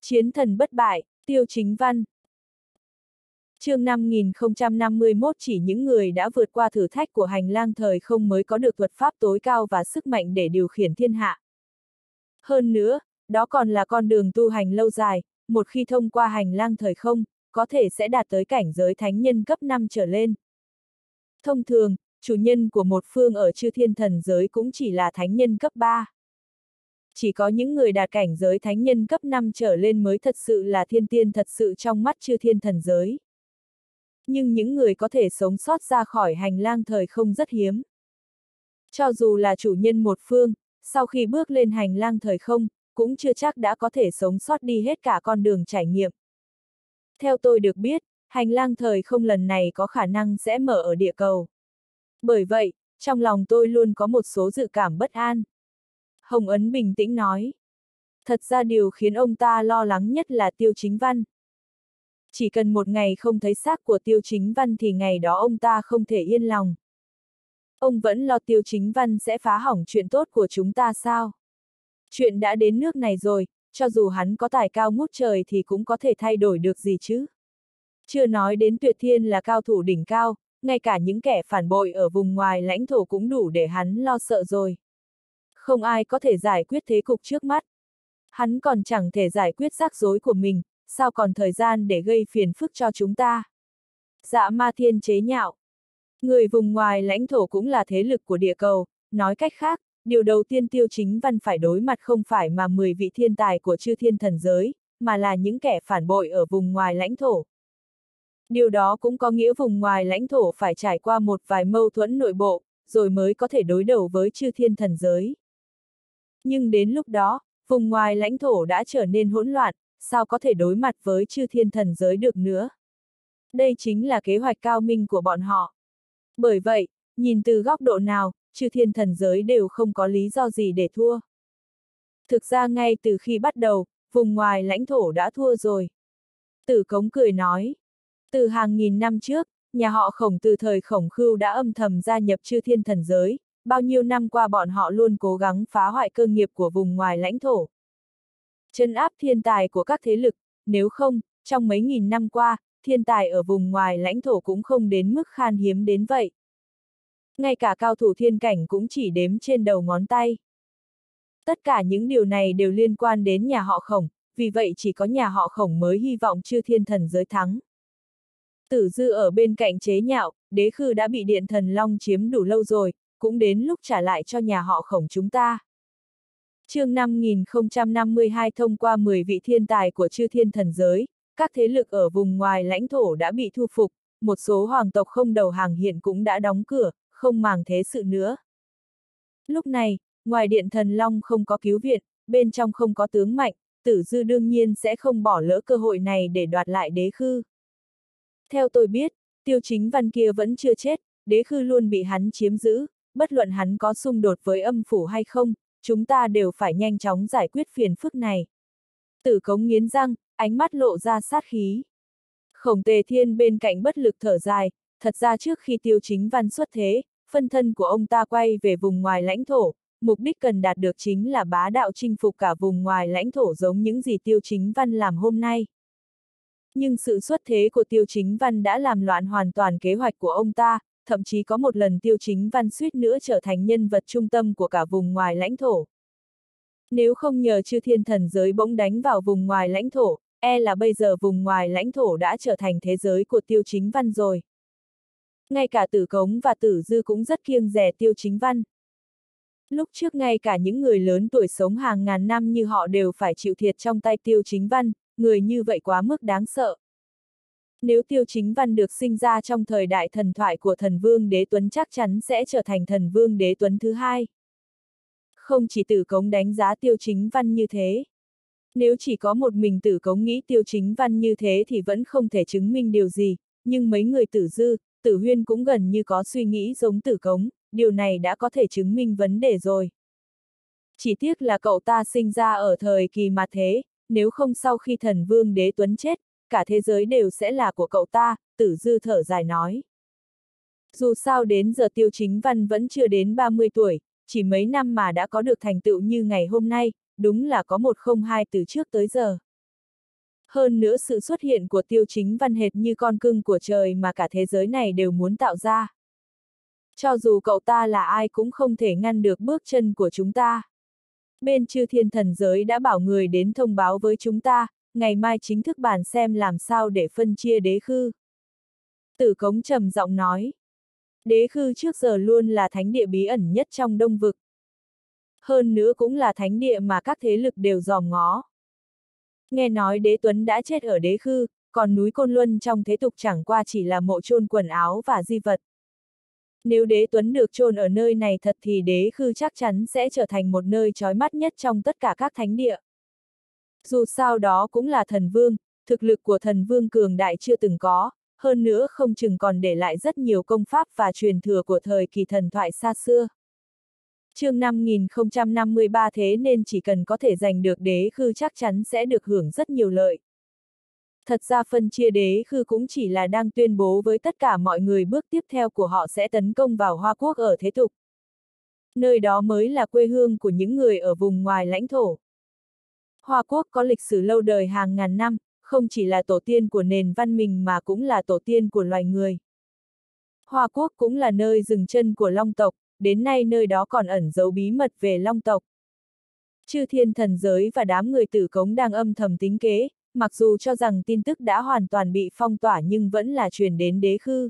Chiến thần bất bại, Tiêu Chính Văn. Chương 5051 chỉ những người đã vượt qua thử thách của hành lang thời không mới có được thuật pháp tối cao và sức mạnh để điều khiển thiên hạ. Hơn nữa, đó còn là con đường tu hành lâu dài, một khi thông qua hành lang thời không, có thể sẽ đạt tới cảnh giới thánh nhân cấp 5 trở lên. Thông thường, chủ nhân của một phương ở chư thiên thần giới cũng chỉ là thánh nhân cấp 3. Chỉ có những người đạt cảnh giới thánh nhân cấp 5 trở lên mới thật sự là thiên tiên thật sự trong mắt chư thiên thần giới. Nhưng những người có thể sống sót ra khỏi hành lang thời không rất hiếm. Cho dù là chủ nhân một phương, sau khi bước lên hành lang thời không, cũng chưa chắc đã có thể sống sót đi hết cả con đường trải nghiệm. Theo tôi được biết, hành lang thời không lần này có khả năng sẽ mở ở địa cầu. Bởi vậy, trong lòng tôi luôn có một số dự cảm bất an. Hồng Ấn bình tĩnh nói. Thật ra điều khiến ông ta lo lắng nhất là Tiêu Chính Văn. Chỉ cần một ngày không thấy xác của Tiêu Chính Văn thì ngày đó ông ta không thể yên lòng. Ông vẫn lo Tiêu Chính Văn sẽ phá hỏng chuyện tốt của chúng ta sao? Chuyện đã đến nước này rồi, cho dù hắn có tài cao ngút trời thì cũng có thể thay đổi được gì chứ? Chưa nói đến Tuyệt Thiên là cao thủ đỉnh cao, ngay cả những kẻ phản bội ở vùng ngoài lãnh thổ cũng đủ để hắn lo sợ rồi. Không ai có thể giải quyết thế cục trước mắt. Hắn còn chẳng thể giải quyết rắc rối của mình, sao còn thời gian để gây phiền phức cho chúng ta? Dạ Ma Thiên chế nhạo. Người vùng ngoài lãnh thổ cũng là thế lực của địa cầu, nói cách khác, điều đầu tiên Tiêu Chính Văn phải đối mặt không phải mà 10 vị thiên tài của chư thiên thần giới, mà là những kẻ phản bội ở vùng ngoài lãnh thổ. Điều đó cũng có nghĩa vùng ngoài lãnh thổ phải trải qua một vài mâu thuẫn nội bộ, rồi mới có thể đối đầu với chư thiên thần giới. Nhưng đến lúc đó, vùng ngoài lãnh thổ đã trở nên hỗn loạn, sao có thể đối mặt với chư thiên thần giới được nữa? Đây chính là kế hoạch cao minh của bọn họ. Bởi vậy, nhìn từ góc độ nào, chư thiên thần giới đều không có lý do gì để thua. Thực ra ngay từ khi bắt đầu, vùng ngoài lãnh thổ đã thua rồi. Tử Cống cười nói. Từ hàng nghìn năm trước, nhà họ Khổng từ thời Khổng Khưu đã âm thầm gia nhập chư thiên thần giới, bao nhiêu năm qua bọn họ luôn cố gắng phá hoại cơ nghiệp của vùng ngoài lãnh thổ. Trấn áp thiên tài của các thế lực, nếu không, trong mấy nghìn năm qua, thiên tài ở vùng ngoài lãnh thổ cũng không đến mức khan hiếm đến vậy. Ngay cả cao thủ thiên cảnh cũng chỉ đếm trên đầu ngón tay. Tất cả những điều này đều liên quan đến nhà họ Khổng, vì vậy chỉ có nhà họ Khổng mới hy vọng chư thiên thần giới thắng. Tử Dư ở bên cạnh chế nhạo, Đế Khư đã bị Điện Thần Long chiếm đủ lâu rồi, cũng đến lúc trả lại cho nhà họ Khổng chúng ta. Chương 5052 thông qua 10 vị thiên tài của chư thiên thần giới, các thế lực ở vùng ngoài lãnh thổ đã bị thu phục, một số hoàng tộc không đầu hàng hiện cũng đã đóng cửa, không màng thế sự nữa. Lúc này, ngoài Điện Thần Long không có cứu viện, bên trong không có tướng mạnh, Tử Dư đương nhiên sẽ không bỏ lỡ cơ hội này để đoạt lại Đế Khư. Theo tôi biết, Tiêu Chính Văn kia vẫn chưa chết, Đế Khư luôn bị hắn chiếm giữ, bất luận hắn có xung đột với âm phủ hay không, chúng ta đều phải nhanh chóng giải quyết phiền phức này. Tử Cống nghiến răng, ánh mắt lộ ra sát khí. Khổng Tề Thiên bên cạnh bất lực thở dài, thật ra trước khi Tiêu Chính Văn xuất thế, phân thân của ông ta quay về vùng ngoài lãnh thổ, mục đích cần đạt được chính là bá đạo chinh phục cả vùng ngoài lãnh thổ giống những gì Tiêu Chính Văn làm hôm nay. Nhưng sự xuất thế của Tiêu Chính Văn đã làm loạn hoàn toàn kế hoạch của ông ta, thậm chí có một lần Tiêu Chính Văn suýt nữa trở thành nhân vật trung tâm của cả vùng ngoài lãnh thổ. Nếu không nhờ chư thiên thần giới bỗng đánh vào vùng ngoài lãnh thổ, e là bây giờ vùng ngoài lãnh thổ đã trở thành thế giới của Tiêu Chính Văn rồi. Ngay cả Tử Cống và Tử Dư cũng rất kiêng dè Tiêu Chính Văn. Lúc trước ngay cả những người lớn tuổi sống hàng ngàn năm như họ đều phải chịu thiệt trong tay Tiêu Chính Văn, người như vậy quá mức đáng sợ. Nếu Tiêu Chính Văn được sinh ra trong thời đại thần thoại của thần vương Đế Tuấn chắc chắn sẽ trở thành thần vương Đế Tuấn thứ hai. Không chỉ Tử Cống đánh giá Tiêu Chính Văn như thế. Nếu chỉ có một mình Tử Cống nghĩ Tiêu Chính Văn như thế thì vẫn không thể chứng minh điều gì, nhưng mấy người Tử Dư, Tử Huyên cũng gần như có suy nghĩ giống Tử Cống, điều này đã có thể chứng minh vấn đề rồi. Chỉ tiếc là cậu ta sinh ra ở thời kỳ mà thế, nếu không sau khi thần vương Đế Tuấn chết, cả thế giới đều sẽ là của cậu ta, Tử Dư thở dài nói. Dù sao đến giờ Tiêu Chính Văn vẫn chưa đến 30 tuổi, chỉ mấy năm mà đã có được thành tựu như ngày hôm nay, đúng là có một không hai từ trước tới giờ. Hơn nữa sự xuất hiện của Tiêu Chính Văn hệt như con cưng của trời mà cả thế giới này đều muốn tạo ra. Cho dù cậu ta là ai cũng không thể ngăn được bước chân của chúng ta. Bên Chư Thiên Thần Giới đã bảo người đến thông báo với chúng ta, ngày mai chính thức bàn xem làm sao để phân chia đế khư. Tử Cống trầm giọng nói. Đế khư trước giờ luôn là thánh địa bí ẩn nhất trong Đông Vực. Hơn nữa cũng là thánh địa mà các thế lực đều dòm ngó. Nghe nói Đế Tuấn đã chết ở đế khư, còn núi Côn Luân trong thế tục chẳng qua chỉ là mộ chôn quần áo và di vật. Nếu Đế Tuấn được chôn ở nơi này thật thì đế khư chắc chắn sẽ trở thành một nơi chói mắt nhất trong tất cả các thánh địa. Dù sao đó cũng là thần vương, thực lực của thần vương cường đại chưa từng có, hơn nữa không chừng còn để lại rất nhiều công pháp và truyền thừa của thời kỳ thần thoại xa xưa. Chương 5053 thế nên chỉ cần có thể giành được đế khư chắc chắn sẽ được hưởng rất nhiều lợi. Thật ra phân chia đế khư cũng chỉ là đang tuyên bố với tất cả mọi người bước tiếp theo của họ sẽ tấn công vào Hoa Quốc ở thế tục. Nơi đó mới là quê hương của những người ở vùng ngoài lãnh thổ. Hoa Quốc có lịch sử lâu đời hàng ngàn năm, không chỉ là tổ tiên của nền văn minh mà cũng là tổ tiên của loài người. Hoa Quốc cũng là nơi dừng chân của Long tộc, đến nay nơi đó còn ẩn giấu bí mật về Long tộc. Chư Thiên Thần Giới và đám người Tử Cống đang âm thầm tính kế, mặc dù cho rằng tin tức đã hoàn toàn bị phong tỏa nhưng vẫn là truyền đến đế khư.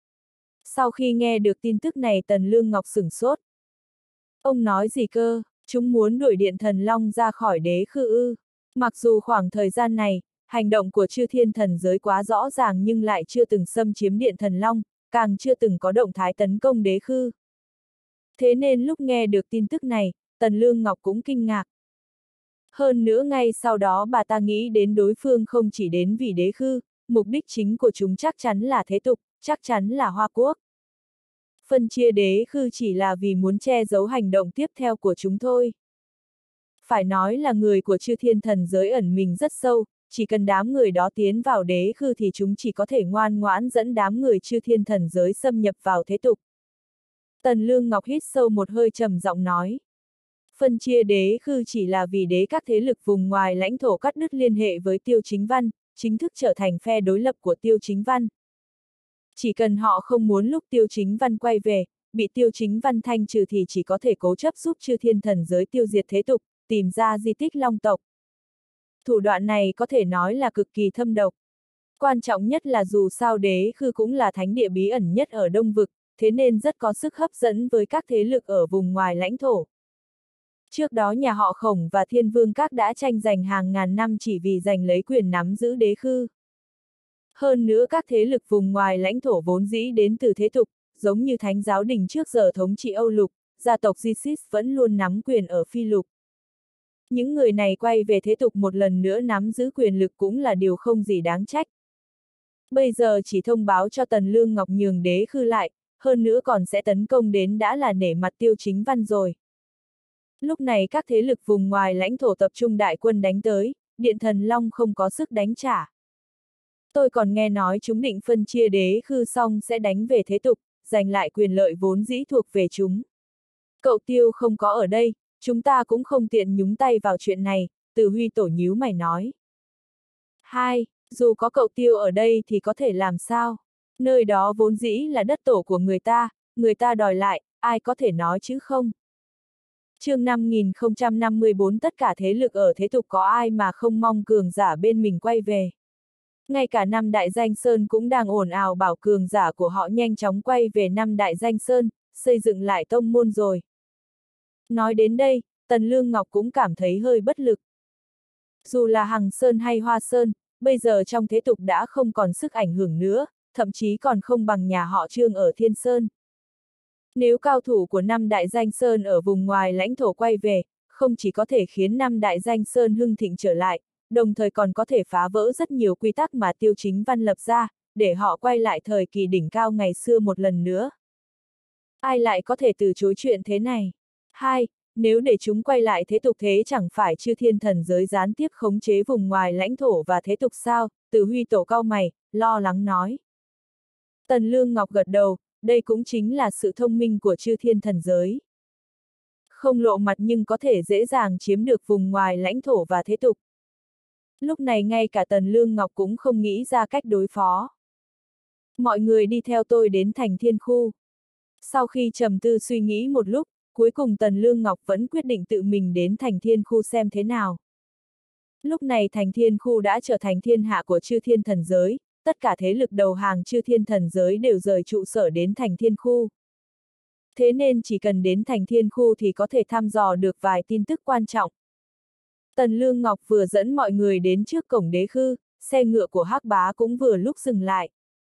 Sau khi nghe được tin tức này Tần Lương Ngọc sửng sốt. Ông nói gì cơ, chúng muốn đuổi Điện Thần Long ra khỏi đế khư ư? Mặc dù khoảng thời gian này, hành động của Chư Thiên Thần Giới quá rõ ràng nhưng lại chưa từng xâm chiếm Điện Thần Long, càng chưa từng có động thái tấn công đế khư. Thế nên lúc nghe được tin tức này, Tần Lương Ngọc cũng kinh ngạc. Hơn nữa ngay sau đó bà ta nghĩ đến đối phương không chỉ đến vì đế khư, mục đích chính của chúng chắc chắn là thế tục, chắc chắn là Hoa Quốc. Phân chia đế khư chỉ là vì muốn che giấu hành động tiếp theo của chúng thôi. Phải nói là người của Chư Thiên Thần Giới ẩn mình rất sâu, chỉ cần đám người đó tiến vào đế khư thì chúng chỉ có thể ngoan ngoãn dẫn đám người Chư Thiên Thần Giới xâm nhập vào thế tục. Tần Lương Ngọc hít sâu một hơi trầm giọng nói. Phân chia đế khư chỉ là vì đế các thế lực vùng ngoài lãnh thổ cắt đứt liên hệ với Tiêu Chính Văn, chính thức trở thành phe đối lập của Tiêu Chính Văn. Chỉ cần họ không muốn lúc Tiêu Chính Văn quay về, bị Tiêu Chính Văn thanh trừ thì chỉ có thể cố chấp giúp Chư Thiên Thần Giới tiêu diệt thế tục, tìm ra di tích Long tộc. Thủ đoạn này có thể nói là cực kỳ thâm độc. Quan trọng nhất là dù sao đế khư cũng là thánh địa bí ẩn nhất ở Đông Vực, thế nên rất có sức hấp dẫn với các thế lực ở vùng ngoài lãnh thổ. Trước đó nhà họ Khổng và Thiên Vương Các đã tranh giành hàng ngàn năm chỉ vì giành lấy quyền nắm giữ đế khư. Hơn nữa các thế lực vùng ngoài lãnh thổ vốn dĩ đến từ thế tục, giống như Thánh Giáo Đình trước giờ thống trị Âu Lục, gia tộc Di-Sít vẫn luôn nắm quyền ở Phi Lục. Những người này quay về thế tục một lần nữa nắm giữ quyền lực cũng là điều không gì đáng trách. Bây giờ chỉ thông báo cho Tần Lương Ngọc nhường đế khư lại, hơn nữa còn sẽ tấn công đến đã là nể mặt Tiêu Chính Văn rồi. Lúc này các thế lực vùng ngoài lãnh thổ tập trung đại quân đánh tới, Điện Thần Long không có sức đánh trả. Tôi còn nghe nói chúng định phân chia đế khư xong sẽ đánh về thế tục, giành lại quyền lợi vốn dĩ thuộc về chúng. Cậu Tiêu không có ở đây, chúng ta cũng không tiện nhúng tay vào chuyện này, Từ Huy tổ nhíu mày nói. Hai, dù có cậu Tiêu ở đây thì có thể làm sao? Nơi đó vốn dĩ là đất tổ của người ta đòi lại, ai có thể nói chứ không? Chương 5054 tất cả thế lực ở thế tục có ai mà không mong cường giả bên mình quay về. Ngay cả năm Đại Danh Sơn cũng đang ồn ào bảo cường giả của họ nhanh chóng quay về năm Đại Danh Sơn, xây dựng lại tông môn rồi. Nói đến đây, Tần Lương Ngọc cũng cảm thấy hơi bất lực. Dù là Hằng Sơn hay Hoa Sơn, bây giờ trong thế tục đã không còn sức ảnh hưởng nữa, thậm chí còn không bằng nhà họ Trương ở Thiên Sơn. Nếu cao thủ của năm Đại Danh Sơn ở vùng ngoài lãnh thổ quay về, không chỉ có thể khiến năm Đại Danh Sơn hưng thịnh trở lại, đồng thời còn có thể phá vỡ rất nhiều quy tắc mà Tiêu Chính Văn lập ra, để họ quay lại thời kỳ đỉnh cao ngày xưa một lần nữa. Ai lại có thể từ chối chuyện thế này? Hai, nếu để chúng quay lại thế tục thế chẳng phải Chư Thiên Thần Giới gián tiếp khống chế vùng ngoài lãnh thổ và thế tục sao? Từ Huy tổ cau mày, lo lắng nói. Tần Lương Ngọc gật đầu, đây cũng chính là sự thông minh của Chư Thiên Thần Giới. Không lộ mặt nhưng có thể dễ dàng chiếm được vùng ngoài lãnh thổ và thế tục. Lúc này ngay cả Tần Lương Ngọc cũng không nghĩ ra cách đối phó. Mọi người đi theo tôi đến thành Thiên Khu. Sau khi trầm tư suy nghĩ một lúc, cuối cùng Tần Lương Ngọc vẫn quyết định tự mình đến thành Thiên Khu xem thế nào. Lúc này thành Thiên Khu đã trở thành thiên hạ của chư thiên thần giới, tất cả thế lực đầu hàng chư thiên thần giới đều rời trụ sở đến thành Thiên Khu. Thế nên chỉ cần đến thành Thiên Khu thì có thể thăm dò được vài tin tức quan trọng. Tần Lương Ngọc vừa dẫn mọi người đến trước cổng đế khư, xe ngựa của Hắc Bá cũng vừa lúc dừng lại.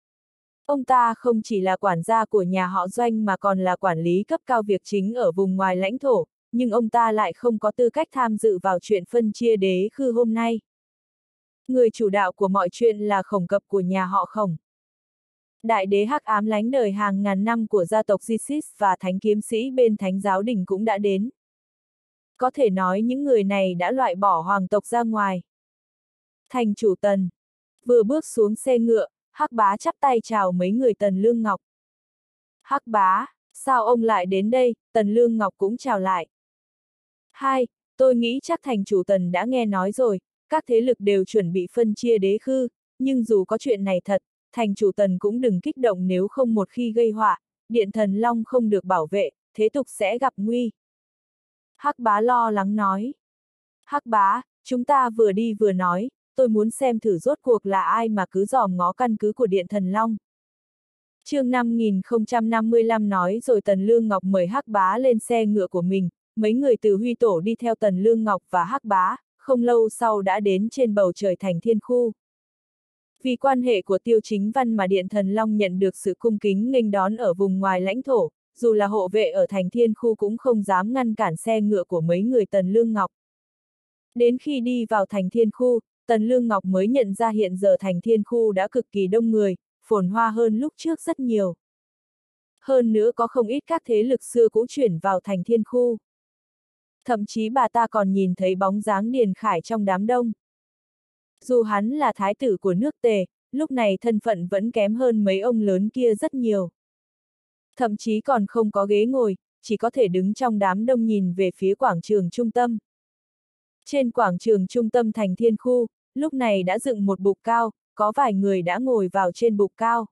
Ông ta không chỉ là quản gia của nhà họ Doanh mà còn là quản lý cấp cao việc chính ở vùng ngoài lãnh thổ, nhưng ông ta lại không có tư cách tham dự vào chuyện phân chia đế khư hôm nay. Người chủ đạo của mọi chuyện là Khổng Cập của nhà họ Khổng. Đại đế hắc ám lánh đời hàng ngàn năm của gia tộc Zisis và thánh kiếm sĩ bên Thánh Giáo Đình cũng đã đến. Có thể nói những người này đã loại bỏ hoàng tộc ra ngoài. Thành chủ Tần vừa bước xuống xe ngựa, Hắc Bá chắp tay chào mấy người Tần Lương Ngọc. Hắc Bá, sao ông lại đến đây? Tần Lương Ngọc cũng chào lại. Hai, tôi nghĩ chắc thành chủ Tần đã nghe nói rồi, các thế lực đều chuẩn bị phân chia đế khư, nhưng dù có chuyện này thật, thành chủ Tần cũng đừng kích động, nếu không một khi gây họa, Điện Thần Long không được bảo vệ, thế tục sẽ gặp nguy. Hắc Bá lo lắng nói. Hắc Bá, chúng ta vừa đi vừa nói, tôi muốn xem thử rốt cuộc là ai mà cứ dòm ngó căn cứ của Điện Thần Long. Chương 5055 nói rồi Tần Lương Ngọc mời Hắc Bá lên xe ngựa của mình, mấy người từ Huy Tổ đi theo Tần Lương Ngọc và Hắc Bá, không lâu sau đã đến trên bầu trời thành Thiên Khu. Vì quan hệ của Tiêu Chính Văn mà Điện Thần Long nhận được sự cung kính nghênh đón ở vùng ngoài lãnh thổ, dù là hộ vệ ở thành Thiên Khu cũng không dám ngăn cản xe ngựa của mấy người Tần Lương Ngọc. Đến khi đi vào thành Thiên Khu, Tần Lương Ngọc mới nhận ra hiện giờ thành Thiên Khu đã cực kỳ đông người, phồn hoa hơn lúc trước rất nhiều. Hơn nữa có không ít các thế lực xưa cũ chuyển vào thành Thiên Khu. Thậm chí bà ta còn nhìn thấy bóng dáng Điền Khải trong đám đông. Dù hắn là thái tử của nước Tề, lúc này thân phận vẫn kém hơn mấy ông lớn kia rất nhiều. Thậm chí còn không có ghế ngồi, chỉ có thể đứng trong đám đông nhìn về phía quảng trường trung tâm. Trên quảng trường trung tâm thành Thiên Khu, lúc này đã dựng một bục cao, có vài người đã ngồi vào trên bục cao.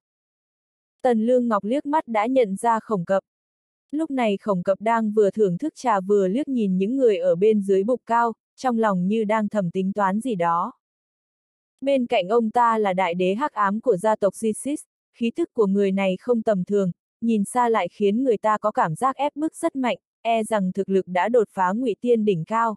Tần Lương Ngọc liếc mắt đã nhận ra Khổng Cập. Lúc này Khổng Cập đang vừa thưởng thức trà vừa liếc nhìn những người ở bên dưới bục cao, trong lòng như đang thầm tính toán gì đó. Bên cạnh ông ta là đại đế hắc ám của gia tộc Zisis, khí tức của người này không tầm thường, nhìn xa lại khiến người ta có cảm giác ép bức rất mạnh, e rằng thực lực đã đột phá ngụy tiên đỉnh cao.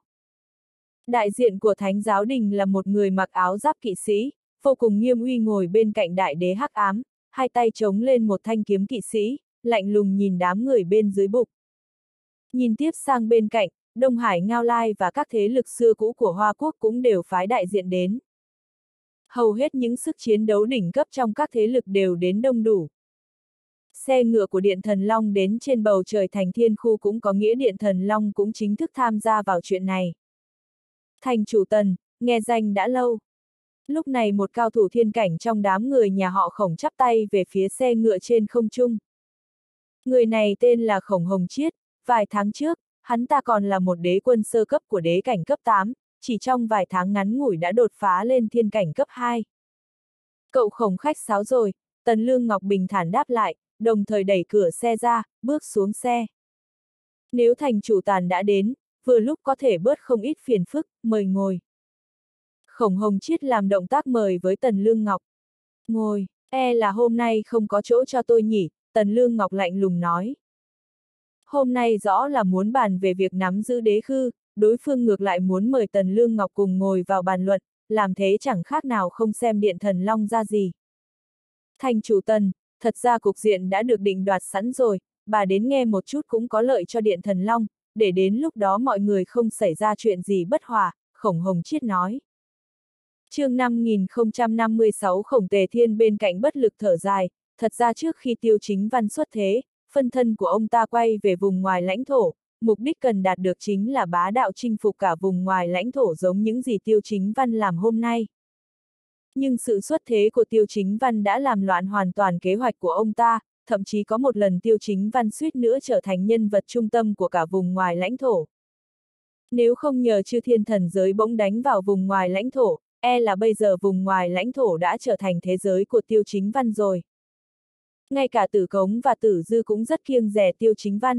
Đại diện của Thánh Giáo Đình là một người mặc áo giáp kỵ sĩ, vô cùng nghiêm uy ngồi bên cạnh đại đế hắc ám, hai tay chống lên một thanh kiếm kỵ sĩ, lạnh lùng nhìn đám người bên dưới bục. Nhìn tiếp sang bên cạnh, Đông Hải Ngao Lai và các thế lực xưa cũ của Hoa Quốc cũng đều phái đại diện đến. Hầu hết những sức chiến đấu đỉnh cấp trong các thế lực đều đến đông đủ. Xe ngựa của Điện Thần Long đến trên bầu trời thành Thiên Khu cũng có nghĩa Điện Thần Long cũng chính thức tham gia vào chuyện này. Thành chủ Tần, nghe danh đã lâu. Lúc này một cao thủ thiên cảnh trong đám người nhà họ Khổng chắp tay về phía xe ngựa trên không trung. Người này tên là Khổng Hồng Chiết, vài tháng trước, hắn ta còn là một đế quân sơ cấp của đế cảnh cấp 8, chỉ trong vài tháng ngắn ngủi đã đột phá lên thiên cảnh cấp 2. Cậu Khổng khách sáo rồi, Tần Lương Ngọc bình thản đáp lại, đồng thời đẩy cửa xe ra, bước xuống xe. Nếu thành chủ Tàn đã đến, vừa lúc có thể bớt không ít phiền phức, mời ngồi. Khổng Hồng Chiết làm động tác mời với Tần Lương Ngọc. Ngồi, e là hôm nay không có chỗ cho tôi nhỉ, Tần Lương Ngọc lạnh lùng nói. Hôm nay rõ là muốn bàn về việc nắm giữ đế khư, đối phương ngược lại muốn mời Tần Lương Ngọc cùng ngồi vào bàn luận, làm thế chẳng khác nào không xem Điện Thần Long ra gì. Thành chủ Tần, thật ra cục diện đã được định đoạt sẵn rồi, bà đến nghe một chút cũng có lợi cho Điện Thần Long, để đến lúc đó mọi người không xảy ra chuyện gì bất hòa, Khổng Hồng Chiết nói. Chương 5056 Khổng Tề Thiên bên cạnh bất lực thở dài, thật ra trước khi Tiêu Chính Văn xuất thế, phân thân của ông ta quay về vùng ngoài lãnh thổ, mục đích cần đạt được chính là bá đạo chinh phục cả vùng ngoài lãnh thổ giống những gì Tiêu Chính Văn làm hôm nay. Nhưng sự xuất thế của Tiêu Chính Văn đã làm loạn hoàn toàn kế hoạch của ông ta, thậm chí có một lần Tiêu Chính Văn suýt nữa trở thành nhân vật trung tâm của cả vùng ngoài lãnh thổ. Nếu không nhờ chư thiên thần giới bỗng đánh vào vùng ngoài lãnh thổ, e là bây giờ vùng ngoài lãnh thổ đã trở thành thế giới của Tiêu Chính Văn rồi. Ngay cả Tử Cống và Tử Dư cũng rất kiêng dè Tiêu Chính Văn.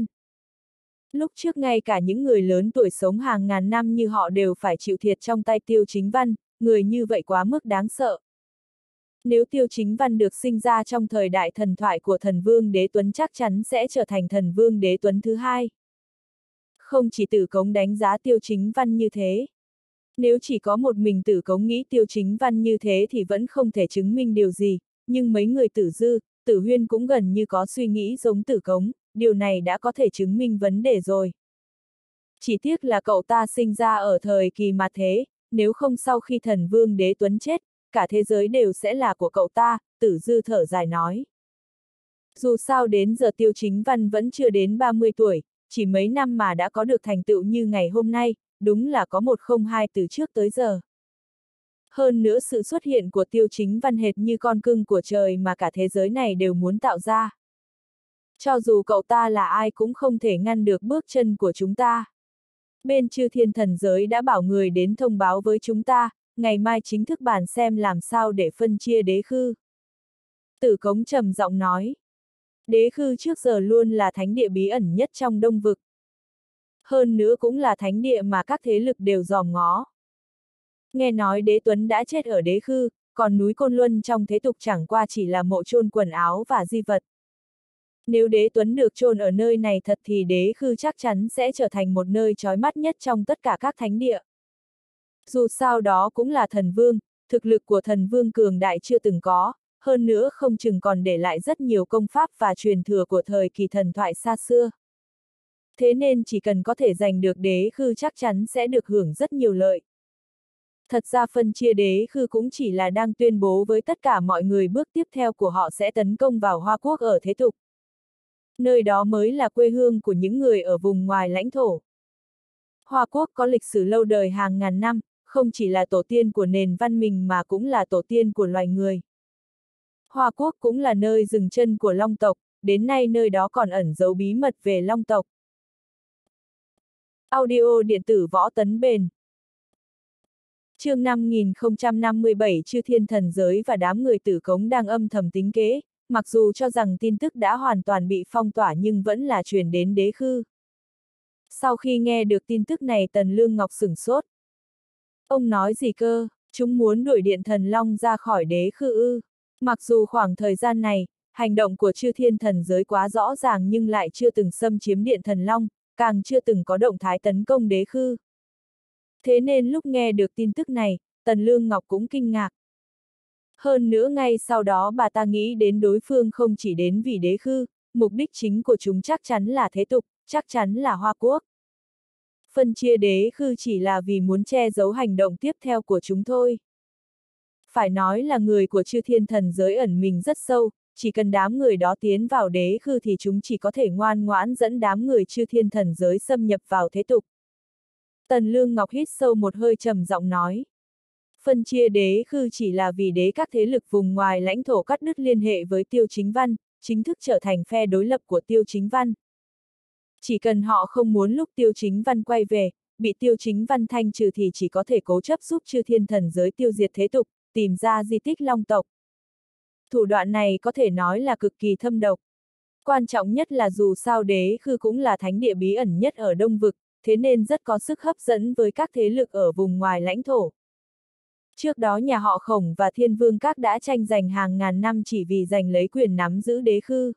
Lúc trước ngay cả những người lớn tuổi sống hàng ngàn năm như họ đều phải chịu thiệt trong tay Tiêu Chính Văn, người như vậy quá mức đáng sợ. Nếu Tiêu Chính Văn được sinh ra trong thời đại thần thoại của thần vương Đế Tuấn chắc chắn sẽ trở thành thần vương Đế Tuấn thứ hai. Không chỉ Tử Cống đánh giá Tiêu Chính Văn như thế. Nếu chỉ có một mình Tử Cống nghĩ Tiêu Chính Văn như thế thì vẫn không thể chứng minh điều gì, nhưng mấy người Tử Dư, Tử Huyên cũng gần như có suy nghĩ giống Tử Cống, điều này đã có thể chứng minh vấn đề rồi. Chỉ tiếc là cậu ta sinh ra ở thời kỳ mà thế, nếu không sau khi thần vương Đế Tuấn chết, cả thế giới đều sẽ là của cậu ta, Tử Dư thở dài nói. Dù sao đến giờ Tiêu Chính Văn vẫn chưa đến 30 tuổi, chỉ mấy năm mà đã có được thành tựu như ngày hôm nay, đúng là có 102 từ trước tới giờ. Hơn nữa sự xuất hiện của Tiêu Chính Văn hệt như con cưng của trời mà cả thế giới này đều muốn tạo ra. Cho dù cậu ta là ai cũng không thể ngăn được bước chân của chúng ta. Bên Chư Thiên Thần Giới đã bảo người đến thông báo với chúng ta, ngày mai chính thức bàn xem làm sao để phân chia đế khư. Tử Cống trầm giọng nói. Đế khư trước giờ luôn là thánh địa bí ẩn nhất trong Đông Vực. Hơn nữa cũng là thánh địa mà các thế lực đều dòm ngó. Nghe nói Đế Tuấn đã chết ở đế khư, còn núi Côn Luân trong thế tục chẳng qua chỉ là mộ chôn quần áo và di vật. Nếu Đế Tuấn được chôn ở nơi này thật thì đế khư chắc chắn sẽ trở thành một nơi chói mắt nhất trong tất cả các thánh địa. Dù sao đó cũng là thần vương, thực lực của thần vương cường đại chưa từng có, hơn nữa không chừng còn để lại rất nhiều công pháp và truyền thừa của thời kỳ thần thoại xa xưa. Thế nên chỉ cần có thể giành được đế khư chắc chắn sẽ được hưởng rất nhiều lợi. Thật ra phân chia đế khư cũng chỉ là đang tuyên bố với tất cả mọi người bước tiếp theo của họ sẽ tấn công vào Hoa Quốc ở thế tục. Nơi đó mới là quê hương của những người ở vùng ngoài lãnh thổ. Hoa Quốc có lịch sử lâu đời hàng ngàn năm, không chỉ là tổ tiên của nền văn minh mà cũng là tổ tiên của loài người. Hoa Quốc cũng là nơi dừng chân của Long tộc, đến nay nơi đó còn ẩn giấu bí mật về Long tộc. Audio điện tử Võ Tấn Bền. Chương 5057 Chư Thiên Thần Giới và đám người Tử Cống đang âm thầm tính kế, mặc dù cho rằng tin tức đã hoàn toàn bị phong tỏa nhưng vẫn là truyền đến đế khư. Sau khi nghe được tin tức này Tần Lương Ngọc sửng sốt. Ông nói gì cơ, chúng muốn đuổi Điện Thần Long ra khỏi đế khư ư? Mặc dù khoảng thời gian này, hành động của Chư Thiên Thần Giới quá rõ ràng nhưng lại chưa từng xâm chiếm Điện Thần Long, càng chưa từng có động thái tấn công đế khư. Thế nên lúc nghe được tin tức này, Tần Lương Ngọc cũng kinh ngạc. Hơn nữa ngay sau đó bà ta nghĩ đến đối phương không chỉ đến vì đế khư, mục đích chính của chúng chắc chắn là thế tục, chắc chắn là Hoa Quốc. Phân chia đế khư chỉ là vì muốn che giấu hành động tiếp theo của chúng thôi. Phải nói là người của Chư Thiên Thần Giới ẩn mình rất sâu, chỉ cần đám người đó tiến vào đế khư thì chúng chỉ có thể ngoan ngoãn dẫn đám người Chư Thiên Thần Giới xâm nhập vào thế tục. Tần Lương Ngọc hít sâu một hơi trầm giọng nói. Phân chia đế khư chỉ là vì đế các thế lực vùng ngoài lãnh thổ cắt đứt liên hệ với Tiêu Chính Văn, chính thức trở thành phe đối lập của Tiêu Chính Văn. Chỉ cần họ không muốn lúc Tiêu Chính Văn quay về, bị Tiêu Chính Văn thanh trừ thì chỉ có thể cố chấp giúp Chư Thiên Thần Giới tiêu diệt thế tục, tìm ra di tích Long tộc. Thủ đoạn này có thể nói là cực kỳ thâm độc. Quan trọng nhất là dù sao đế khư cũng là thánh địa bí ẩn nhất ở Đông Vực, thế nên rất có sức hấp dẫn với các thế lực ở vùng ngoài lãnh thổ. Trước đó nhà họ Khổng và Thiên Vương Các đã tranh giành hàng ngàn năm chỉ vì giành lấy quyền nắm giữ đế khư.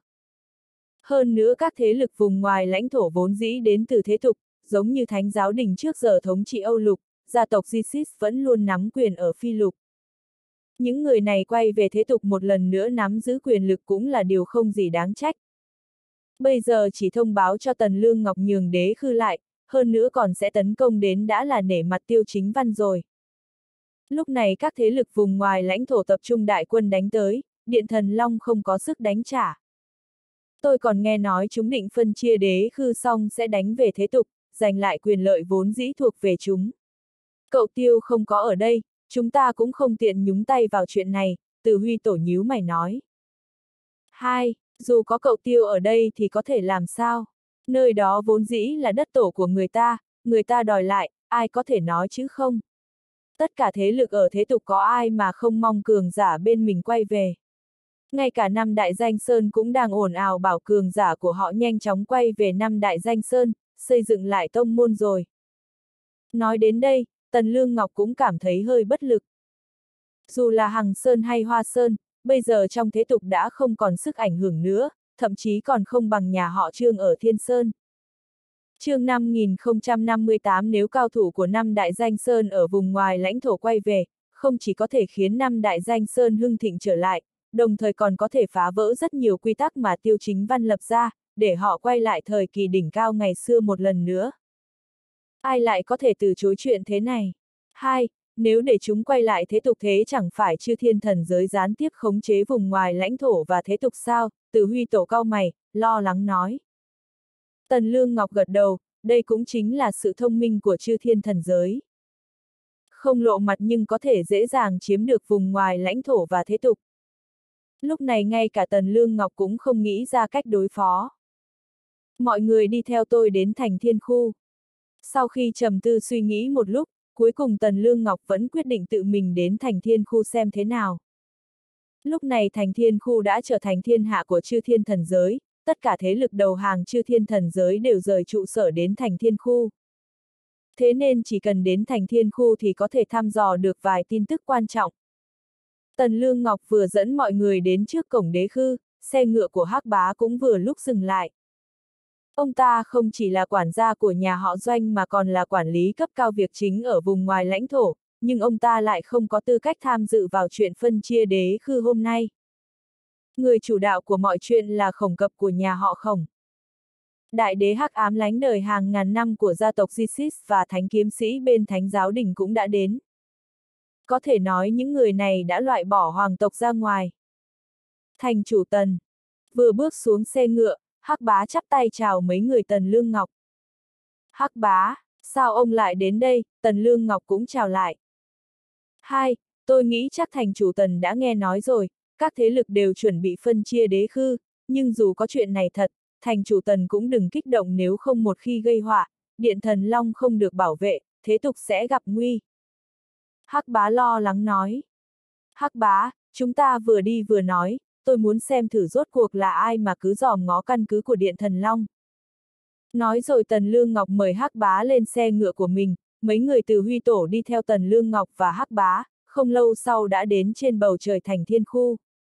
Hơn nữa các thế lực vùng ngoài lãnh thổ vốn dĩ đến từ thế tục, giống như Thánh Giáo Đình trước giờ thống trị Âu Lục, gia tộc Di-Sít vẫn luôn nắm quyền ở Phi Lục. Những người này quay về thế tục một lần nữa nắm giữ quyền lực cũng là điều không gì đáng trách. Bây giờ chỉ thông báo cho Tần Lương Ngọc nhường đế khư lại, hơn nữa còn sẽ tấn công đến đã là nể mặt Tiêu Chính Văn rồi. Lúc này các thế lực vùng ngoài lãnh thổ tập trung đại quân đánh tới, Điện Thần Long không có sức đánh trả. Tôi còn nghe nói chúng định phân chia đế khư xong sẽ đánh về thế tục, giành lại quyền lợi vốn dĩ thuộc về chúng. Cậu Tiêu không có ở đây, chúng ta cũng không tiện nhúng tay vào chuyện này, Từ Huy tổ nhíu mày nói. Hai, dù có cậu Tiêu ở đây thì có thể làm sao? Nơi đó vốn dĩ là đất tổ của người ta đòi lại, ai có thể nói chứ không? tất cả thế lực ở thế tục có ai mà không mong cường giả bên mình quay về. Ngay cả năm Đại Danh Sơn cũng đang ồn ào bảo cường giả của họ nhanh chóng quay về năm Đại Danh Sơn, xây dựng lại tông môn rồi. Nói đến đây, Tần Lương Ngọc cũng cảm thấy hơi bất lực. Dù là Hằng Sơn hay Hoa Sơn, bây giờ trong thế tục đã không còn sức ảnh hưởng nữa, thậm chí còn không bằng nhà họ Trương ở Thiên Sơn. Chương 5058 nếu cao thủ của năm Đại Danh Sơn ở vùng ngoài lãnh thổ quay về, không chỉ có thể khiến năm Đại Danh Sơn hưng thịnh trở lại, đồng thời còn có thể phá vỡ rất nhiều quy tắc mà Tiêu Chính Văn lập ra, để họ quay lại thời kỳ đỉnh cao ngày xưa một lần nữa. Ai lại có thể từ chối chuyện thế này? Hai, nếu để chúng quay lại thế tục thế chẳng phải Chư Thiên Thần giới gián tiếp khống chế vùng ngoài lãnh thổ và thế tục sao? Từ Huy Tổ cau mày, lo lắng nói. Tần Lương Ngọc gật đầu, đây cũng chính là sự thông minh của Chư Thiên Thần giới. Không lộ mặt nhưng có thể dễ dàng chiếm được vùng ngoài lãnh thổ và thế tục. Lúc này ngay cả Tần Lương Ngọc cũng không nghĩ ra cách đối phó. Mọi người đi theo tôi đến thành Thiên Khu. Sau khi trầm tư suy nghĩ một lúc, cuối cùng Tần Lương Ngọc vẫn quyết định tự mình đến thành Thiên Khu xem thế nào. Lúc này thành Thiên Khu đã trở thành thiên hạ của Chư Thiên Thần giới, tất cả thế lực đầu hàng Chư Thiên Thần giới đều rời trụ sở đến thành Thiên Khu. Thế nên chỉ cần đến thành Thiên Khu thì có thể thăm dò được vài tin tức quan trọng. Tần Lương Ngọc vừa dẫn mọi người đến trước cổng đế khư, xe ngựa của Hắc Bá cũng vừa lúc dừng lại. Ông ta không chỉ là quản gia của nhà họ Doanh mà còn là quản lý cấp cao việc chính ở vùng ngoài lãnh thổ, nhưng ông ta lại không có tư cách tham dự vào chuyện phân chia đế khư hôm nay. Người chủ đạo của mọi chuyện là Khổng Cập của nhà họ Khổng. Đại đế hắc ám lánh đời hàng ngàn năm của gia tộc Jisis và thánh kiếm sĩ bên Thánh Giáo Đình cũng đã đến. Có thể nói những người này đã loại bỏ hoàng tộc ra ngoài. Thành chủ Tần vừa bước xuống xe ngựa, Hắc Bá chắp tay chào mấy người Tần Lương Ngọc. Hắc Bá, sao ông lại đến đây? Tần Lương Ngọc cũng chào lại. Hai, tôi nghĩ chắc thành chủ Tần đã nghe nói rồi, các thế lực đều chuẩn bị phân chia đế khư, nhưng dù có chuyện này thật, thành chủ Tần cũng đừng kích động nếu không một khi gây họa, Điện Thần Long không được bảo vệ, thế tục sẽ gặp nguy. Hắc Bá lo lắng nói. Hắc Bá, chúng ta vừa đi vừa nói, tôi muốn xem thử rốt cuộc là ai mà cứ dòm ngó căn cứ của Điện Thần Long. Nói rồi Tần Lương Ngọc mời Hắc Bá lên xe ngựa của mình, mấy người từ Huy Tổ đi theo Tần Lương Ngọc và Hắc Bá, không lâu sau đã đến trên bầu trời thành Thiên Khu.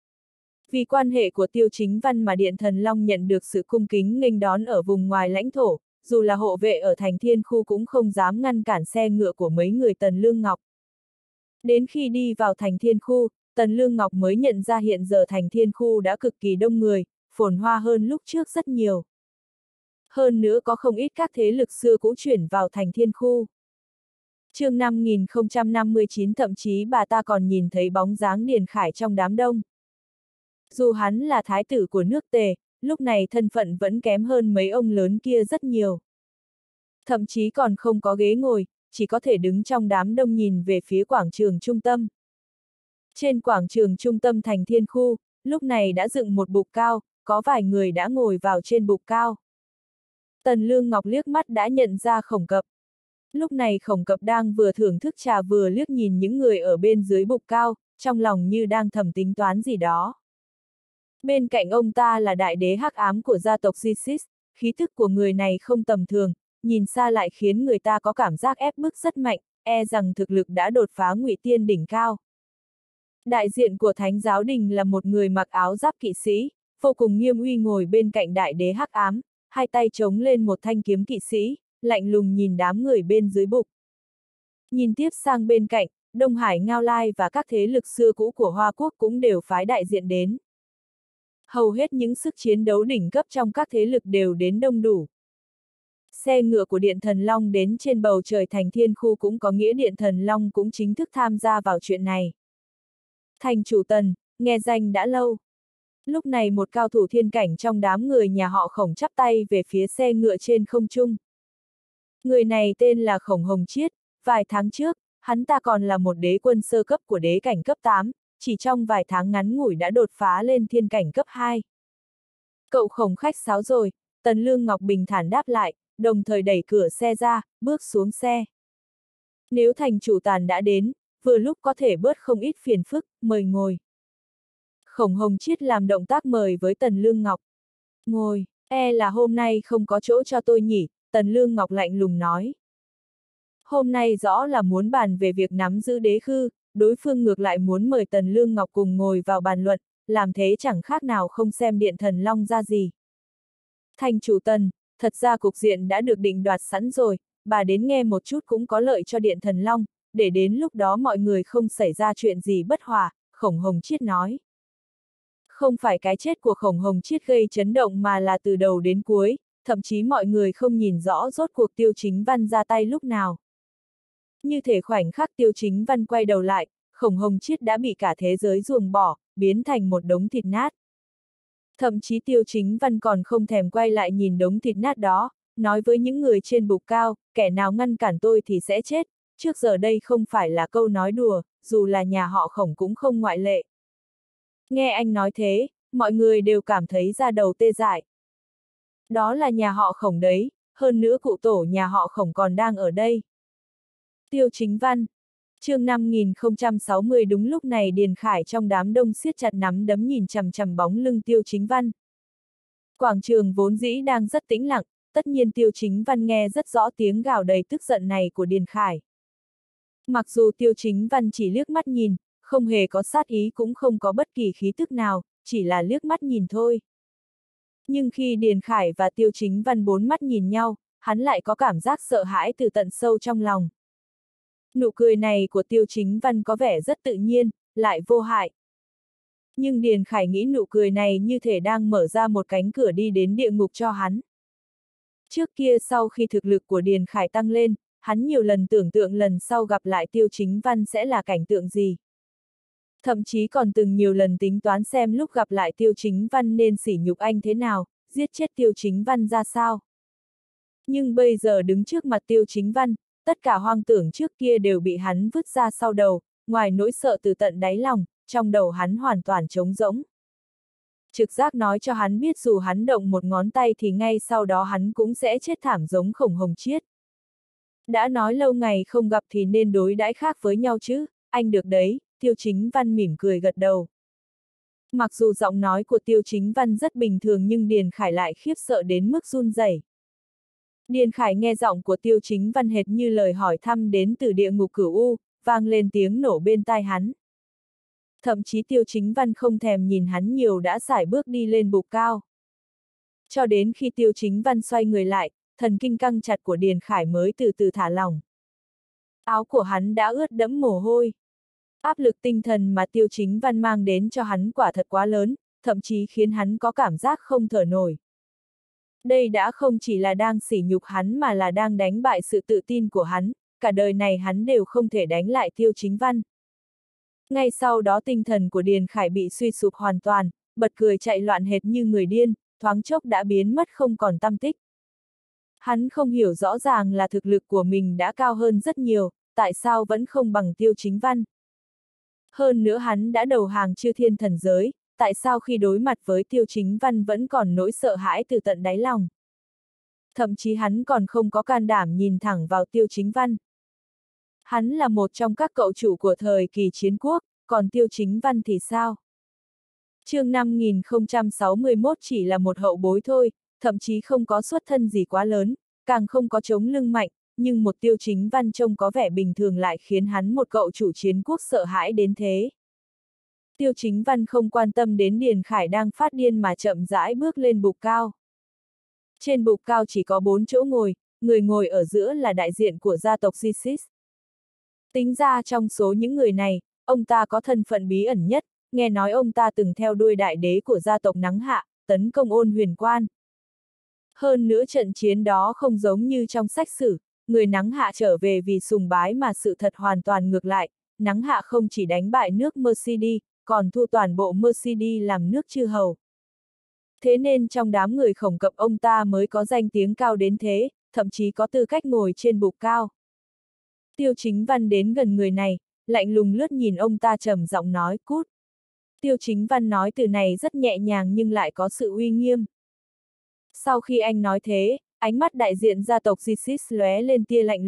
Vì quan hệ của Tiêu Chính Văn mà Điện Thần Long nhận được sự cung kính nghênh đón ở vùng ngoài lãnh thổ, dù là hộ vệ ở thành Thiên Khu cũng không dám ngăn cản xe ngựa của mấy người Tần Lương Ngọc. Đến khi đi vào thành Thiên Khu, Tần Lương Ngọc mới nhận ra hiện giờ thành Thiên Khu đã cực kỳ đông người, phồn hoa hơn lúc trước rất nhiều. Hơn nữa có không ít các thế lực xưa cũ chuyển vào thành Thiên Khu. Chương 5059 thậm chí bà ta còn nhìn thấy bóng dáng Điền Khải trong đám đông. Dù hắn là thái tử của nước Tề, lúc này thân phận vẫn kém hơn mấy ông lớn kia rất nhiều. Thậm chí còn không có ghế ngồi, chỉ có thể đứng trong đám đông nhìn về phía quảng trường trung tâm. Trên quảng trường trung tâm thành Thiên Khu, lúc này đã dựng một bục cao, có vài người đã ngồi vào trên bục cao. Tần Lương Ngọc liếc mắt đã nhận ra Khổng Cập. Lúc này Khổng Cập đang vừa thưởng thức trà vừa liếc nhìn những người ở bên dưới bục cao, trong lòng như đang thầm tính toán gì đó. Bên cạnh ông ta là đại đế hắc ám của gia tộc Jisis, khí thức của người này không tầm thường, nhìn xa lại khiến người ta có cảm giác ép bức rất mạnh, e rằng thực lực đã đột phá ngụy tiên đỉnh cao. Đại diện của Thánh Giáo Đình là một người mặc áo giáp kỵ sĩ, vô cùng nghiêm uy ngồi bên cạnh đại đế hắc ám, hai tay chống lên một thanh kiếm kỵ sĩ, lạnh lùng nhìn đám người bên dưới bục. Nhìn tiếp sang bên cạnh, Đông Hải Ngao Lai và các thế lực xưa cũ của Hoa Quốc cũng đều phái đại diện đến. Hầu hết những sức chiến đấu đỉnh cấp trong các thế lực đều đến đông đủ. Xe ngựa của Điện Thần Long đến trên bầu trời thành Thiên Khu cũng có nghĩa Điện Thần Long cũng chính thức tham gia vào chuyện này. Thành chủ Tần, nghe danh đã lâu. Lúc này một cao thủ thiên cảnh trong đám người nhà họ Khổng chắp tay về phía xe ngựa trên không trung. Người này tên là Khổng Hồng Chiết, vài tháng trước, hắn ta còn là một đế quân sơ cấp của đế cảnh cấp 8, chỉ trong vài tháng ngắn ngủi đã đột phá lên thiên cảnh cấp 2. Cậu Khổng khách sáo rồi, Tần Lương Ngọc bình thản đáp lại, đồng thời đẩy cửa xe ra, bước xuống xe. Nếu thành chủ Tàn đã đến, vừa lúc có thể bớt không ít phiền phức, mời ngồi. Khổng Hồng Chiết làm động tác mời với Tần Lương Ngọc. Ngồi, là hôm nay không có chỗ cho tôi nhỉ, Tần Lương Ngọc lạnh lùng nói. Hôm nay rõ là muốn bàn về việc nắm giữ đế khư, đối phương ngược lại muốn mời Tần Lương Ngọc cùng ngồi vào bàn luận, làm thế chẳng khác nào không xem Điện Thần Long ra gì. Thành chủ Tần, thật ra cục diện đã được định đoạt sẵn rồi, bà đến nghe một chút cũng có lợi cho Điện Thần Long, để đến lúc đó mọi người không xảy ra chuyện gì bất hòa, Khổng Hồng Chiết nói. Không phải cái chết của Khổng Hồng Chiết gây chấn động mà là từ đầu đến cuối, thậm chí mọi người không nhìn rõ rốt cuộc Tiêu Chính Văn ra tay lúc nào. Như thể khoảnh khắc Tiêu Chính Văn quay đầu lại, Khổng Hồng Chiết đã bị cả thế giới ruồng bỏ, biến thành một đống thịt nát. Thậm chí Tiêu Chính Văn còn không thèm quay lại nhìn đống thịt nát đó, nói với những người trên bục cao, kẻ nào ngăn cản tôi thì sẽ chết, trước giờ đây không phải là câu nói đùa, dù là nhà họ Khổng cũng không ngoại lệ. Nghe anh nói thế, mọi người đều cảm thấy da đầu tê dại. Đó là nhà họ Khổng đấy, hơn nữa cụ tổ nhà họ Khổng còn đang ở đây. Tiêu Chính Văn. Chương 5060 đúng lúc này Điền Khải trong đám đông siết chặt nắm đấm nhìn chằm chằm bóng lưng Tiêu Chính Văn. Quảng trường vốn dĩ đang rất tĩnh lặng, tất nhiên Tiêu Chính Văn nghe rất rõ tiếng gào đầy tức giận này của Điền Khải. Mặc dù Tiêu Chính Văn chỉ liếc mắt nhìn, không hề có sát ý cũng không có bất kỳ khí tức nào, chỉ là liếc mắt nhìn thôi. Nhưng khi Điền Khải và Tiêu Chính Văn bốn mắt nhìn nhau, hắn lại có cảm giác sợ hãi từ tận sâu trong lòng. Nụ cười này của Tiêu Chính Văn có vẻ rất tự nhiên, lại vô hại. Nhưng Điền Khải nghĩ nụ cười này như thể đang mở ra một cánh cửa đi đến địa ngục cho hắn. Trước kia sau khi thực lực của Điền Khải tăng lên, hắn nhiều lần tưởng tượng lần sau gặp lại Tiêu Chính Văn sẽ là cảnh tượng gì. Thậm chí còn từng nhiều lần tính toán xem lúc gặp lại Tiêu Chính Văn nên sỉ nhục anh thế nào, giết chết Tiêu Chính Văn ra sao. Nhưng bây giờ đứng trước mặt Tiêu Chính Văn, tất cả hoang tưởng trước kia đều bị hắn vứt ra sau đầu, ngoài nỗi sợ từ tận đáy lòng, trong đầu hắn hoàn toàn trống rỗng. Trực giác nói cho hắn biết dù hắn động một ngón tay thì ngay sau đó hắn cũng sẽ chết thảm giống Khổng Hồng Chiết. Đã nói lâu ngày không gặp thì nên đối đãi khác với nhau chứ, anh được đấy, Tiêu Chính Văn mỉm cười gật đầu. Mặc dù giọng nói của Tiêu Chính Văn rất bình thường nhưng Điền Khải lại khiếp sợ đến mức run rẩy. Điền Khải nghe giọng của Tiêu Chính Văn hệt như lời hỏi thăm đến từ địa ngục cửu u, vang lên tiếng nổ bên tai hắn. Thậm chí Tiêu Chính Văn không thèm nhìn hắn nhiều đã sải bước đi lên bục cao. Cho đến khi Tiêu Chính Văn xoay người lại, thần kinh căng chặt của Điền Khải mới từ từ thả lỏng. Áo của hắn đã ướt đẫm mồ hôi. Áp lực tinh thần mà Tiêu Chính Văn mang đến cho hắn quả thật quá lớn, thậm chí khiến hắn có cảm giác không thở nổi. Đây đã không chỉ là đang sỉ nhục hắn mà là đang đánh bại sự tự tin của hắn, cả đời này hắn đều không thể đánh lại Tiêu Chính Văn. Ngay sau đó tinh thần của Điền Khải bị suy sụp hoàn toàn, bật cười chạy loạn hệt như người điên, thoáng chốc đã biến mất không còn tăm tích. Hắn không hiểu rõ ràng là thực lực của mình đã cao hơn rất nhiều, tại sao vẫn không bằng Tiêu Chính Văn. Hơn nữa hắn đã đầu hàng chư thiên thần giới, tại sao khi đối mặt với Tiêu Chính Văn vẫn còn nỗi sợ hãi từ tận đáy lòng. Thậm chí hắn còn không có can đảm nhìn thẳng vào Tiêu Chính Văn. Hắn là một trong các cậu chủ của thời kỳ chiến quốc, còn Tiêu Chính Văn thì sao? Chương 5061 chỉ là một hậu bối thôi, thậm chí không có xuất thân gì quá lớn, càng không có chống lưng mạnh, nhưng một Tiêu Chính Văn trông có vẻ bình thường lại khiến hắn một cậu chủ chiến quốc sợ hãi đến thế. Tiêu Chính Văn không quan tâm đến Điền Khải đang phát điên mà chậm rãi bước lên bục cao. Trên bục cao chỉ có 4 chỗ ngồi, người ngồi ở giữa là đại diện của gia tộc Zisis. Tính ra trong số những người này, ông ta có thân phận bí ẩn nhất, nghe nói ông ta từng theo đuôi đại đế của gia tộc Nắng Hạ, tấn công Ôn Huyền Quan. Hơn nữa trận chiến đó không giống như trong sách sử, người Nắng Hạ trở về vì sùng bái mà sự thật hoàn toàn ngược lại, Nắng Hạ không chỉ đánh bại nước Mercedes, còn thu toàn bộ Mercedes làm nước chư hầu. Thế nên trong đám người Khổng Cập ông ta mới có danh tiếng cao đến thế, thậm chí có tư cách ngồi trên bục cao. Tiêu Chính Văn đến gần người này, lạnh lùng lướt nhìn ông ta trầm giọng nói cút. Tiêu Chính Văn nói từ này rất nhẹ nhàng nhưng lại có sự uy nghiêm. Sau khi anh nói thế, ánh mắt đại diện gia tộc Zisis lóe lên tia lạnh lùng,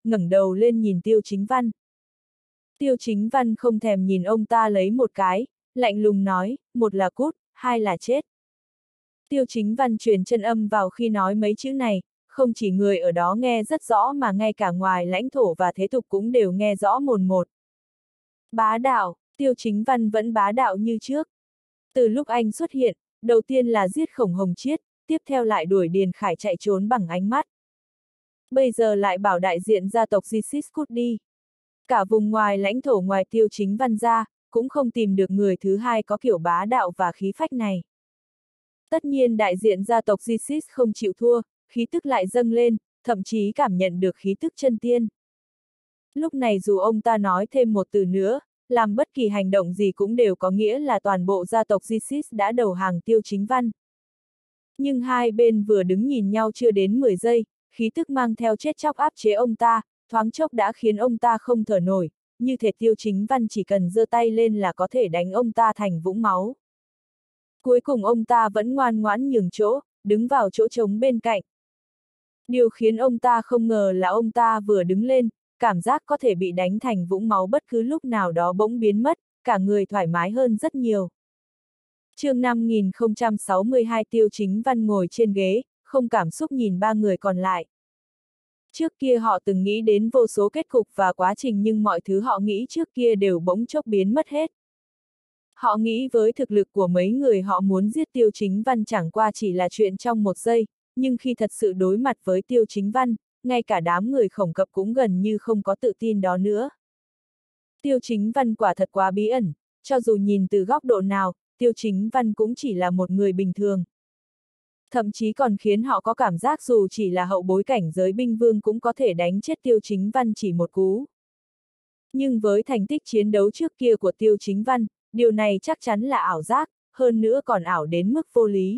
ngẩng đầu lên nhìn Tiêu Chính Văn. Tiêu Chính Văn không thèm nhìn ông ta lấy một cái, lạnh lùng nói, một là cút, hai là chết. Tiêu Chính Văn truyền chân âm vào khi nói mấy chữ này, không chỉ người ở đó nghe rất rõ mà ngay cả ngoài lãnh thổ và thế tục cũng đều nghe rõ mồn một. Bá đạo, Tiêu Chính Văn vẫn bá đạo như trước. Từ lúc anh xuất hiện, đầu tiên là giết Khổng Hồng Chiết, tiếp theo lại đuổi Điền Khải chạy trốn bằng ánh mắt. Bây giờ lại bảo đại diện gia tộc Jisit cút đi. Cả vùng ngoài lãnh thổ ngoài Tiêu Chính Văn ra, cũng không tìm được người thứ hai có kiểu bá đạo và khí phách này. Tất nhiên đại diện gia tộc Jisit không chịu thua, khí tức lại dâng lên, thậm chí cảm nhận được khí tức chân tiên. Lúc này dù ông ta nói thêm một từ nữa, làm bất kỳ hành động gì cũng đều có nghĩa là toàn bộ gia tộc Jisit đã đầu hàng Tiêu Chính Văn. Nhưng hai bên vừa đứng nhìn nhau chưa đến 10 giây, khí tức mang theo chết chóc áp chế ông ta, thoáng chốc đã khiến ông ta không thở nổi, như thể Tiêu Chính Văn chỉ cần giơ tay lên là có thể đánh ông ta thành vũng máu. Cuối cùng ông ta vẫn ngoan ngoãn nhường chỗ, đứng vào chỗ trống bên cạnh. Điều khiến ông ta không ngờ là ông ta vừa đứng lên, cảm giác có thể bị đánh thành vũng máu bất cứ lúc nào đó bỗng biến mất, cả người thoải mái hơn rất nhiều. Chương 5062 Tiêu Chính Văn ngồi trên ghế, không cảm xúc nhìn ba người còn lại. Trước kia họ từng nghĩ đến vô số kết cục và quá trình nhưng mọi thứ họ nghĩ trước kia đều bỗng chốc biến mất hết. Họ nghĩ với thực lực của mấy người họ muốn giết Tiêu Chính Văn chẳng qua chỉ là chuyện trong một giây, nhưng khi thật sự đối mặt với Tiêu Chính Văn, ngay cả đám người Khổng Cập cũng gần như không có tự tin đó nữa. Tiêu Chính Văn quả thật quá bí ẩn, cho dù nhìn từ góc độ nào, Tiêu Chính Văn cũng chỉ là một người bình thường. Thậm chí còn khiến họ có cảm giác dù chỉ là hậu bối cảnh giới binh vương cũng có thể đánh chết Tiêu Chính Văn chỉ một cú. Nhưng với thành tích chiến đấu trước kia của Tiêu Chính Văn, điều này chắc chắn là ảo giác, hơn nữa còn ảo đến mức vô lý.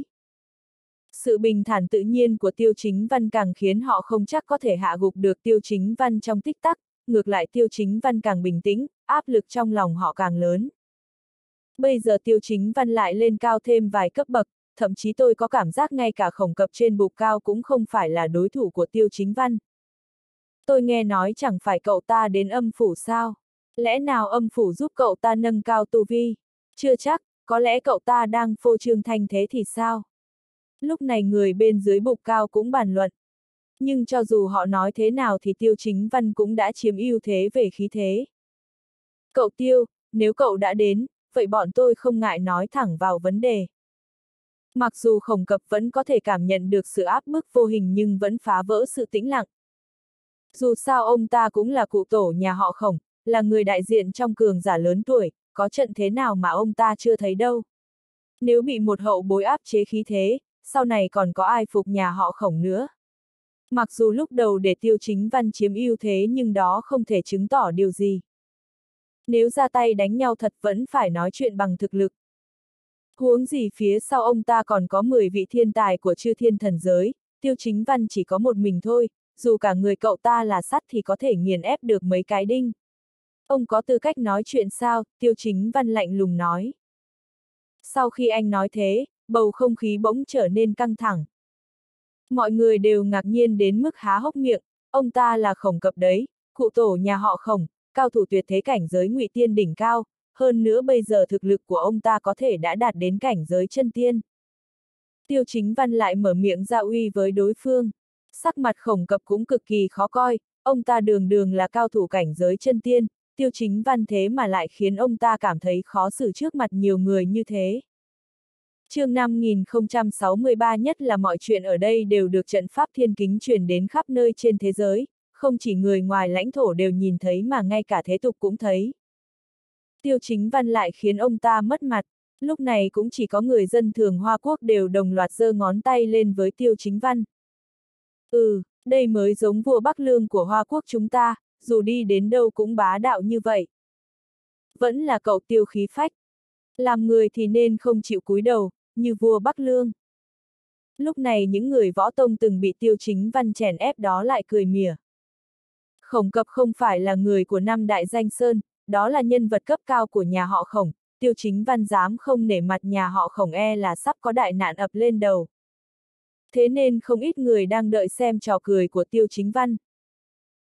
Sự bình thản tự nhiên của Tiêu Chính Văn càng khiến họ không chắc có thể hạ gục được Tiêu Chính Văn trong tích tắc, ngược lại Tiêu Chính Văn càng bình tĩnh, áp lực trong lòng họ càng lớn. Bây giờ Tiêu Chính Văn lại lên cao thêm vài cấp bậc, thậm chí tôi có cảm giác ngay cả Khổng Cập trên bục cao cũng không phải là đối thủ của Tiêu Chính Văn. Tôi nghe nói chẳng phải cậu ta đến âm phủ sao? Lẽ nào âm phủ giúp cậu ta nâng cao tu vi? Chưa chắc, có lẽ cậu ta đang phô trương thanh thế thì sao? Lúc này người bên dưới bục cao cũng bàn luận. Nhưng cho dù họ nói thế nào thì Tiêu Chính Văn cũng đã chiếm ưu thế về khí thế. Cậu Tiêu, nếu cậu đã đến, vậy bọn tôi không ngại nói thẳng vào vấn đề. Mặc dù Khổng Cập vẫn có thể cảm nhận được sự áp bức vô hình nhưng vẫn phá vỡ sự tĩnh lặng. Dù sao ông ta cũng là cụ tổ nhà họ Khổng, là người đại diện trong cường giả lớn tuổi, có trận thế nào mà ông ta chưa thấy đâu. Nếu bị một hậu bối áp chế khí thế, sau này còn có ai phục nhà họ Khổng nữa. Mặc dù lúc đầu để Tiêu Chính Văn chiếm ưu thế nhưng đó không thể chứng tỏ điều gì. Nếu ra tay đánh nhau thật vẫn phải nói chuyện bằng thực lực. Huống gì phía sau ông ta còn có 10 vị thiên tài của chư thiên thần giới, Tiêu Chính Văn chỉ có một mình thôi, dù cả người cậu ta là sắt thì có thể nghiền ép được mấy cái đinh. Ông có tư cách nói chuyện sao? Tiêu Chính Văn lạnh lùng nói. Sau khi anh nói thế, bầu không khí bỗng trở nên căng thẳng. Mọi người đều ngạc nhiên đến mức há hốc miệng, ông ta là Khổng Cập đấy, cụ tổ nhà họ Khổng, cao thủ tuyệt thế cảnh giới ngụy tiên đỉnh cao, hơn nữa bây giờ thực lực của ông ta có thể đã đạt đến cảnh giới chân tiên. Tiêu Chính Văn lại mở miệng ra uy với đối phương. Sắc mặt Khổng Cập cũng cực kỳ khó coi, ông ta đường đường là cao thủ cảnh giới chân tiên, Tiêu Chính Văn thế mà lại khiến ông ta cảm thấy khó xử trước mặt nhiều người như thế. Chương 5063 nhất là mọi chuyện ở đây đều được trận pháp thiên kính truyền đến khắp nơi trên thế giới, không chỉ người ngoài lãnh thổ đều nhìn thấy mà ngay cả thế tục cũng thấy. Tiêu Chính Văn lại khiến ông ta mất mặt, lúc này cũng chỉ có người dân thường Hoa Quốc đều đồng loạt giơ ngón tay lên với Tiêu Chính Văn. Đây mới giống vua Bắc Lương của Hoa Quốc chúng ta, dù đi đến đâu cũng bá đạo như vậy. Vẫn là cậu Tiêu khí phách. Làm người thì nên không chịu cúi đầu, như vua Bắc Lương. Lúc này những người võ tông từng bị Tiêu Chính Văn chèn ép đó lại cười mỉa. Khổng Cập không phải là người của năm đại danh sơn, đó là nhân vật cấp cao của nhà họ Khổng, Tiêu Chính Văn dám không nể mặt nhà họ Khổng e là sắp có đại nạn ập lên đầu. Thế nên không ít người đang đợi xem trò cười của Tiêu Chính Văn.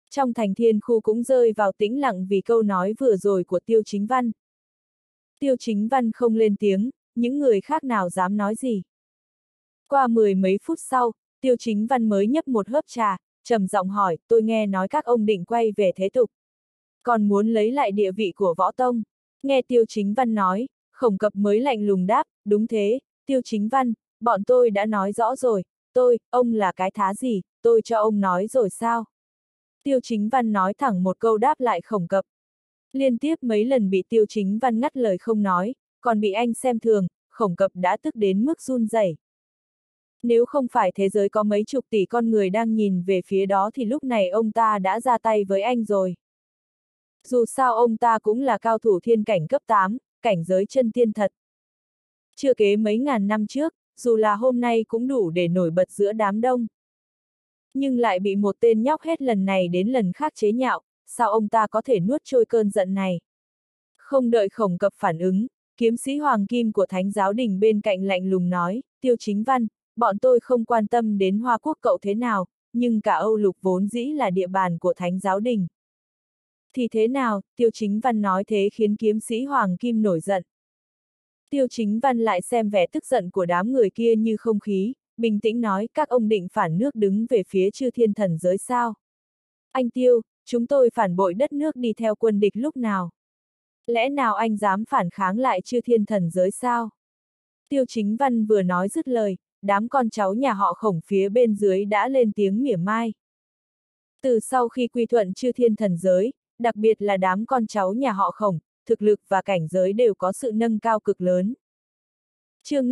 Trong thành thiên khu cũng rơi vào tĩnh lặng vì câu nói vừa rồi của Tiêu Chính Văn. Tiêu Chính Văn không lên tiếng, những người khác nào dám nói gì. Qua 10 mấy phút sau, Tiêu Chính Văn mới nhấp một hớp trà, trầm giọng hỏi, tôi nghe nói các ông định quay về thế tục. Còn muốn lấy lại địa vị của võ tông. Nghe Tiêu Chính Văn nói, Khổng Cập mới lạnh lùng đáp, đúng thế, Tiêu Chính Văn, bọn tôi đã nói rõ rồi, ông là cái thá gì, tôi cho ông nói rồi sao? Tiêu Chính Văn nói thẳng một câu đáp lại Khổng Cập. Liên tiếp mấy lần bị Tiêu Chính Văn ngắt lời không nói, còn bị anh xem thường, Khổng Cập đã tức đến mức run rẩy. Nếu không phải thế giới có mấy chục tỷ con người đang nhìn về phía đó thì lúc này ông ta đã ra tay với anh rồi. Dù sao ông ta cũng là cao thủ thiên cảnh cấp 8, cảnh giới chân tiên thật. Chưa kế mấy ngàn năm trước, dù là hôm nay cũng đủ để nổi bật giữa đám đông. Nhưng lại bị một tên nhóc hết lần này đến lần khác chế nhạo, sao ông ta có thể nuốt trôi cơn giận này? Không đợi Khổng Cập phản ứng, kiếm sĩ Hoàng Kim của Thánh Giáo Đình bên cạnh lạnh lùng nói, Tiêu Chính Văn, bọn tôi không quan tâm đến Hoa Quốc cậu thế nào, nhưng cả Âu Lục vốn dĩ là địa bàn của Thánh Giáo Đình. Thì thế nào, Tiêu Chính Văn nói thế khiến kiếm sĩ Hoàng Kim nổi giận. Tiêu Chính Văn lại xem vẻ tức giận của đám người kia như không khí, bình tĩnh nói các ông định phản nước đứng về phía Chư Thiên Thần giới sao? Anh Tiêu, chúng tôi phản bội đất nước đi theo quân địch lúc nào? Lẽ nào anh dám phản kháng lại Chư Thiên Thần giới sao? Tiêu Chính Văn vừa nói dứt lời, đám con cháu nhà họ Khổng phía bên dưới đã lên tiếng mỉa mai. Từ sau khi quy thuận Chư Thiên Thần giới, đặc biệt là đám con cháu nhà họ Khổng, thực lực và cảnh giới đều có sự nâng cao cực lớn. Chương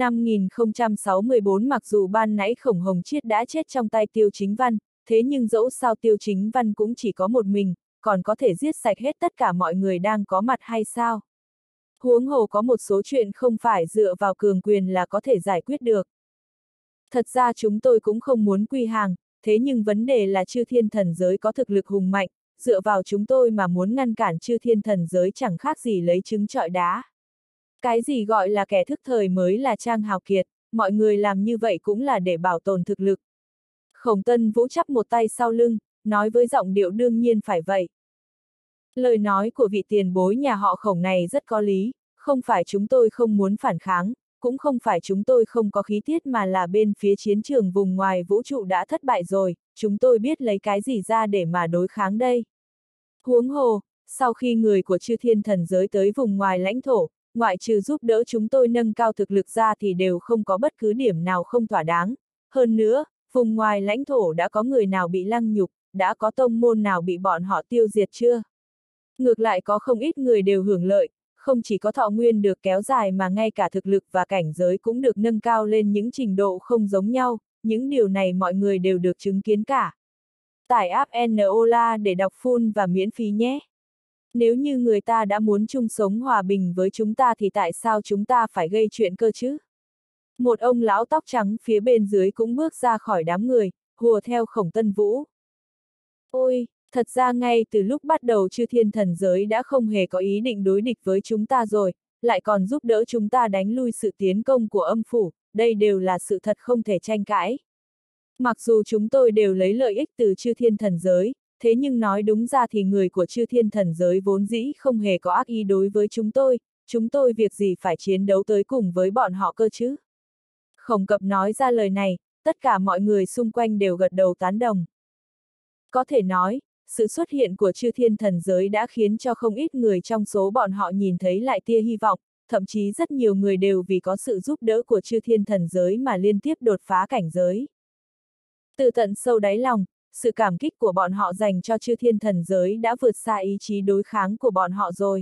5064 mặc dù ban nãy Khổng Hồng Chiết đã chết trong tay Tiêu Chính Văn, thế nhưng dẫu sao Tiêu Chính Văn cũng chỉ có một mình, còn có thể giết sạch hết tất cả mọi người đang có mặt hay sao? Huống hồ có một số chuyện không phải dựa vào cường quyền là có thể giải quyết được. Thật ra chúng tôi cũng không muốn quy hàng, thế nhưng vấn đề là Chư Thiên Thần giới có thực lực hùng mạnh, dựa vào chúng tôi mà muốn ngăn cản Chư Thiên Thần giới chẳng khác gì lấy trứng trọi đá. Cái gì gọi là kẻ thức thời mới là Trang hào kiệt, mọi người làm như vậy cũng là để bảo tồn thực lực. Khổng Tân Vũ chắp một tay sau lưng, nói với giọng điệu đương nhiên phải vậy. Lời nói của vị tiền bối nhà họ Khổng này rất có lý, không phải chúng tôi không muốn phản kháng, cũng không phải chúng tôi không có khí tiết mà là bên phía chiến trường vùng ngoài vũ trụ đã thất bại rồi, chúng tôi biết lấy cái gì ra để mà đối kháng đây. Huống hồ, sau khi người của Chư Thiên Thần giới tới vùng ngoài lãnh thổ, ngoại trừ giúp đỡ chúng tôi nâng cao thực lực ra thì đều không có bất cứ điểm nào không thỏa đáng. Hơn nữa, vùng ngoài lãnh thổ đã có người nào bị lăng nhục, đã có tông môn nào bị bọn họ tiêu diệt chưa? Ngược lại có không ít người đều hưởng lợi, không chỉ có thọ nguyên được kéo dài mà ngay cả thực lực và cảnh giới cũng được nâng cao lên những trình độ không giống nhau, những điều này mọi người đều được chứng kiến cả. Tải app NOLA để đọc full và miễn phí nhé. Nếu như người ta đã muốn chung sống hòa bình với chúng ta thì tại sao chúng ta phải gây chuyện cơ chứ? Một ông lão tóc trắng phía bên dưới cũng bước ra khỏi đám người, hùa theo Khổng Tân Vũ. Ôi, thật ra ngay từ lúc bắt đầu Chư Thiên Thần giới đã không hề có ý định đối địch với chúng ta rồi, lại còn giúp đỡ chúng ta đánh lui sự tiến công của âm phủ, đây đều là sự thật không thể tranh cãi. Mặc dù chúng tôi đều lấy lợi ích từ Chư Thiên Thần giới, thế nhưng nói đúng ra thì người của Chư Thiên Thần giới vốn dĩ không hề có ác ý đối với chúng tôi việc gì phải chiến đấu tới cùng với bọn họ cơ chứ? Khổng Cập nói ra lời này, tất cả mọi người xung quanh đều gật đầu tán đồng. Có thể nói, sự xuất hiện của Chư Thiên Thần giới đã khiến cho không ít người trong số bọn họ nhìn thấy lại tia hy vọng, thậm chí rất nhiều người đều vì có sự giúp đỡ của Chư Thiên Thần giới mà liên tiếp đột phá cảnh giới. Từ tận sâu đáy lòng, sự cảm kích của bọn họ dành cho Chư Thiên Thần giới đã vượt xa ý chí đối kháng của bọn họ rồi.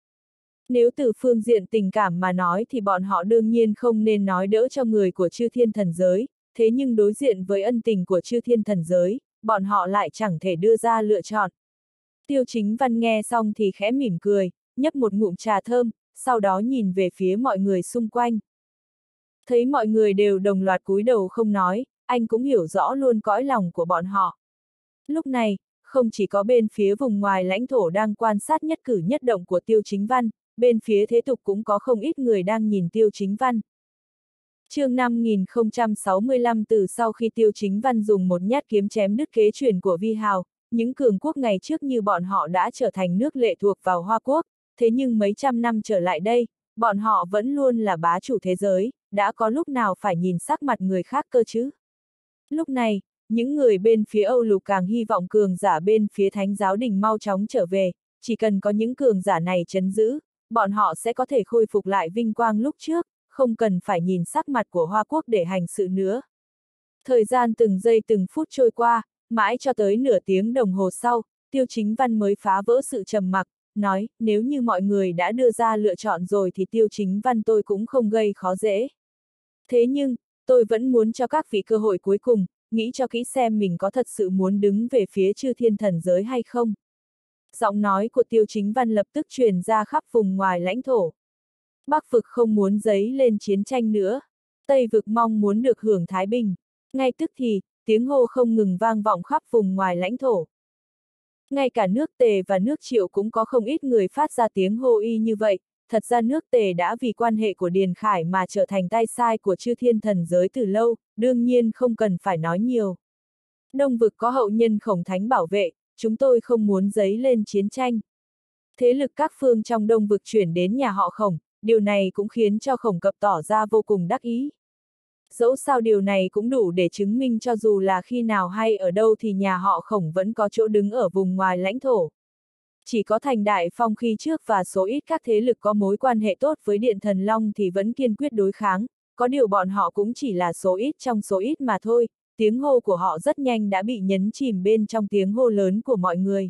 Nếu từ phương diện tình cảm mà nói thì bọn họ đương nhiên không nên nói đỡ cho người của Chư Thiên Thần giới, thế nhưng đối diện với ân tình của Chư Thiên Thần giới, bọn họ lại chẳng thể đưa ra lựa chọn. Tiêu Chính Văn nghe xong thì khẽ mỉm cười, nhấp một ngụm trà thơm, sau đó nhìn về phía mọi người xung quanh. Thấy mọi người đều đồng loạt cúi đầu không nói, anh cũng hiểu rõ luôn cõi lòng của bọn họ. Lúc này, không chỉ có bên phía vùng ngoài lãnh thổ đang quan sát nhất cử nhất động của Tiêu Chính Văn, bên phía thế tục cũng có không ít người đang nhìn Tiêu Chính Văn. Chương 5065 từ sau khi Tiêu Chính Văn dùng một nhát kiếm chém đứt kế truyền của Vi Hào, những cường quốc ngày trước như bọn họ đã trở thành nước lệ thuộc vào Hoa Quốc, thế nhưng mấy trăm năm trở lại đây, bọn họ vẫn luôn là bá chủ thế giới, đã có lúc nào phải nhìn sắc mặt người khác cơ chứ. Lúc này, những người bên phía Âu Lục càng hy vọng cường giả bên phía Thánh giáo đình mau chóng trở về, chỉ cần có những cường giả này trấn giữ, bọn họ sẽ có thể khôi phục lại vinh quang lúc trước, không cần phải nhìn sắc mặt của Hoa Quốc để hành sự nữa. Thời gian từng giây từng phút trôi qua, mãi cho tới nửa tiếng đồng hồ sau, Tiêu Chính Văn mới phá vỡ sự trầm mặc, nói, nếu như mọi người đã đưa ra lựa chọn rồi thì Tiêu Chính Văn tôi cũng không gây khó dễ. Thế nhưng, tôi vẫn muốn cho các vị cơ hội cuối cùng, nghĩ cho kỹ xem mình có thật sự muốn đứng về phía chư thiên thần giới hay không. Giọng nói của Tiêu Chính Văn lập tức truyền ra khắp vùng ngoài lãnh thổ. Bắc vực không muốn dấy lên chiến tranh nữa. Tây vực mong muốn được hưởng thái bình. Ngay tức thì, tiếng hô không ngừng vang vọng khắp vùng ngoài lãnh thổ. Ngay cả nước Tề và nước Triệu cũng có không ít người phát ra tiếng hô y như vậy. Thật ra nước Tề đã vì quan hệ của Điền Khải mà trở thành tay sai của chư thiên thần giới từ lâu, đương nhiên không cần phải nói nhiều. Đông vực có hậu nhân Khổng Thánh bảo vệ, chúng tôi không muốn dấy lên chiến tranh. Thế lực các phương trong Đông vực chuyển đến nhà họ Khổng, điều này cũng khiến cho Khổng Cập tỏ ra vô cùng đắc ý. Dẫu sao điều này cũng đủ để chứng minh cho dù là khi nào hay ở đâu thì nhà họ Khổng vẫn có chỗ đứng ở vùng ngoài lãnh thổ. Chỉ có Thành Đại Phong khi trước và số ít các thế lực có mối quan hệ tốt với Điện Thần Long thì vẫn kiên quyết đối kháng, có điều bọn họ cũng chỉ là số ít trong số ít mà thôi, tiếng hô của họ rất nhanh đã bị nhấn chìm bên trong tiếng hô lớn của mọi người.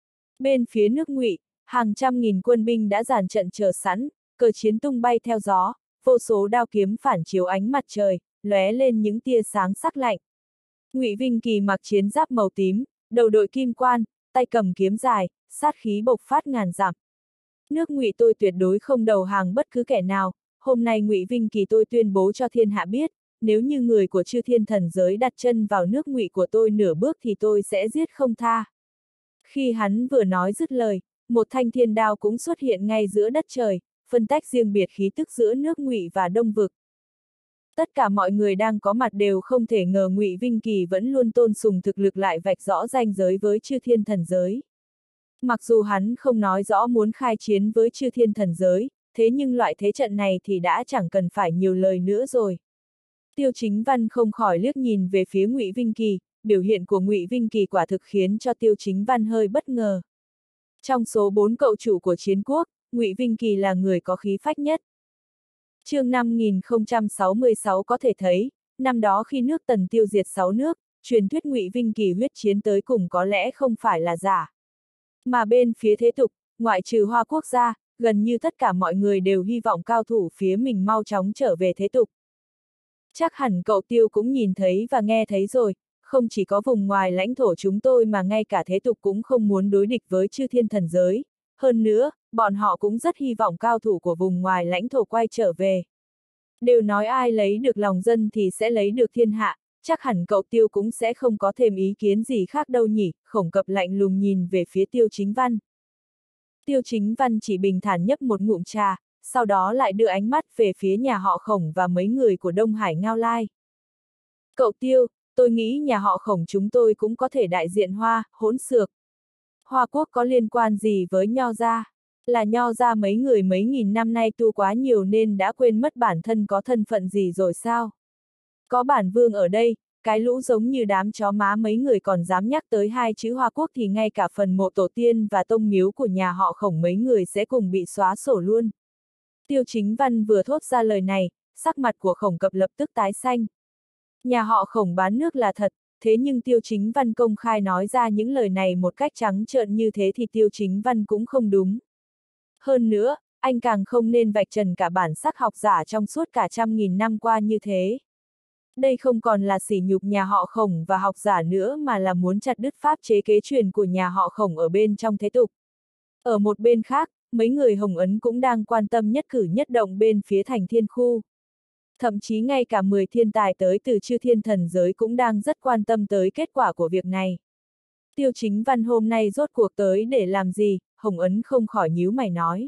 Bên phía nước Ngụy, hàng trăm nghìn quân binh đã dàn trận chờ sẵn, cờ chiến tung bay theo gió, vô số đao kiếm phản chiếu ánh mặt trời, lóe lên những tia sáng sắc lạnh. Ngụy Vinh Kỳ mặc chiến giáp màu tím, đầu đội kim quan, tay cầm kiếm dài, sát khí bộc phát ngàn dặm. Nước Ngụy tôi tuyệt đối không đầu hàng bất cứ kẻ nào, hôm nay Ngụy Vinh Kỳ tôi tuyên bố cho thiên hạ biết, nếu như người của chư thiên thần giới đặt chân vào nước Ngụy của tôi nửa bước thì tôi sẽ giết không tha. Khi hắn vừa nói dứt lời, một thanh thiên đao cũng xuất hiện ngay giữa đất trời, phân tách riêng biệt khí tức giữa nước Ngụy và Đông vực. Tất cả mọi người đang có mặt đều không thể ngờ Ngụy Vinh Kỳ vẫn luôn tôn sùng thực lực lại vạch rõ ranh giới với chư thiên thần giới. Mặc dù hắn không nói rõ muốn khai chiến với chư thiên thần giới, thế nhưng loại thế trận này thì đã chẳng cần phải nhiều lời nữa rồi. Tiêu Chính Văn không khỏi liếc nhìn về phía Ngụy Vinh Kỳ, biểu hiện của Ngụy Vinh Kỳ quả thực khiến cho Tiêu Chính Văn hơi bất ngờ. Trong số 4 cậu chủ của chiến quốc, Ngụy Vinh Kỳ là người có khí phách nhất. Chương 5066 có thể thấy, năm đó khi nước Tần tiêu diệt 6 nước, truyền thuyết Ngụy Vinh Kỳ huyết chiến tới cùng có lẽ không phải là giả. Mà bên phía thế tục, ngoại trừ Hoa Quốc gia, gần như tất cả mọi người đều hy vọng cao thủ phía mình mau chóng trở về thế tục. Chắc hẳn cậu Tiêu cũng nhìn thấy và nghe thấy rồi, không chỉ có vùng ngoài lãnh thổ chúng tôi mà ngay cả thế tục cũng không muốn đối địch với chư thiên thần giới. Hơn nữa, bọn họ cũng rất hy vọng cao thủ của vùng ngoài lãnh thổ quay trở về. Đều nói ai lấy được lòng dân thì sẽ lấy được thiên hạ, chắc hẳn cậu Tiêu cũng sẽ không có thêm ý kiến gì khác đâu nhỉ, Khổng Cập lạnh lùng nhìn về phía Tiêu Chính Văn. Tiêu Chính Văn chỉ bình thản nhấp một ngụm trà, sau đó lại đưa ánh mắt về phía nhà họ Khổng và mấy người của Đông Hải Ngao Lai. Cậu Tiêu, tôi nghĩ nhà họ Khổng chúng tôi cũng có thể đại diện Hoa, hỗn xược. Hoa Quốc có liên quan gì với Nho gia? Là Nho gia mấy người mấy nghìn năm nay tu quá nhiều nên đã quên mất bản thân có thân phận gì rồi sao? Có bản vương ở đây, cái lũ giống như đám chó má mấy người còn dám nhắc tới hai chữ Hoa Quốc thì ngay cả phần mộ tổ tiên và tông miếu của nhà họ Khổng mấy người sẽ cùng bị xóa sổ luôn. Tiêu Chính Văn vừa thốt ra lời này, sắc mặt của Khổng Cập lập tức tái xanh. Nhà họ Khổng bán nước là thật, thế nhưng Tiêu Chính Văn công khai nói ra những lời này một cách trắng trợn như thế thì Tiêu Chính Văn cũng không đúng. Hơn nữa, anh càng không nên vạch trần cả bản sắc học giả trong suốt cả 100.000 năm qua như thế. Đây không còn là sỉ nhục nhà họ Khổng và học giả nữa mà là muốn chặt đứt pháp chế kế truyền của nhà họ Khổng ở bên trong thế tục. Ở một bên khác, mấy người Hồng Ấn cũng đang quan tâm nhất cử nhất động bên phía thành thiên khu. Thậm chí ngay cả 10 thiên tài tới từ chư thiên thần giới cũng đang rất quan tâm tới kết quả của việc này. Tiêu Chính Văn hôm nay rốt cuộc tới để làm gì, Hồng Ấn không khỏi nhíu mày nói.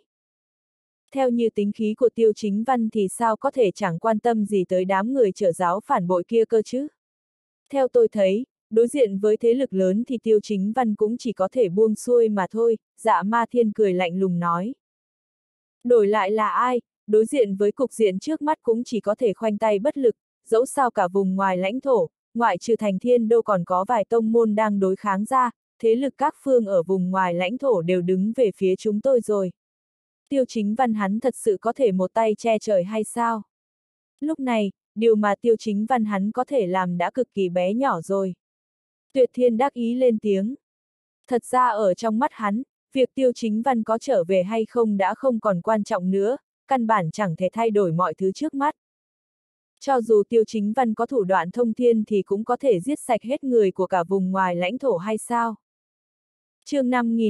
Theo như tính khí của Tiêu Chính Văn thì sao có thể chẳng quan tâm gì tới đám người trợ giáo phản bội kia cơ chứ? Theo tôi thấy, đối diện với thế lực lớn thì Tiêu Chính Văn cũng chỉ có thể buông xuôi mà thôi, Dạ Ma Thiên cười lạnh lùng nói. Đổi lại là ai, đối diện với cục diện trước mắt cũng chỉ có thể khoanh tay bất lực, dẫu sao cả vùng ngoài lãnh thổ, ngoại trừ thành Thiên Đô còn có vài tông môn đang đối kháng ra, thế lực các phương ở vùng ngoài lãnh thổ đều đứng về phía chúng tôi rồi. Tiêu Chính Văn hắn thật sự có thể một tay che trời hay sao? Lúc này, điều mà Tiêu Chính Văn hắn có thể làm đã cực kỳ bé nhỏ rồi. Tuyệt Thiên đắc ý lên tiếng. Thật ra ở trong mắt hắn, việc Tiêu Chính Văn có trở về hay không đã không còn quan trọng nữa, căn bản chẳng thể thay đổi mọi thứ trước mắt. Cho dù Tiêu Chính Văn có thủ đoạn thông thiên thì cũng có thể giết sạch hết người của cả vùng ngoài lãnh thổ hay sao? Chương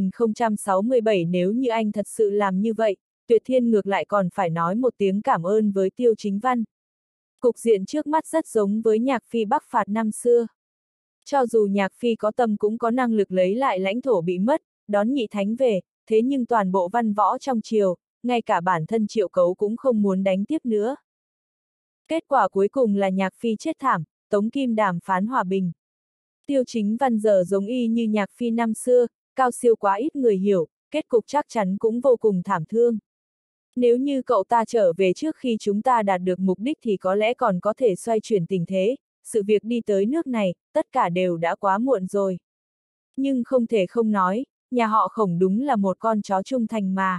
5067 nếu như anh thật sự làm như vậy, Tuyệt Thiên ngược lại còn phải nói một tiếng cảm ơn với Tiêu Chính Văn. Cục diện trước mắt rất giống với Nhạc Phi Bắc phạt năm xưa. Cho dù Nhạc Phi có tâm cũng có năng lực lấy lại lãnh thổ bị mất, đón Nhị Thánh về, thế nhưng toàn bộ văn võ trong triều, ngay cả bản thân Triệu Cấu cũng không muốn đánh tiếp nữa. Kết quả cuối cùng là Nhạc Phi chết thảm, Tống Kim đàm phán hòa bình. Tiêu Chính Văn giờ giống y như Nhạc Phi năm xưa, cao siêu quá ít người hiểu, kết cục chắc chắn cũng vô cùng thảm thương. Nếu như cậu ta trở về trước khi chúng ta đạt được mục đích thì có lẽ còn có thể xoay chuyển tình thế, sự việc đi tới nước này, tất cả đều đã quá muộn rồi. Nhưng không thể không nói, nhà họ Khổng đúng là một con chó trung thành mà.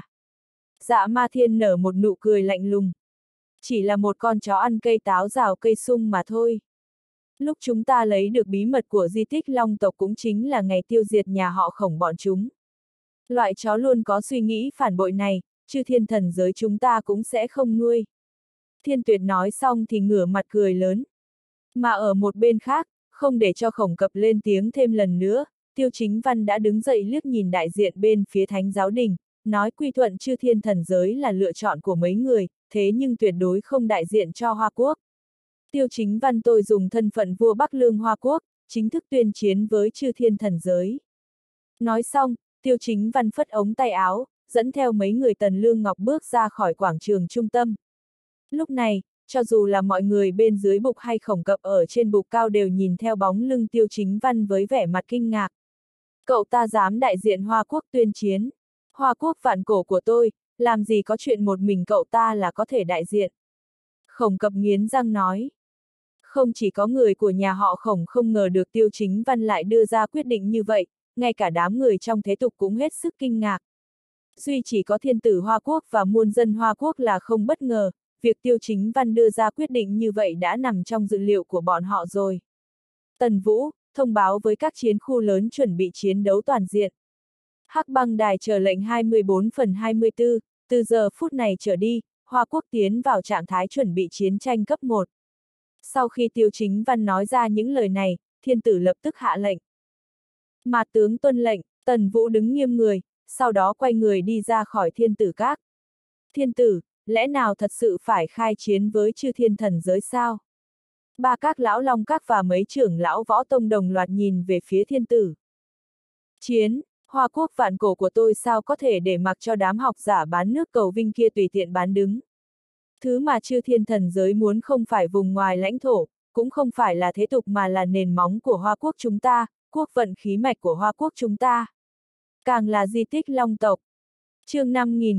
Dạ Ma Thiên nở một nụ cười lạnh lùng. Chỉ là một con chó ăn cây táo rào cây sung mà thôi. Lúc chúng ta lấy được bí mật của di tích Long tộc cũng chính là ngày tiêu diệt nhà họ Khổng bọn chúng. Loại chó luôn có suy nghĩ phản bội này, chư thiên thần giới chúng ta cũng sẽ không nuôi. Thiên Tuyệt nói xong thì ngửa mặt cười lớn. Mà ở một bên khác, không để cho Khổng Cập lên tiếng thêm lần nữa, Tiêu Chính Văn đã đứng dậy liếc nhìn đại diện bên phía Thánh Giáo Đình, nói quy thuận chư thiên thần giới là lựa chọn của mấy người, thế nhưng tuyệt đối không đại diện cho Hoa Quốc. Tiêu Chính Văn tôi dùng thân phận vua Bắc Lương Hoa Quốc, chính thức tuyên chiến với chư thiên thần giới. Nói xong, Tiêu Chính Văn phất ống tay áo, dẫn theo mấy người Tần Lương Ngọc bước ra khỏi quảng trường trung tâm. Lúc này, cho dù là mọi người bên dưới bục hay Khổng Cập ở trên bục cao đều nhìn theo bóng lưng Tiêu Chính Văn với vẻ mặt kinh ngạc. Cậu ta dám đại diện Hoa Quốc tuyên chiến. Hoa Quốc vạn cổ của tôi, làm gì có chuyện một mình cậu ta là có thể đại diện. Khổng Cập nghiến răng nói. Không chỉ có người của nhà họ Khổng không ngờ được Tiêu Chính Văn lại đưa ra quyết định như vậy, ngay cả đám người trong thế tục cũng hết sức kinh ngạc. Duy chỉ có thiên tử Hoa Quốc và muôn dân Hoa Quốc là không bất ngờ, việc Tiêu Chính Văn đưa ra quyết định như vậy đã nằm trong dự liệu của bọn họ rồi. Tần Vũ, thông báo với các chiến khu lớn chuẩn bị chiến đấu toàn diện. Hắc Băng Đài chờ lệnh 24/24, từ giờ phút này trở đi, Hoa Quốc tiến vào trạng thái chuẩn bị chiến tranh cấp 1. Sau khi Tiêu Chính Văn nói ra những lời này, thiên tử lập tức hạ lệnh. Mà tướng tuân lệnh, Tần Vũ đứng nghiêm người, sau đó quay người đi ra khỏi thiên tử các. Thiên tử, lẽ nào thật sự phải khai chiến với chư thiên thần giới sao? Ba các lão long các và mấy trưởng lão võ tông đồng loạt nhìn về phía thiên tử. Chiến, Hoa Quốc vạn cổ của tôi sao có thể để mặc cho đám học giả bán nước cầu vinh kia tùy tiện bán đứng. Thứ mà chư thiên thần giới muốn không phải vùng ngoài lãnh thổ, cũng không phải là thế tục mà là nền móng của Hoa Quốc chúng ta, quốc vận khí mạch của Hoa Quốc chúng ta. Càng là di tích Long tộc. Chương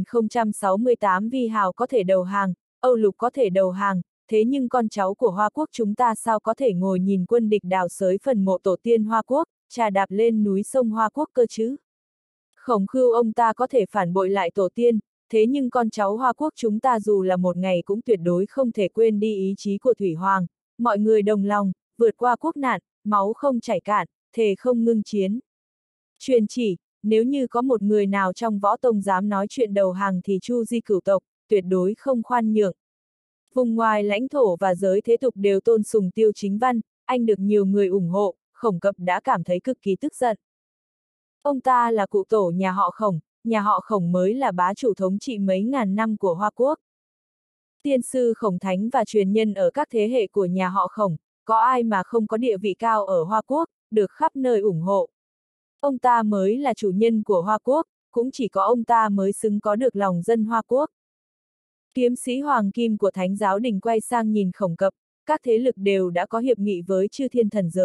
5068 Vi Hào có thể đầu hàng, Âu Lục có thể đầu hàng, thế nhưng con cháu của Hoa Quốc chúng ta sao có thể ngồi nhìn quân địch đào xới phần mộ tổ tiên Hoa Quốc, trà đạp lên núi sông Hoa Quốc cơ chứ? Khổng Khưu ông ta có thể phản bội lại tổ tiên, thế nhưng con cháu Hoa Quốc chúng ta dù là một ngày cũng tuyệt đối không thể quên đi ý chí của Thủy Hoàng, mọi người đồng lòng, vượt qua quốc nạn, máu không chảy cạn, thề không ngưng chiến. Truyền chỉ, nếu như có một người nào trong võ tông dám nói chuyện đầu hàng thì Chu Di cửu tộc, tuyệt đối không khoan nhượng. Vùng ngoài lãnh thổ và giới thế tục đều tôn sùng Tiêu Chính Văn, anh được nhiều người ủng hộ, Khổng Cập đã cảm thấy cực kỳ tức giận. Ông ta là cụ tổ nhà họ Khổng mới là bá chủ thống trị mấy ngàn năm của Hoa Quốc. Tiên sư Khổng Thánh và truyền nhân ở các thế hệ của nhà họ Khổng, có ai mà không có địa vị cao ở Hoa Quốc, được khắp nơi ủng hộ. Ông ta mới là chủ nhân của Hoa Quốc, cũng chỉ có ông ta mới xứng có được lòng dân Hoa Quốc. Kiếm sĩ Hoàng Kim của Thánh Giáo Đình quay sang nhìn Khổng Cập, các thế lực đều đã có hiệp nghị với chư thiên thần giới,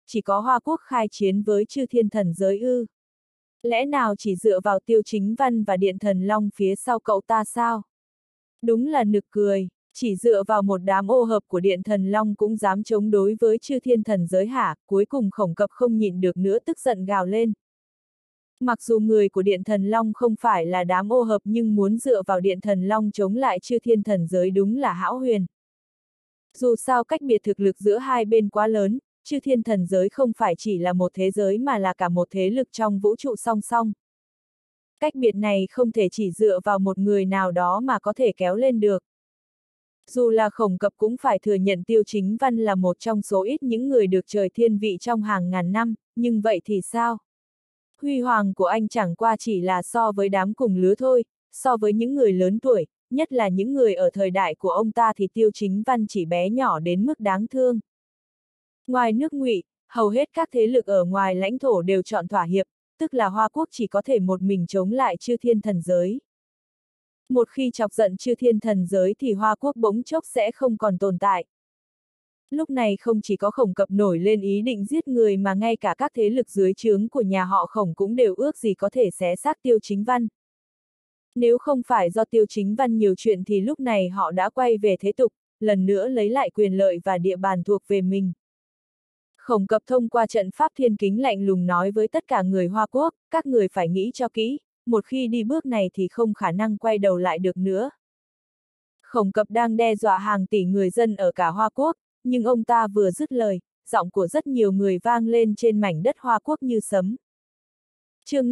chỉ có Hoa Quốc khai chiến với chư thiên thần giới ư? Lẽ nào chỉ dựa vào Tiêu Chính Văn và Điện Thần Long phía sau cậu ta sao? Đúng là nực cười, chỉ dựa vào một đám ô hợp của Điện Thần Long cũng dám chống đối với chư thiên thần giới hả? Cuối cùng Khổng Cập không nhịn được nữa tức giận gào lên. Mặc dù người của Điện Thần Long không phải là đám ô hợp nhưng muốn dựa vào Điện Thần Long chống lại chư thiên thần giới đúng là hão huyền. Dù sao cách biệt thực lực giữa hai bên quá lớn, chư thiên thần giới không phải chỉ là một thế giới mà là cả một thế lực trong vũ trụ song song. Cách biệt này không thể chỉ dựa vào một người nào đó mà có thể kéo lên được. Dù là Khổng Cập cũng phải thừa nhận Tiêu Chính Văn là một trong số ít những người được trời thiên vị trong hàng ngàn năm, nhưng vậy thì sao? Huy hoàng của anh chẳng qua chỉ là so với đám cùng lứa thôi, so với những người lớn tuổi, nhất là những người ở thời đại của ông ta thì Tiêu Chính Văn chỉ bé nhỏ đến mức đáng thương. Ngoài nước Ngụy, hầu hết các thế lực ở ngoài lãnh thổ đều chọn thỏa hiệp, tức là Hoa Quốc chỉ có thể một mình chống lại chư thiên thần giới. Một khi chọc giận chư thiên thần giới thì Hoa Quốc bỗng chốc sẽ không còn tồn tại. Lúc này không chỉ có Khổng Cập nổi lên ý định giết người mà ngay cả các thế lực dưới trướng của nhà họ Khổng cũng đều ước gì có thể xé xác Tiêu Chính Văn. Nếu không phải do Tiêu Chính Văn nhiều chuyện thì lúc này họ đã quay về thế tục, lần nữa lấy lại quyền lợi và địa bàn thuộc về mình. Khổng Cập thông qua trận pháp thiên kính lạnh lùng nói với tất cả người Hoa Quốc, các người phải nghĩ cho kỹ, một khi đi bước này thì không khả năng quay đầu lại được nữa. Khổng Cập đang đe dọa hàng tỷ người dân ở cả Hoa Quốc, nhưng ông ta vừa dứt lời, giọng của rất nhiều người vang lên trên mảnh đất Hoa Quốc như sấm. Chương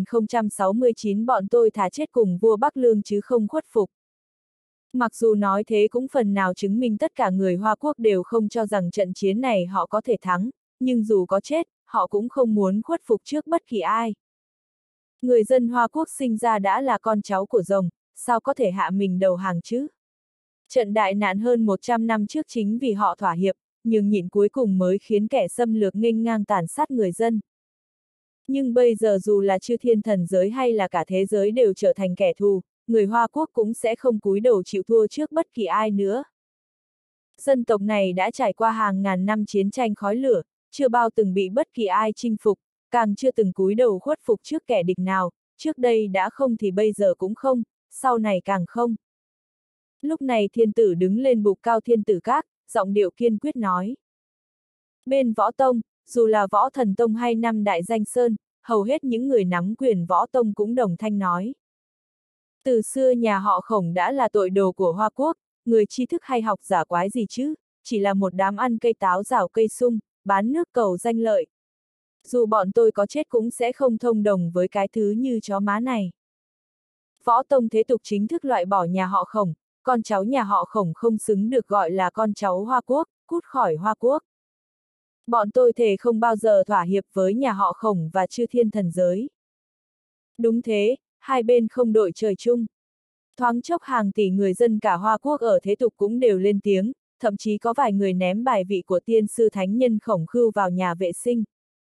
5069 bọn tôi thà chết cùng vua Bắc Lương chứ không khuất phục. Mặc dù nói thế cũng phần nào chứng minh tất cả người Hoa Quốc đều không cho rằng trận chiến này họ có thể thắng, nhưng dù có chết, họ cũng không muốn khuất phục trước bất kỳ ai. Người dân Hoa Quốc sinh ra đã là con cháu của rồng, sao có thể hạ mình đầu hàng chứ? Trận đại nạn hơn 100 năm trước chính vì họ thỏa hiệp, nhưng nhịn cuối cùng mới khiến kẻ xâm lược nghênh ngang tàn sát người dân. Nhưng bây giờ dù là chư thiên thần giới hay là cả thế giới đều trở thành kẻ thù, người Hoa Quốc cũng sẽ không cúi đầu chịu thua trước bất kỳ ai nữa. Dân tộc này đã trải qua hàng ngàn năm chiến tranh khói lửa, chưa bao từng bị bất kỳ ai chinh phục, càng chưa từng cúi đầu khuất phục trước kẻ địch nào, trước đây đã không thì bây giờ cũng không, sau này càng không. Lúc này thiên tử đứng lên bục cao thiên tử các, giọng điệu kiên quyết nói. Bên võ tông, dù là võ thần tông hay năm đại danh sơn, hầu hết những người nắm quyền võ tông cũng đồng thanh nói. Từ xưa nhà họ Khổng đã là tội đồ của Hoa Quốc, người tri thức hay học giả quái gì chứ, chỉ là một đám ăn cây táo rào cây sung, bán nước cầu danh lợi. Dù bọn tôi có chết cũng sẽ không thông đồng với cái thứ như chó má này. Võ tông thế tục chính thức loại bỏ nhà họ Khổng, con cháu nhà họ Khổng không xứng được gọi là con cháu Hoa Quốc, cút khỏi Hoa Quốc. Bọn tôi thề không bao giờ thỏa hiệp với nhà họ Khổng và chư thiên thần giới. Đúng thế, hai bên không đội trời chung. Thoáng chốc hàng tỷ người dân cả Hoa Quốc ở thế tục cũng đều lên tiếng, thậm chí có vài người ném bài vị của tiên sư thánh nhân Khổng Khưu vào nhà vệ sinh.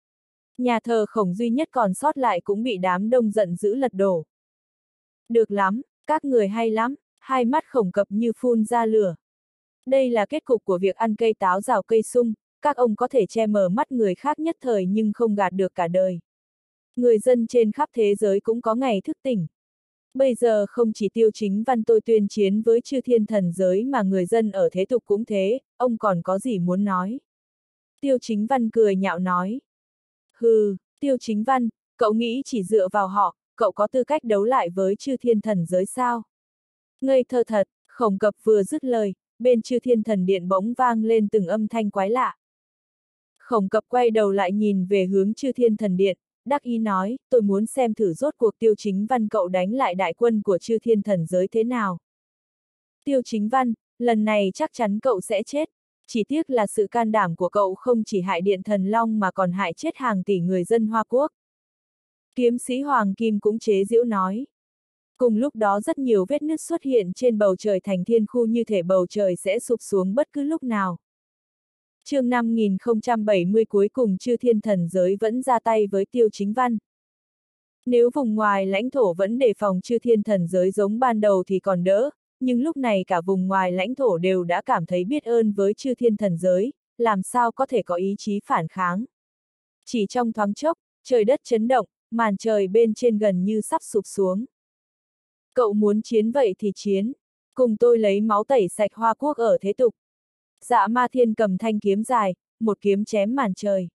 Nhà thờ Khổng duy nhất còn sót lại cũng bị đám đông giận dữ lật đổ. Được lắm, các người hay lắm, hai mắt Khổng Cập như phun ra lửa. Đây là kết cục của việc ăn cây táo rào cây sung, các ông có thể che mờ mắt người khác nhất thời nhưng không gạt được cả đời. Người dân trên khắp thế giới cũng có ngày thức tỉnh. Bây giờ không chỉ Tiêu Chính Văn tôi tuyên chiến với chư thiên thần giới mà người dân ở thế tục cũng thế, ông còn có gì muốn nói? Tiêu Chính Văn cười nhạo nói. Hừ, Tiêu Chính Văn, cậu nghĩ chỉ dựa vào họ, cậu có tư cách đấu lại với chư thiên thần giới sao? Ngây thơ thật, Khổng Cập vừa dứt lời, bên chư thiên thần điện bỗng vang lên từng âm thanh quái lạ. Khổng Cập quay đầu lại nhìn về hướng chư thiên thần điện, đắc ý nói, tôi muốn xem thử rốt cuộc Tiêu Chính Văn cậu đánh lại đại quân của chư thiên thần giới thế nào. Tiêu Chính Văn, lần này chắc chắn cậu sẽ chết. Chỉ tiếc là sự can đảm của cậu không chỉ hại Điện Thần Long mà còn hại chết hàng tỷ người dân Hoa Quốc. Kiếm sĩ Hoàng Kim cũng chế giễu nói. Cùng lúc đó rất nhiều vết nứt xuất hiện trên bầu trời thành thiên khu như thể bầu trời sẽ sụp xuống bất cứ lúc nào. Chương 5070 cuối cùng chư thiên thần giới vẫn ra tay với Tiêu Chính Văn. Nếu vùng ngoài lãnh thổ vẫn đề phòng chư thiên thần giới giống ban đầu thì còn đỡ, nhưng lúc này cả vùng ngoài lãnh thổ đều đã cảm thấy biết ơn với chư thiên thần giới, làm sao có thể có ý chí phản kháng. Chỉ trong thoáng chốc, trời đất chấn động, màn trời bên trên gần như sắp sụp xuống. Cậu muốn chiến vậy thì chiến, cùng tôi lấy máu tẩy sạch Hoa Quốc ở thế tục. Dạ Ma Thiên cầm thanh kiếm dài, một kiếm chém màn trời.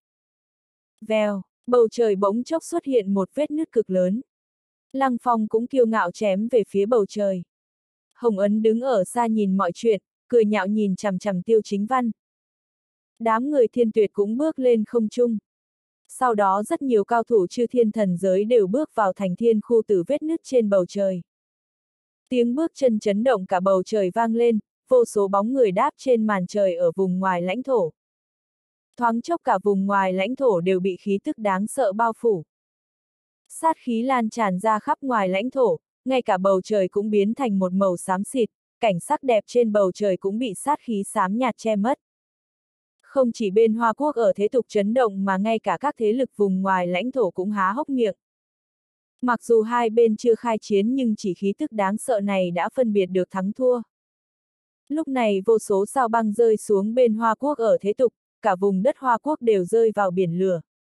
Vèo, bầu trời bỗng chốc xuất hiện một vết nứt cực lớn. Lăng Phong cũng kiêu ngạo chém về phía bầu trời. Hồng Ấn đứng ở xa nhìn mọi chuyện, cười nhạo nhìn chằm chằm Tiêu Chính Văn. Đám người Thiên Tuyệt cũng bước lên không trung. Sau đó rất nhiều cao thủ chư thiên thần giới đều bước vào thành thiên khu từ vết nứt trên bầu trời. Tiếng bước chân chấn động cả bầu trời vang lên, vô số bóng người đáp trên màn trời ở vùng ngoài lãnh thổ. Thoáng chốc cả vùng ngoài lãnh thổ đều bị khí tức đáng sợ bao phủ. Sát khí lan tràn ra khắp ngoài lãnh thổ, ngay cả bầu trời cũng biến thành một màu xám xịt, cảnh sắc đẹp trên bầu trời cũng bị sát khí xám nhạt che mất. Không chỉ bên Hoa Quốc ở thế tục chấn động mà ngay cả các thế lực vùng ngoài lãnh thổ cũng há hốc miệng. Mặc dù hai bên chưa khai chiến nhưng chỉ khí tức đáng sợ này đã phân biệt được thắng thua. Lúc này vô số sao băng rơi xuống bên Hoa Quốc ở thế tục, cả vùng đất Hoa Quốc đều rơi vào biển lửa.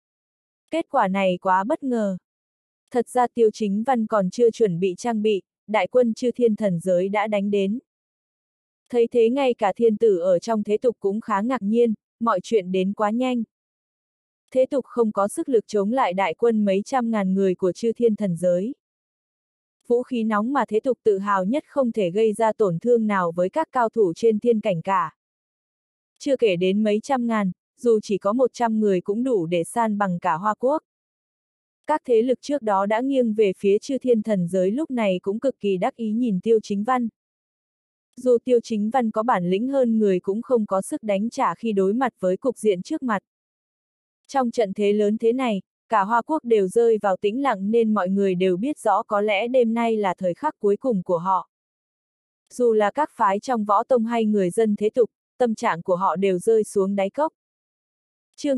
Kết quả này quá bất ngờ. Thật ra Tiêu Chính Văn còn chưa chuẩn bị trang bị, đại quân chư thiên thần giới đã đánh đến. Thấy thế ngay cả thiên tử ở trong thế tục cũng khá ngạc nhiên, mọi chuyện đến quá nhanh. Thế tục không có sức lực chống lại đại quân mấy trăm ngàn người của chư thiên thần giới. Vũ khí nóng mà thế tục tự hào nhất không thể gây ra tổn thương nào với các cao thủ trên thiên cảnh cả. Chưa kể đến mấy trăm ngàn, dù chỉ có 100 người cũng đủ để san bằng cả Hoa Quốc. Các thế lực trước đó đã nghiêng về phía chư thiên thần giới lúc này cũng cực kỳ đắc ý nhìn Tiêu Chính Văn. Dù Tiêu Chính Văn có bản lĩnh hơn người cũng không có sức đánh trả khi đối mặt với cục diện trước mặt. Trong trận thế lớn thế này, cả Hoa Quốc đều rơi vào tĩnh lặng nên mọi người đều biết rõ có lẽ đêm nay là thời khắc cuối cùng của họ. Dù là các phái trong võ tông hay người dân thế tục, tâm trạng của họ đều rơi xuống đáy cốc. Chương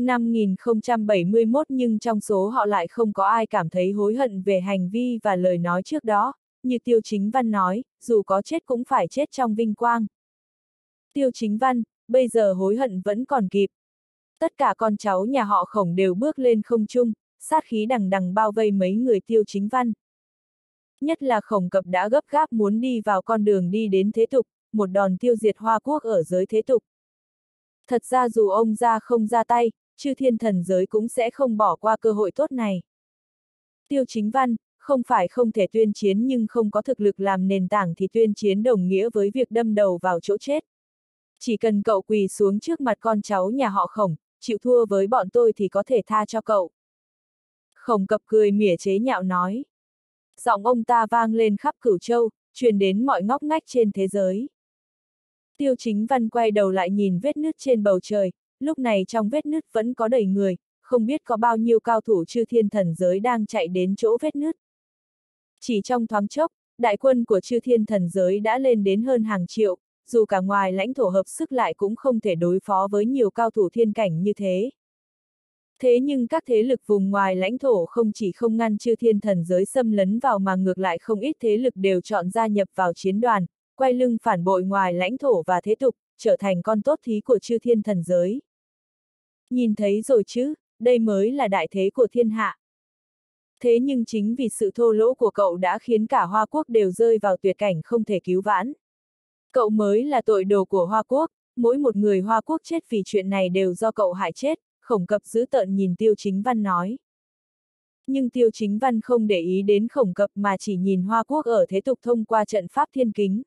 5071 nhưng trong số họ lại không có ai cảm thấy hối hận về hành vi và lời nói trước đó, như Tiêu Chính Văn nói, dù có chết cũng phải chết trong vinh quang. Tiêu Chính Văn, bây giờ hối hận vẫn còn kịp. Tất cả con cháu nhà họ Khổng đều bước lên không trung, sát khí đằng đằng bao vây mấy người Tiêu Chính Văn. Nhất là Khổng Cập đã gấp gáp muốn đi vào con đường đi đến thế tục, một đòn tiêu diệt Hoa Quốc ở giới thế tục. Thật ra dù ông ra không ra tay, chư thiên thần giới cũng sẽ không bỏ qua cơ hội tốt này. Tiêu Chính Văn, không phải không thể tuyên chiến nhưng không có thực lực làm nền tảng thì tuyên chiến đồng nghĩa với việc đâm đầu vào chỗ chết. Chỉ cần cậu quỳ xuống trước mặt con cháu nhà họ Khổng, chịu thua với bọn tôi thì có thể tha cho cậu. Khổng Cập cười mỉa chế nhạo nói. Giọng ông ta vang lên khắp Cửu Châu, truyền đến mọi ngóc ngách trên thế giới. Tiêu Chính Văn quay đầu lại nhìn vết nứt trên bầu trời, lúc này trong vết nứt vẫn có đầy người, không biết có bao nhiêu cao thủ chư thiên thần giới đang chạy đến chỗ vết nứt. Chỉ trong thoáng chốc, đại quân của chư thiên thần giới đã lên đến hơn hàng triệu, dù cả ngoài lãnh thổ hợp sức lại cũng không thể đối phó với nhiều cao thủ thiên cảnh như thế. Thế nhưng các thế lực vùng ngoài lãnh thổ không chỉ không ngăn chư thiên thần giới xâm lấn vào mà ngược lại không ít thế lực đều chọn gia nhập vào chiến đoàn, quay lưng phản bội ngoài lãnh thổ và thế tục, trở thành con tốt thí của chư thiên thần giới. Nhìn thấy rồi chứ, đây mới là đại thế của thiên hạ. Thế nhưng chính vì sự thô lỗ của cậu đã khiến cả Hoa Quốc đều rơi vào tuyệt cảnh không thể cứu vãn. Cậu mới là tội đồ của Hoa Quốc, mỗi một người Hoa Quốc chết vì chuyện này đều do cậu hại chết, Khổng Cập dữ tợn nhìn Tiêu Chính Văn nói. Nhưng Tiêu Chính Văn không để ý đến Khổng Cập mà chỉ nhìn Hoa Quốc ở thế tục thông qua trận pháp thiên kính.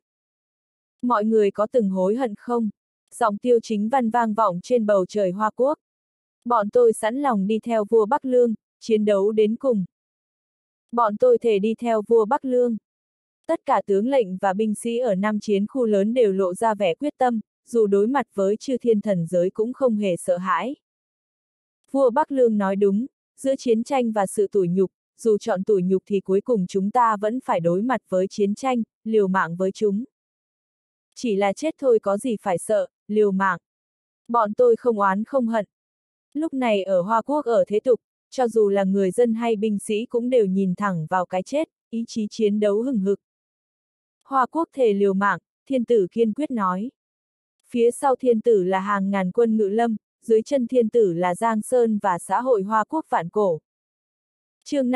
Mọi người có từng hối hận không? Giọng Tiêu Chính Văn vang vọng trên bầu trời Hoa Quốc. Bọn tôi sẵn lòng đi theo vua Bắc Lương, chiến đấu đến cùng. Bọn tôi thề đi theo vua Bắc Lương. Tất cả tướng lệnh và binh sĩ ở năm chiến khu lớn đều lộ ra vẻ quyết tâm, dù đối mặt với chư thiên thần giới cũng không hề sợ hãi. Vua Bắc Lương nói đúng, giữa chiến tranh và sự tủi nhục, dù chọn tủi nhục thì cuối cùng chúng ta vẫn phải đối mặt với chiến tranh, liều mạng với chúng. Chỉ là chết thôi có gì phải sợ, liều mạng. Bọn tôi không oán không hận. Lúc này ở Hoa Quốc ở thế tục, cho dù là người dân hay binh sĩ cũng đều nhìn thẳng vào cái chết, ý chí chiến đấu hừng hực. Hoa Quốc thề liều mạng, thiên tử kiên quyết nói. Phía sau thiên tử là hàng ngàn quân ngự lâm, dưới chân thiên tử là Giang Sơn và xã hội Hoa Quốc vạn cổ. Chương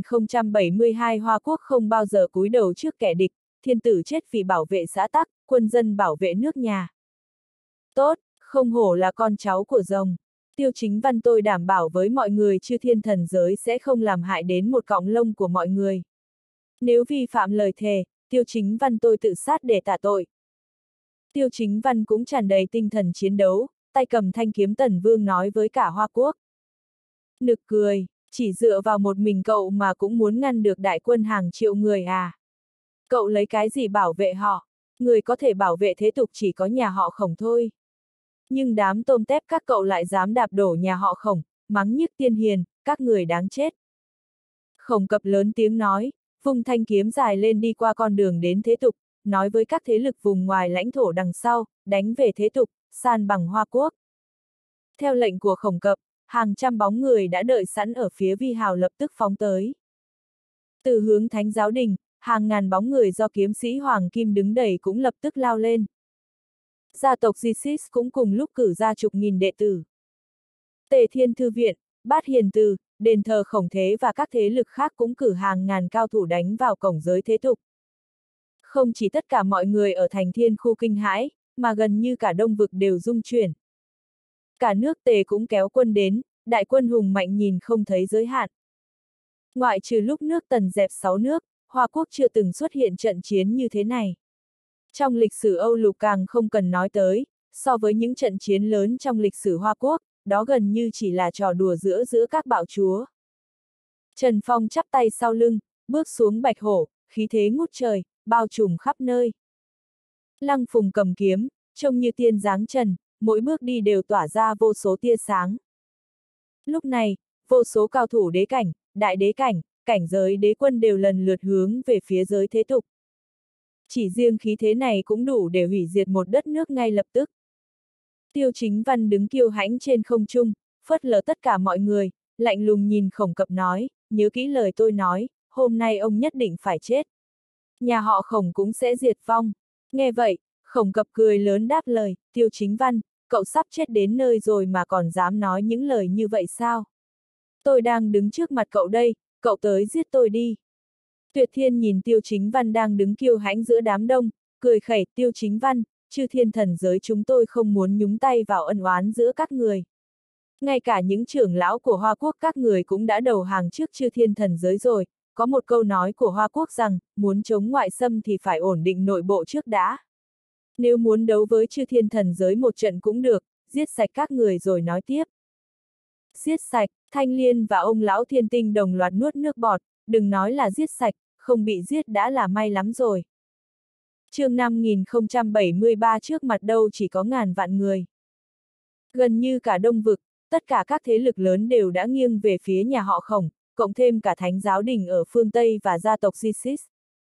5072 Hoa Quốc không bao giờ cúi đầu trước kẻ địch, thiên tử chết vì bảo vệ xã tắc, quân dân bảo vệ nước nhà. Tốt, không hổ là con cháu của rồng. Tiêu Chính Văn tôi đảm bảo với mọi người chư thiên thần giới sẽ không làm hại đến một cọng lông của mọi người. Nếu vi phạm lời thề, Tiêu Chính Văn tôi tự sát để tạ tội. Tiêu Chính Văn cũng tràn đầy tinh thần chiến đấu, tay cầm thanh kiếm Tần Vương nói với cả Hoa Quốc. Nực cười, chỉ dựa vào một mình cậu mà cũng muốn ngăn được đại quân hàng triệu người à? Cậu lấy cái gì bảo vệ họ? Người có thể bảo vệ thế tục chỉ có nhà họ Khổng thôi. Nhưng đám tôm tép các cậu lại dám đạp đổ nhà họ Khổng, mắng nhức tiên hiền, các người đáng chết. Khổng Cập lớn tiếng nói, vung thanh kiếm dài lên đi qua con đường đến thế tục, nói với các thế lực vùng ngoài lãnh thổ đằng sau, đánh về thế tục, san bằng Hoa Quốc. Theo lệnh của Khổng Cập, hàng trăm bóng người đã đợi sẵn ở phía Vi Hào lập tức phóng tới. Từ hướng Thánh Giáo Đình, hàng ngàn bóng người do kiếm sĩ Hoàng Kim đứng đầy cũng lập tức lao lên. Gia tộc Jisis cũng cùng lúc cử ra chục nghìn đệ tử. Tề Thiên Thư Viện, Bát Hiền Từ, đền thờ Khổng Thế và các thế lực khác cũng cử hàng ngàn cao thủ đánh vào cổng giới thế tục. Không chỉ tất cả mọi người ở thành Thiên khu kinh hãi, mà gần như cả Đông Vực đều rung chuyển. Cả nước Tề cũng kéo quân đến, đại quân hùng mạnh nhìn không thấy giới hạn. Ngoại trừ lúc nước Tần dẹp 6 nước, Hoa Quốc chưa từng xuất hiện trận chiến như thế này. Trong lịch sử Âu Lục càng không cần nói tới, so với những trận chiến lớn trong lịch sử Hoa Quốc, đó gần như chỉ là trò đùa giữa các bạo chúa. Trần Phong chắp tay sau lưng, bước xuống Bạch Hổ, khí thế ngút trời, bao trùm khắp nơi. Lăng Phùng cầm kiếm, trông như tiên dáng trần, mỗi bước đi đều tỏa ra vô số tia sáng. Lúc này, vô số cao thủ đế cảnh, đại đế cảnh, cảnh giới đế quân đều lần lượt hướng về phía giới thế tục. Chỉ riêng khí thế này cũng đủ để hủy diệt một đất nước ngay lập tức. Tiêu Chính Văn đứng kiêu hãnh trên không trung, phớt lờ tất cả mọi người, lạnh lùng nhìn Khổng Cập nói, nhớ kỹ lời tôi nói, hôm nay ông nhất định phải chết. Nhà họ Khổng cũng sẽ diệt vong. Nghe vậy, Khổng Cập cười lớn đáp lời, Tiêu Chính Văn, cậu sắp chết đến nơi rồi mà còn dám nói những lời như vậy sao? Tôi đang đứng trước mặt cậu đây, cậu tới giết tôi đi. Tuyệt Thiên nhìn Tiêu Chính Văn đang đứng kiêu hãnh giữa đám đông, cười khẩy, Tiêu Chính Văn, chư thiên thần giới chúng tôi không muốn nhúng tay vào ân oán giữa các người. Ngay cả những trưởng lão của Hoa Quốc các người cũng đã đầu hàng trước chư thiên thần giới rồi, có một câu nói của Hoa Quốc rằng, muốn chống ngoại xâm thì phải ổn định nội bộ trước đã. Nếu muốn đấu với chư thiên thần giới một trận cũng được, giết sạch các người rồi nói tiếp. Giết sạch, Thanh Liên và ông lão Thiên Tinh đồng loạt nuốt nước bọt, đừng nói là giết sạch, không bị giết đã là may lắm rồi. Chương 5073 trước mặt đâu chỉ có ngàn vạn người. Gần như cả Đông Vực, tất cả các thế lực lớn đều đã nghiêng về phía nhà họ Khổng, cộng thêm cả Thánh Giáo Đình ở phương Tây và gia tộc Jisis.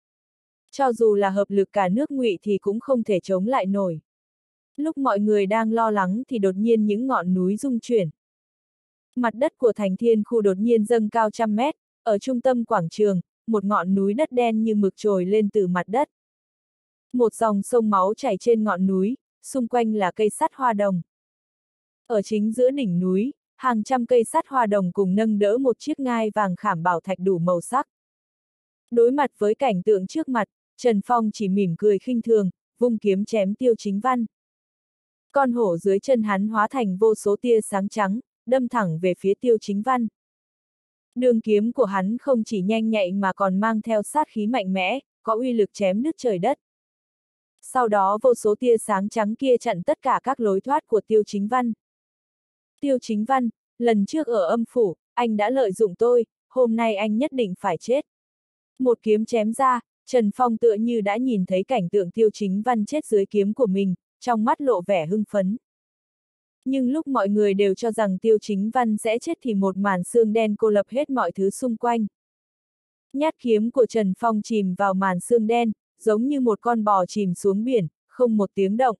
Cho dù là hợp lực cả nước Ngụy thì cũng không thể chống lại nổi. Lúc mọi người đang lo lắng thì đột nhiên những ngọn núi rung chuyển. Mặt đất của thành Thiên khu đột nhiên dâng cao 100 mét, ở trung tâm quảng trường, một ngọn núi đất đen như mực trồi lên từ mặt đất. Một dòng sông máu chảy trên ngọn núi, xung quanh là cây sắt hoa đồng. Ở chính giữa đỉnh núi, hàng trăm cây sắt hoa đồng cùng nâng đỡ một chiếc ngai vàng khảm bảo thạch đủ màu sắc. Đối mặt với cảnh tượng trước mặt, Trần Phong chỉ mỉm cười khinh thường, vung kiếm chém Tiêu Chính Văn. Con hổ dưới chân hắn hóa thành vô số tia sáng trắng, đâm thẳng về phía Tiêu Chính Văn. Đường kiếm của hắn không chỉ nhanh nhạy mà còn mang theo sát khí mạnh mẽ, có uy lực chém nứt trời đất. Sau đó vô số tia sáng trắng kia chặn tất cả các lối thoát của Tiêu Chính Văn. Tiêu Chính Văn, lần trước ở âm phủ, anh đã lợi dụng tôi, hôm nay anh nhất định phải chết. Một kiếm chém ra, Trần Phong tựa như đã nhìn thấy cảnh tượng Tiêu Chính Văn chết dưới kiếm của mình, trong mắt lộ vẻ hưng phấn. Nhưng lúc mọi người đều cho rằng Tiêu Chính Văn sẽ chết thì một màn sương đen cô lập hết mọi thứ xung quanh. Nhát kiếm của Trần Phong chìm vào màn sương đen, giống như một con bò chìm xuống biển, không một tiếng động.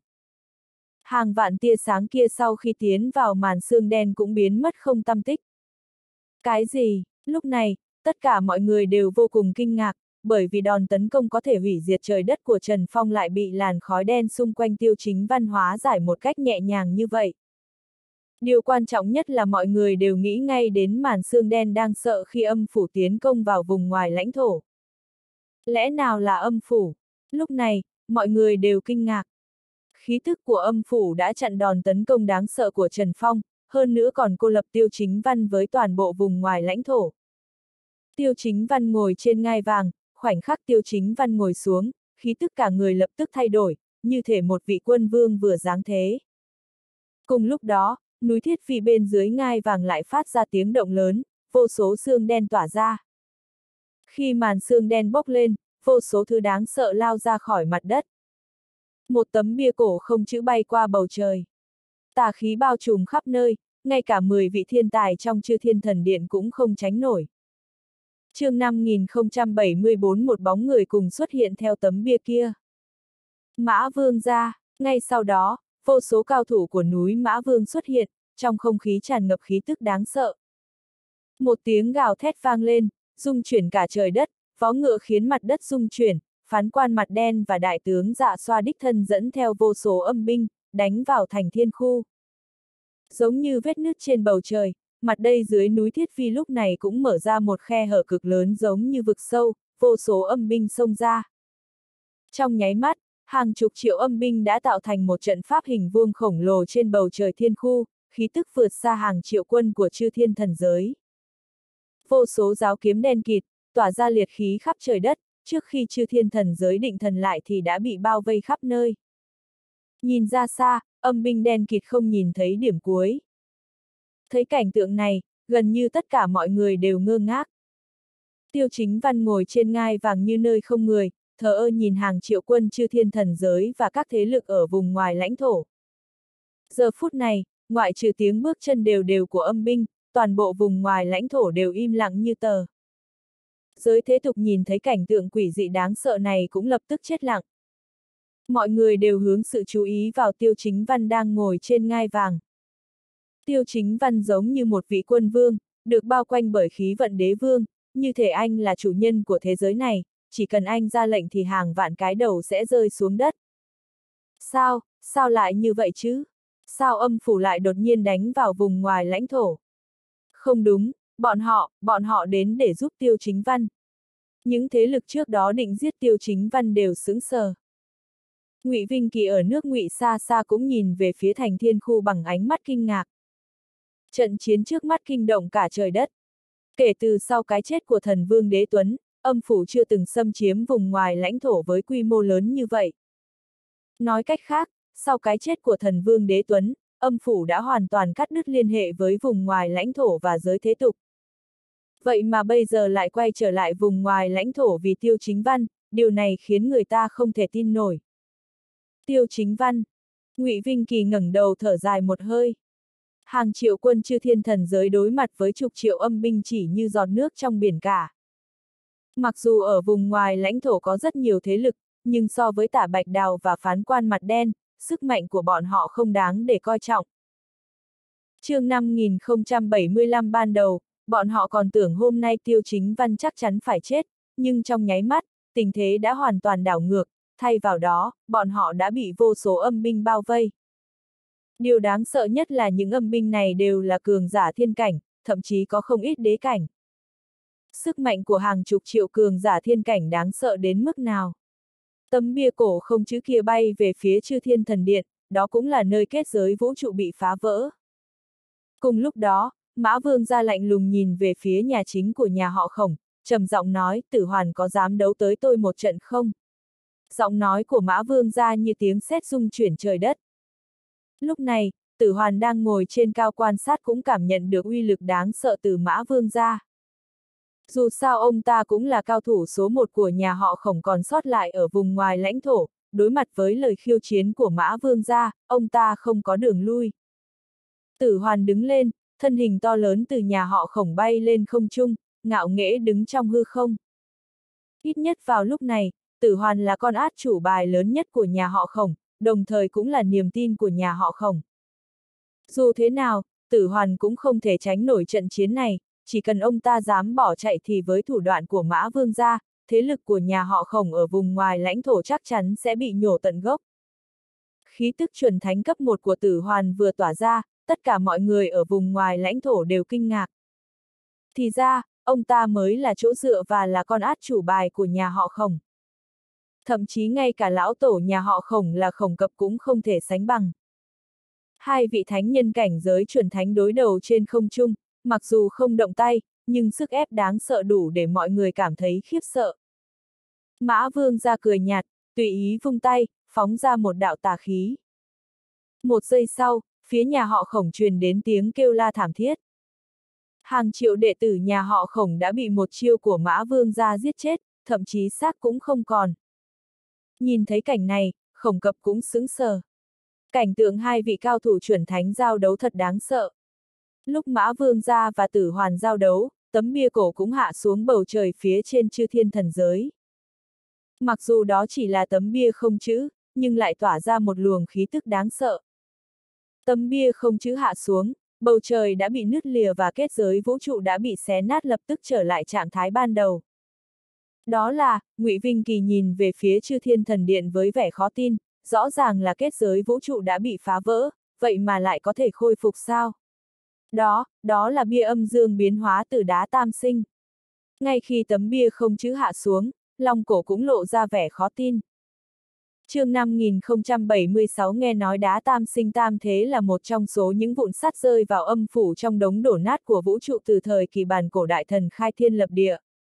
Hàng vạn tia sáng kia sau khi tiến vào màn sương đen cũng biến mất không tăm tích. Cái gì? Lúc này, tất cả mọi người đều vô cùng kinh ngạc, bởi vì đòn tấn công có thể hủy diệt trời đất của Trần Phong lại bị làn khói đen xung quanh Tiêu Chính Văn hóa giải một cách nhẹ nhàng như vậy. Điều quan trọng nhất là mọi người đều nghĩ ngay đến màn sương đen đang sợ khi âm phủ tiến công vào vùng ngoài lãnh thổ. Lẽ nào là âm phủ? Lúc này, mọi người đều kinh ngạc. Khí tức của âm phủ đã chặn đòn tấn công đáng sợ của Trần Phong, hơn nữa còn cô lập Tiêu Chính Văn với toàn bộ vùng ngoài lãnh thổ. Tiêu Chính Văn ngồi trên ngai vàng, khoảnh khắc Tiêu Chính Văn ngồi xuống, khí tức cả người lập tức thay đổi, như thể một vị quân vương vừa giáng thế. Cùng lúc đó, núi Thiết Phi bên dưới ngai vàng lại phát ra tiếng động lớn, vô số sương đen tỏa ra. Khi màn sương đen bốc lên, vô số thứ đáng sợ lao ra khỏi mặt đất. Một tấm bia cổ không chữ bay qua bầu trời. Tà khí bao trùm khắp nơi, ngay cả 10 vị thiên tài trong Chư Thiên Thần Điện cũng không tránh nổi. Chương 5074 một bóng người cùng xuất hiện theo tấm bia kia. Mã Vương ra, ngay sau đó, vô số cao thủ của núi Mã Vương xuất hiện, trong không khí tràn ngập khí tức đáng sợ. Một tiếng gào thét vang lên, rung chuyển cả trời đất, vó ngựa khiến mặt đất rung chuyển, phán quan mặt đen và đại tướng Dạ Xoa đích thân dẫn theo vô số âm binh, đánh vào thành thiên khu. Giống như vết nứt trên bầu trời, mặt đây dưới núi Thiết Phi lúc này cũng mở ra một khe hở cực lớn giống như vực sâu, vô số âm binh xông ra. Trong nháy mắt, hàng chục triệu âm binh đã tạo thành một trận pháp hình vuông khổng lồ trên bầu trời thiên khu, khí tức vượt xa hàng triệu quân của Chư Thiên Thần giới. Vô số giáo kiếm đen kịt, tỏa ra liệt khí khắp trời đất, trước khi Chư Thiên Thần giới định thần lại thì đã bị bao vây khắp nơi. Nhìn ra xa, âm binh đen kịt không nhìn thấy điểm cuối. Thấy cảnh tượng này, gần như tất cả mọi người đều ngơ ngác. Tiêu Chính Văn ngồi trên ngai vàng như nơi không người, thờ ơ nhìn hàng triệu quân Chư Thiên Thần giới và các thế lực ở vùng ngoài lãnh thổ. Giờ phút này, ngoại trừ tiếng bước chân đều đều của âm binh, toàn bộ vùng ngoài lãnh thổ đều im lặng như tờ. Giới thế tục nhìn thấy cảnh tượng quỷ dị đáng sợ này cũng lập tức chết lặng. Mọi người đều hướng sự chú ý vào Tiêu Chính Văn đang ngồi trên ngai vàng. Tiêu Chính Văn giống như một vị quân vương, được bao quanh bởi khí vận đế vương, như thể anh là chủ nhân của thế giới này, chỉ cần anh ra lệnh thì hàng vạn cái đầu sẽ rơi xuống đất. Sao lại như vậy chứ? Sao âm phủ lại đột nhiên đánh vào vùng ngoài lãnh thổ? Không đúng, bọn họ đến để giúp Tiêu Chính Văn. Những thế lực trước đó định giết Tiêu Chính Văn đều sững sờ. Ngụy Vinh Kỳ ở nước Ngụy xa xa cũng nhìn về phía thành thiên khu bằng ánh mắt kinh ngạc. Trận chiến trước mắt kinh động cả trời đất. Kể từ sau cái chết của thần vương Đế Tuấn, âm phủ chưa từng xâm chiếm vùng ngoài lãnh thổ với quy mô lớn như vậy. Nói cách khác, sau cái chết của thần vương Đế Tuấn, âm phủ đã hoàn toàn cắt đứt liên hệ với vùng ngoài lãnh thổ và giới thế tục. Vậy mà bây giờ lại quay trở lại vùng ngoài lãnh thổ vì Tiêu Chính Văn, điều này khiến người ta không thể tin nổi. Tiêu Chính Văn. Ngụy Vinh Kỳ ngẩng đầu thở dài một hơi. Hàng triệu quân Chư Thiên Thần giới đối mặt với chục triệu âm binh chỉ như giọt nước trong biển cả. Mặc dù ở vùng ngoài lãnh thổ có rất nhiều thế lực, nhưng so với Tả Bạch Đào và phán quan mặt đen, sức mạnh của bọn họ không đáng để coi trọng. Chương 5075 ban đầu, bọn họ còn tưởng hôm nay Tiêu Chính Văn chắc chắn phải chết, nhưng trong nháy mắt, tình thế đã hoàn toàn đảo ngược, thay vào đó, bọn họ đã bị vô số âm binh bao vây. Điều đáng sợ nhất là những âm binh này đều là cường giả thiên cảnh, thậm chí có không ít đế cảnh. Sức mạnh của hàng chục triệu cường giả thiên cảnh đáng sợ đến mức nào? Tấm bia cổ không chữ kia bay về phía Chư Thiên Thần Điện, đó cũng là nơi kết giới vũ trụ bị phá vỡ. Cùng lúc đó, Mã Vương ra lạnh lùng nhìn về phía nhà chính của nhà họ Khổng, trầm giọng nói, Tử Hoàn có dám đấu tới tôi một trận không? Giọng nói của Mã Vương ra như tiếng sét rung chuyển trời đất. Lúc này, Tử Hoàn đang ngồi trên cao quan sát cũng cảm nhận được uy lực đáng sợ từ Mã Vương ra. Dù sao ông ta cũng là cao thủ số một của nhà họ Khổng còn sót lại ở vùng ngoài lãnh thổ, đối mặt với lời khiêu chiến của Mã Vương ra, ông ta không có đường lui. Tử Hoàn đứng lên, thân hình to lớn từ nhà họ Khổng bay lên không trung, ngạo nghễ đứng trong hư không. Ít nhất vào lúc này, Tử Hoàn là con át chủ bài lớn nhất của nhà họ Khổng, đồng thời cũng là niềm tin của nhà họ Khổng. Dù thế nào, Tử Hoàn cũng không thể tránh nổi trận chiến này, chỉ cần ông ta dám bỏ chạy thì với thủ đoạn của Mã Vương gia, thế lực của nhà họ Khổng ở vùng ngoài lãnh thổ chắc chắn sẽ bị nhổ tận gốc. Khí tức chuẩn thánh cấp 1 của Tử Hoàn vừa tỏa ra, tất cả mọi người ở vùng ngoài lãnh thổ đều kinh ngạc. Thì ra, ông ta mới là chỗ dựa và là con át chủ bài của nhà họ Khổng. Thậm chí ngay cả lão tổ nhà họ Khổng là Khổng Cập cũng không thể sánh bằng. Hai vị thánh nhân cảnh giới chuẩn thánh đối đầu trên không trung, mặc dù không động tay, nhưng sức ép đáng sợ đủ để mọi người cảm thấy khiếp sợ. Mã Vương ra cười nhạt, tùy ý vung tay, phóng ra một đạo tà khí. Một giây sau, phía nhà họ Khổng truyền đến tiếng kêu la thảm thiết. Hàng triệu đệ tử nhà họ Khổng đã bị một chiêu của Mã Vương ra giết chết, thậm chí xác cũng không còn. Nhìn thấy cảnh này, Khổng Cập cũng sững sờ. Cảnh tượng hai vị cao thủ chuẩn thánh giao đấu thật đáng sợ. Lúc Mã Vương gia và Tử Hoàn giao đấu, tấm bia cổ cũng hạ xuống bầu trời phía trên chư thiên thần giới. Mặc dù đó chỉ là tấm bia không chữ, nhưng lại tỏa ra một luồng khí tức đáng sợ. Tấm bia không chữ hạ xuống, bầu trời đã bị nứt lìa và kết giới vũ trụ đã bị xé nát lập tức trở lại trạng thái ban đầu. Đó là, Ngụy Vinh Kỳ nhìn về phía chư thiên thần điện với vẻ khó tin, rõ ràng là kết giới vũ trụ đã bị phá vỡ, vậy mà lại có thể khôi phục sao? Đó là bia âm dương biến hóa từ đá tam sinh. Ngay khi tấm bia không chữ hạ xuống, Long Cổ cũng lộ ra vẻ khó tin. Chương 5076 nghe nói đá tam sinh tam thế là một trong số những vụn sắt rơi vào âm phủ trong đống đổ nát của vũ trụ từ thời kỳ bàn cổ đại thần khai thiên lập địa.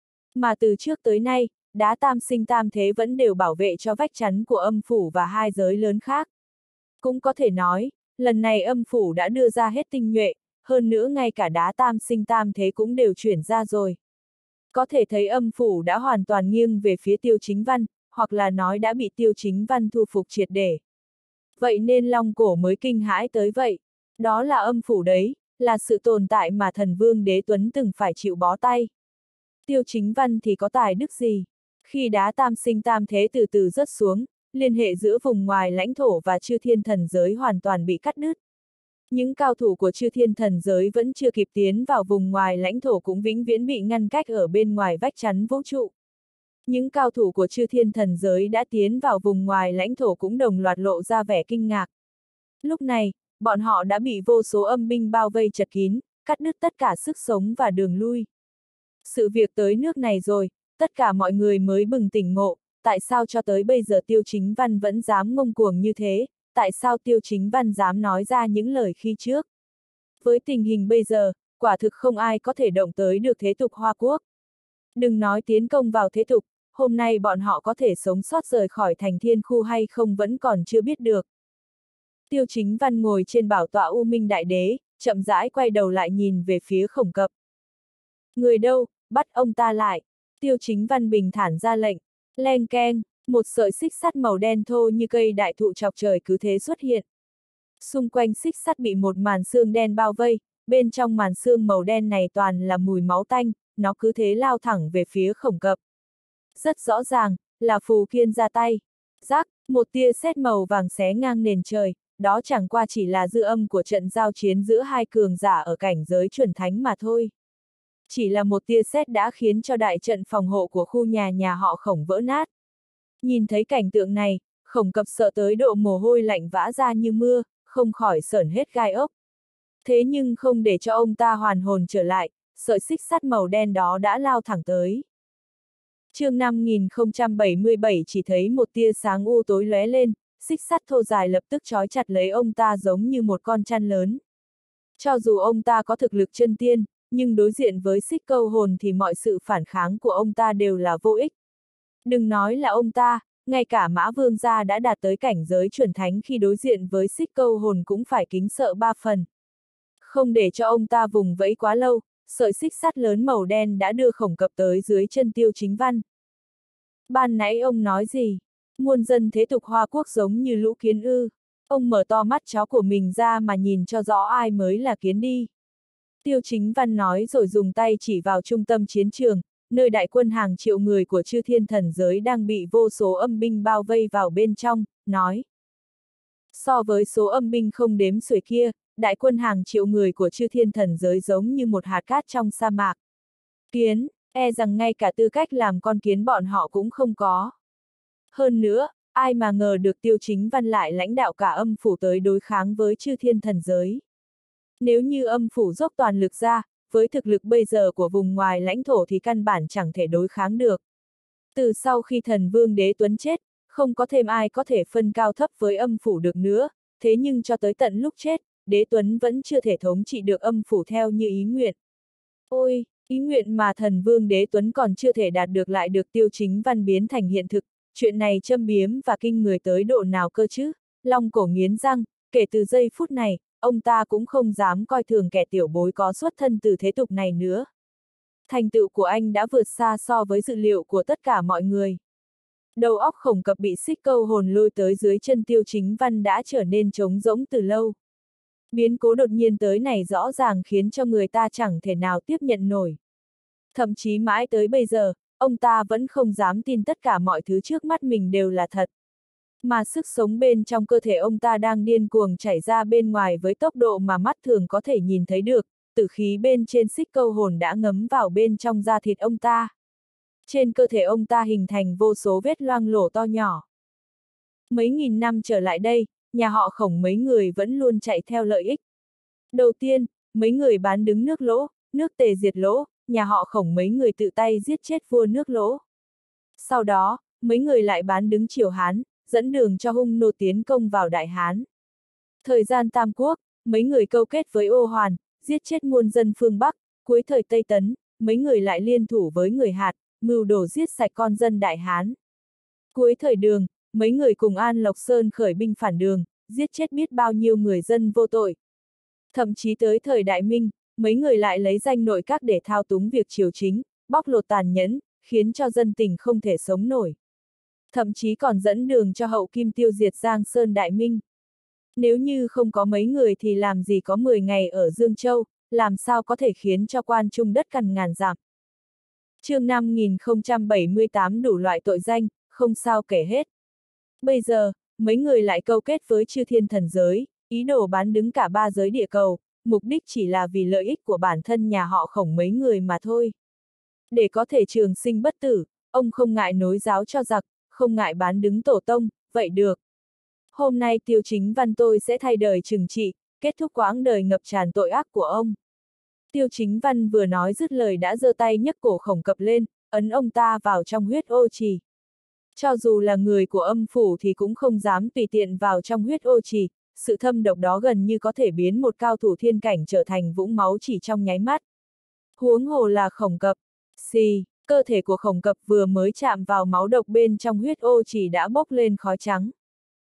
Mà từ trước tới nay, đá tam sinh tam thế vẫn đều bảo vệ cho vách chắn của âm phủ và hai giới lớn khác. Cũng có thể nói, lần này âm phủ đã đưa ra hết tinh nhuệ, hơn nữa ngay cả đá tam sinh tam thế cũng đều chuyển ra rồi. Có thể thấy âm phủ đã hoàn toàn nghiêng về phía Tiêu Chính Văn, hoặc là nói đã bị Tiêu Chính Văn thu phục triệt để. Vậy nên Long Cổ mới kinh hãi tới vậy. Đó là âm phủ đấy, là sự tồn tại mà thần vương Đế Tuấn từng phải chịu bó tay. Tiêu Chính Văn thì có tài đức gì? Khi đá tam sinh tam thế từ từ rớt xuống, liên hệ giữa vùng ngoài lãnh thổ và chư thiên thần giới hoàn toàn bị cắt đứt. Những cao thủ của chư thiên thần giới vẫn chưa kịp tiến vào vùng ngoài lãnh thổ cũng vĩnh viễn bị ngăn cách ở bên ngoài vách chắn vũ trụ. Những cao thủ của chư thiên thần giới đã tiến vào vùng ngoài lãnh thổ cũng đồng loạt lộ ra vẻ kinh ngạc. Lúc này, bọn họ đã bị vô số âm binh bao vây chật kín, cắt đứt tất cả sức sống và đường lui. Sự việc tới nước này rồi, tất cả mọi người mới bừng tỉnh ngộ, tại sao cho tới bây giờ Tiêu Chính Văn vẫn dám ngông cuồng như thế, tại sao Tiêu Chính Văn dám nói ra những lời khi trước. Với tình hình bây giờ, quả thực không ai có thể động tới được thế tục Hoa Quốc. Đừng nói tiến công vào thế tục, hôm nay bọn họ có thể sống sót rời khỏi thành thiên khu hay không vẫn còn chưa biết được. Tiêu Chính Văn ngồi trên bảo tọa U Minh Đại Đế, chậm rãi quay đầu lại nhìn về phía Khổng Cập. Người đâu, bắt ông ta lại. Tiêu Chính Văn bình thản ra lệnh. Leng keng, một sợi xích sắt màu đen thô như cây đại thụ chọc trời cứ thế xuất hiện. Xung quanh xích sắt bị một màn xương đen bao vây, bên trong màn xương màu đen này toàn là mùi máu tanh, nó cứ thế lao thẳng về phía Khổng Cập. Rất rõ ràng, là Phù Kiên ra tay. Rắc, một tia sét màu vàng xé ngang nền trời, đó chẳng qua chỉ là dư âm của trận giao chiến giữa hai cường giả ở cảnh giới chuẩn thánh mà thôi. Chỉ là một tia sét đã khiến cho đại trận phòng hộ của khu nhà họ Khổng vỡ nát. Nhìn thấy cảnh tượng này, Khổng Cập sợ tới độ mồ hôi lạnh vã ra như mưa, không khỏi sởn hết gai ốc. Thế nhưng không để cho ông ta hoàn hồn trở lại, sợi xích sắt màu đen đó đã lao thẳng tới. Chương 5077 chỉ thấy một tia sáng u tối lóe lên, xích sắt thô dài lập tức trói chặt lấy ông ta giống như một con chăn lớn. Cho dù ông ta có thực lực chân tiên, nhưng đối diện với xích câu hồn thì mọi sự phản kháng của ông ta đều là vô ích. Đừng nói là ông ta, ngay cả Mã Vương gia đã đạt tới cảnh giới chuẩn thánh khi đối diện với xích câu hồn cũng phải kính sợ 3 phần. Không để cho ông ta vùng vẫy quá lâu, sợi xích sắt lớn màu đen đã đưa Khổng Cập tới dưới chân Tiêu Chính Văn. Ban nãy ông nói gì? Muôn dân thế tục Hoa Quốc giống như lũ kiến ư. Ông mở to mắt chó của mình ra mà nhìn cho rõ ai mới là kiến đi. Tiêu Chính Văn nói rồi dùng tay chỉ vào trung tâm chiến trường, nơi đại quân hàng triệu người của chư thiên thần giới đang bị vô số âm binh bao vây vào bên trong, nói. So với số âm binh không đếm xuể kia, đại quân hàng triệu người của chư thiên thần giới giống như một hạt cát trong sa mạc. Kiến, e rằng ngay cả tư cách làm con kiến bọn họ cũng không có. Hơn nữa, ai mà ngờ được Tiêu Chính Văn lại lãnh đạo cả âm phủ tới đối kháng với chư thiên thần giới. Nếu như âm phủ dốc toàn lực ra, với thực lực bây giờ của vùng ngoài lãnh thổ thì căn bản chẳng thể đối kháng được. Từ sau khi thần vương đế tuấn chết, không có thêm ai có thể phân cao thấp với âm phủ được nữa, thế nhưng cho tới tận lúc chết, đế tuấn vẫn chưa thể thống trị được âm phủ theo như ý nguyện. Ôi, ý nguyện mà thần vương đế tuấn còn chưa thể đạt được lại được Tiêu Chính Văn biến thành hiện thực, chuyện này châm biếm và kinh người tới độ nào cơ chứ? Long Cổ nghiến răng, kể từ giây phút này, ông ta cũng không dám coi thường kẻ tiểu bối có xuất thân từ thế tục này nữa. Thành tựu của anh đã vượt xa so với dự liệu của tất cả mọi người. Đầu óc Khổng Cập bị xích câu hồn lôi tới dưới chân Tiêu Chính Văn đã trở nên trống rỗng từ lâu. Biến cố đột nhiên tới này rõ ràng khiến cho người ta chẳng thể nào tiếp nhận nổi. Thậm chí mãi tới bây giờ, ông ta vẫn không dám tin tất cả mọi thứ trước mắt mình đều là thật. Mà sức sống bên trong cơ thể ông ta đang điên cuồng chảy ra bên ngoài với tốc độ mà mắt thường có thể nhìn thấy được, tử khí bên trên xích câu hồn đã ngấm vào bên trong da thịt ông ta. Trên cơ thể ông ta hình thành vô số vết loang lổ to nhỏ. Mấy nghìn năm trở lại đây, nhà họ Khổng mấy người vẫn luôn chạy theo lợi ích. Đầu tiên, mấy người bán đứng nước Lỗ, nước Tề diệt Lỗ, nhà họ Khổng mấy người tự tay giết chết vua nước Lỗ. Sau đó, mấy người lại bán đứng Triều Hán, dẫn đường cho Hung Nô tiến công vào Đại Hán. Thời gian Tam Quốc, mấy người câu kết với Ô Hoàn, giết chết muôn dân phương Bắc, cuối thời Tây Tấn, mấy người lại liên thủ với người Hạt, mưu đồ giết sạch con dân Đại Hán. Cuối thời Đường, mấy người cùng An Lộc Sơn khởi binh phản Đường, giết chết biết bao nhiêu người dân vô tội. Thậm chí tới thời Đại Minh, mấy người lại lấy danh nội các để thao túng việc triều chính, bóc lột tàn nhẫn, khiến cho dân tình không thể sống nổi. Thậm chí còn dẫn đường cho Hậu Kim tiêu diệt Giang Sơn Đại Minh. Nếu như không có mấy người thì làm gì có 10 ngày ở Dương Châu, làm sao có thể khiến cho quan trung đất cằn ngàn dặm. Chương 5078 đủ loại tội danh, không sao kể hết. Bây giờ, mấy người lại câu kết với chư thiên thần giới, ý đồ bán đứng cả ba giới địa cầu, mục đích chỉ là vì lợi ích của bản thân nhà họ Khổng mấy người mà thôi. Để có thể trường sinh bất tử, ông không ngại nối giáo cho giặc, không ngại bán đứng tổ tông, vậy được. Hôm nay Tiêu Chính Văn tôi sẽ thay đời trừng trị, kết thúc quãng đời ngập tràn tội ác của ông. Tiêu Chính Văn vừa nói dứt lời đã giơ tay nhấc cổ Khổng Cập lên, ấn ông ta vào trong huyết ô trì. Cho dù là người của âm phủ thì cũng không dám tùy tiện vào trong huyết ô trì, sự thâm độc đó gần như có thể biến một cao thủ thiên cảnh trở thành vũng máu chỉ trong nháy mắt. Huống hồ là Khổng Cập. Xì, cơ thể của Khổng Cập vừa mới chạm vào máu độc bên trong huyết ô trì đã bốc lên khói trắng.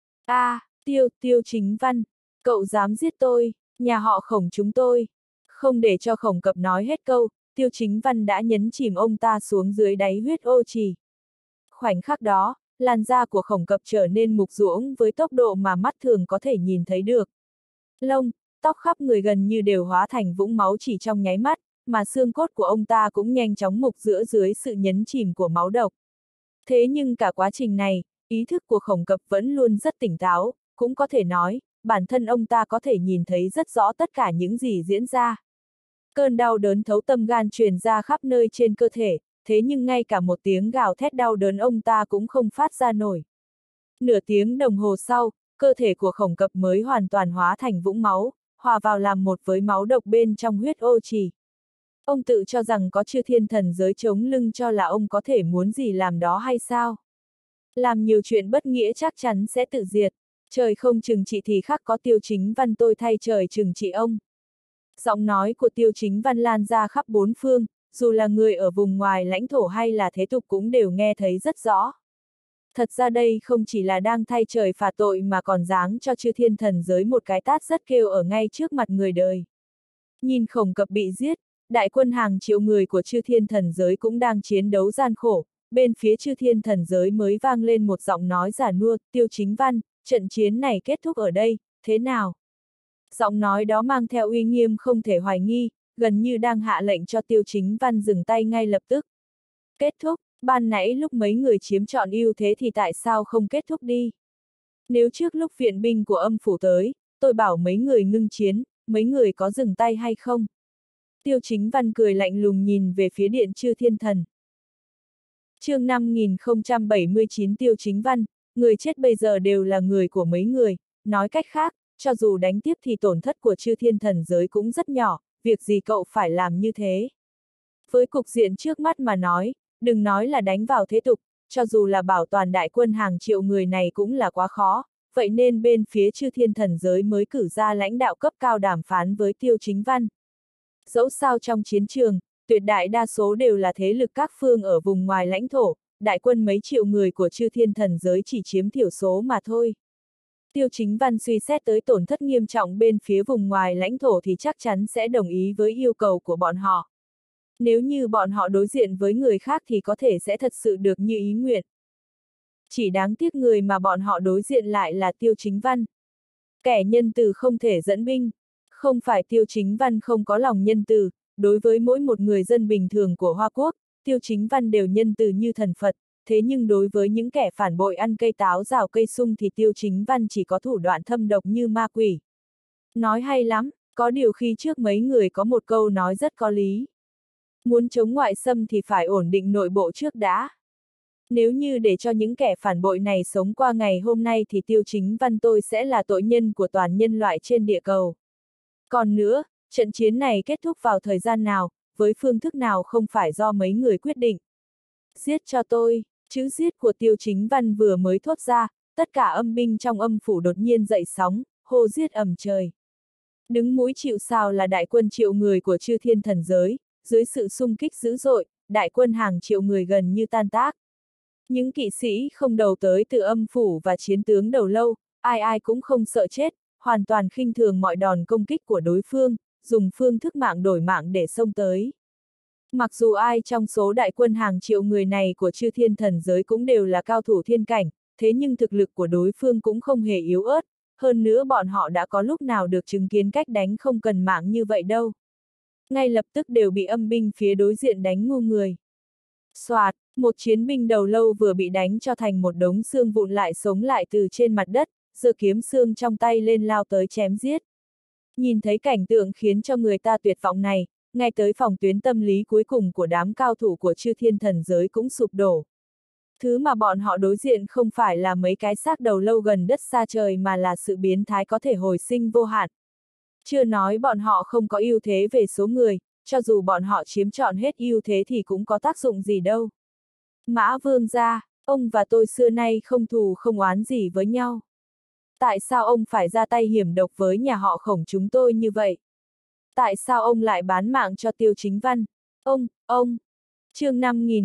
Tiêu Chính Văn, cậu dám giết tôi, nhà họ Khổng chúng tôi. Không để cho Khổng Cập nói hết câu, Tiêu Chính Văn đã nhấn chìm ông ta xuống dưới đáy huyết ô trì. Khoảnh khắc đó, làn da của Khổng Cập trở nên mục ruỗng với tốc độ mà mắt thường có thể nhìn thấy được. Lông, tóc khắp người gần như đều hóa thành vũng máu chỉ trong nháy mắt, mà xương cốt của ông ta cũng nhanh chóng mục rữa dưới sự nhấn chìm của máu độc. Thế nhưng cả quá trình này, ý thức của Khổng Cập vẫn luôn rất tỉnh táo, cũng có thể nói, bản thân ông ta có thể nhìn thấy rất rõ tất cả những gì diễn ra. Cơn đau đớn thấu tâm gan truyền ra khắp nơi trên cơ thể, thế nhưng ngay cả một tiếng gào thét đau đớn ông ta cũng không phát ra nổi. Nửa tiếng đồng hồ sau, cơ thể của Khổng Cập mới hoàn toàn hóa thành vũng máu, hòa vào làm một với máu độc bên trong huyết ô trì. Ông tự cho rằng có chư thiên thần giới chống lưng cho là ông có thể muốn gì làm đó hay sao? Làm nhiều chuyện bất nghĩa chắc chắn sẽ tự diệt, trời không trừng trị thì khắc có Tiêu Chính Văn tôi thay trời trừng trị ông. Giọng nói của Tiêu Chính Văn lan ra khắp bốn phương, dù là người ở vùng ngoài lãnh thổ hay là thế tục cũng đều nghe thấy rất rõ. Thật ra đây không chỉ là đang thay trời phạt tội mà còn giáng cho chư thiên thần giới một cái tát rất kêu ở ngay trước mặt người đời. Nhìn Khổng Cập bị giết, đại quân hàng triệu người của chư thiên thần giới cũng đang chiến đấu gian khổ, bên phía chư thiên thần giới mới vang lên một giọng nói già nua, Tiêu Chính Văn, trận chiến này kết thúc ở đây, thế nào? Giọng nói đó mang theo uy nghiêm không thể hoài nghi, gần như đang hạ lệnh cho Tiêu Chính Văn dừng tay ngay lập tức. Kết thúc, ban nãy lúc mấy người chiếm trọn ưu thế thì tại sao không kết thúc đi? Nếu trước lúc viện binh của âm phủ tới, tôi bảo mấy người ngưng chiến, mấy người có dừng tay hay không? Tiêu Chính Văn cười lạnh lùng nhìn về phía Điện Chư Thiên Thần. Chương 5079 Tiêu Chính Văn, người chết bây giờ đều là người của mấy người, nói cách khác, cho dù đánh tiếp thì tổn thất của Chư Thiên Thần giới cũng rất nhỏ, việc gì cậu phải làm như thế? Với cục diện trước mắt mà nói, đừng nói là đánh vào thế tục, cho dù là bảo toàn đại quân hàng triệu người này cũng là quá khó, vậy nên bên phía Chư Thiên Thần giới mới cử ra lãnh đạo cấp cao đàm phán với Tiêu Chính Văn. Dẫu sao trong chiến trường, tuyệt đại đa số đều là thế lực các phương ở vùng ngoài lãnh thổ, đại quân mấy triệu người của Chư Thiên Thần giới chỉ chiếm thiểu số mà thôi. Tiêu Chính Văn suy xét tới tổn thất nghiêm trọng bên phía vùng ngoài lãnh thổ thì chắc chắn sẽ đồng ý với yêu cầu của bọn họ. Nếu như bọn họ đối diện với người khác thì có thể sẽ thật sự được như ý nguyện. Chỉ đáng tiếc người mà bọn họ đối diện lại là Tiêu Chính Văn. Kẻ nhân từ không thể dẫn binh. Không phải Tiêu Chính Văn không có lòng nhân từ, đối với mỗi một người dân bình thường của Hoa Quốc, Tiêu Chính Văn đều nhân từ như thần Phật, thế nhưng đối với những kẻ phản bội ăn cây táo rào cây sung thì Tiêu Chính Văn chỉ có thủ đoạn thâm độc như ma quỷ. Nói hay lắm, có điều khi trước mấy người có một câu nói rất có lý. Muốn chống ngoại xâm thì phải ổn định nội bộ trước đã. Nếu như để cho những kẻ phản bội này sống qua ngày hôm nay thì Tiêu Chính Văn tôi sẽ là tội nhân của toàn nhân loại trên địa cầu. Còn nữa, trận chiến này kết thúc vào thời gian nào, với phương thức nào không phải do mấy người quyết định. Giết cho tôi, chữ giết của Tiêu Chính Văn vừa mới thốt ra, tất cả âm binh trong âm phủ đột nhiên dậy sóng, hô giết ầm trời. Đứng mũi chịu sào là đại quân triệu người của Chư Thiên Thần giới, dưới sự xung kích dữ dội, đại quân hàng triệu người gần như tan tác. Những kỵ sĩ không đầu tới từ âm phủ và chiến tướng đầu lâu, ai ai cũng không sợ chết, hoàn toàn khinh thường mọi đòn công kích của đối phương, dùng phương thức mạng đổi mạng để xông tới. Mặc dù ai trong số đại quân hàng triệu người này của Chư Thiên Thần giới cũng đều là cao thủ thiên cảnh, thế nhưng thực lực của đối phương cũng không hề yếu ớt, hơn nữa bọn họ đã có lúc nào được chứng kiến cách đánh không cần mạng như vậy đâu. Ngay lập tức đều bị âm binh phía đối diện đánh ngu người. Soạt, một chiến binh đầu lâu vừa bị đánh cho thành một đống xương vụn lại sống lại từ trên mặt đất, giơ kiếm xương trong tay lên lao tới chém giết. Nhìn thấy cảnh tượng khiến cho người ta tuyệt vọng này, ngay tới phòng tuyến tâm lý cuối cùng của đám cao thủ của Chư Thiên Thần giới cũng sụp đổ. Thứ mà bọn họ đối diện không phải là mấy cái xác đầu lâu gần đất xa trời mà là sự biến thái có thể hồi sinh vô hạn. Chưa nói bọn họ không có ưu thế về số người, cho dù bọn họ chiếm trọn hết ưu thế thì cũng có tác dụng gì đâu. Mã Vương gia, ông và tôi xưa nay không thù không oán gì với nhau. Tại sao ông phải ra tay hiểm độc với nhà họ Khổng chúng tôi như vậy? Tại sao ông lại bán mạng cho Tiêu Chính Văn? Ông! Chương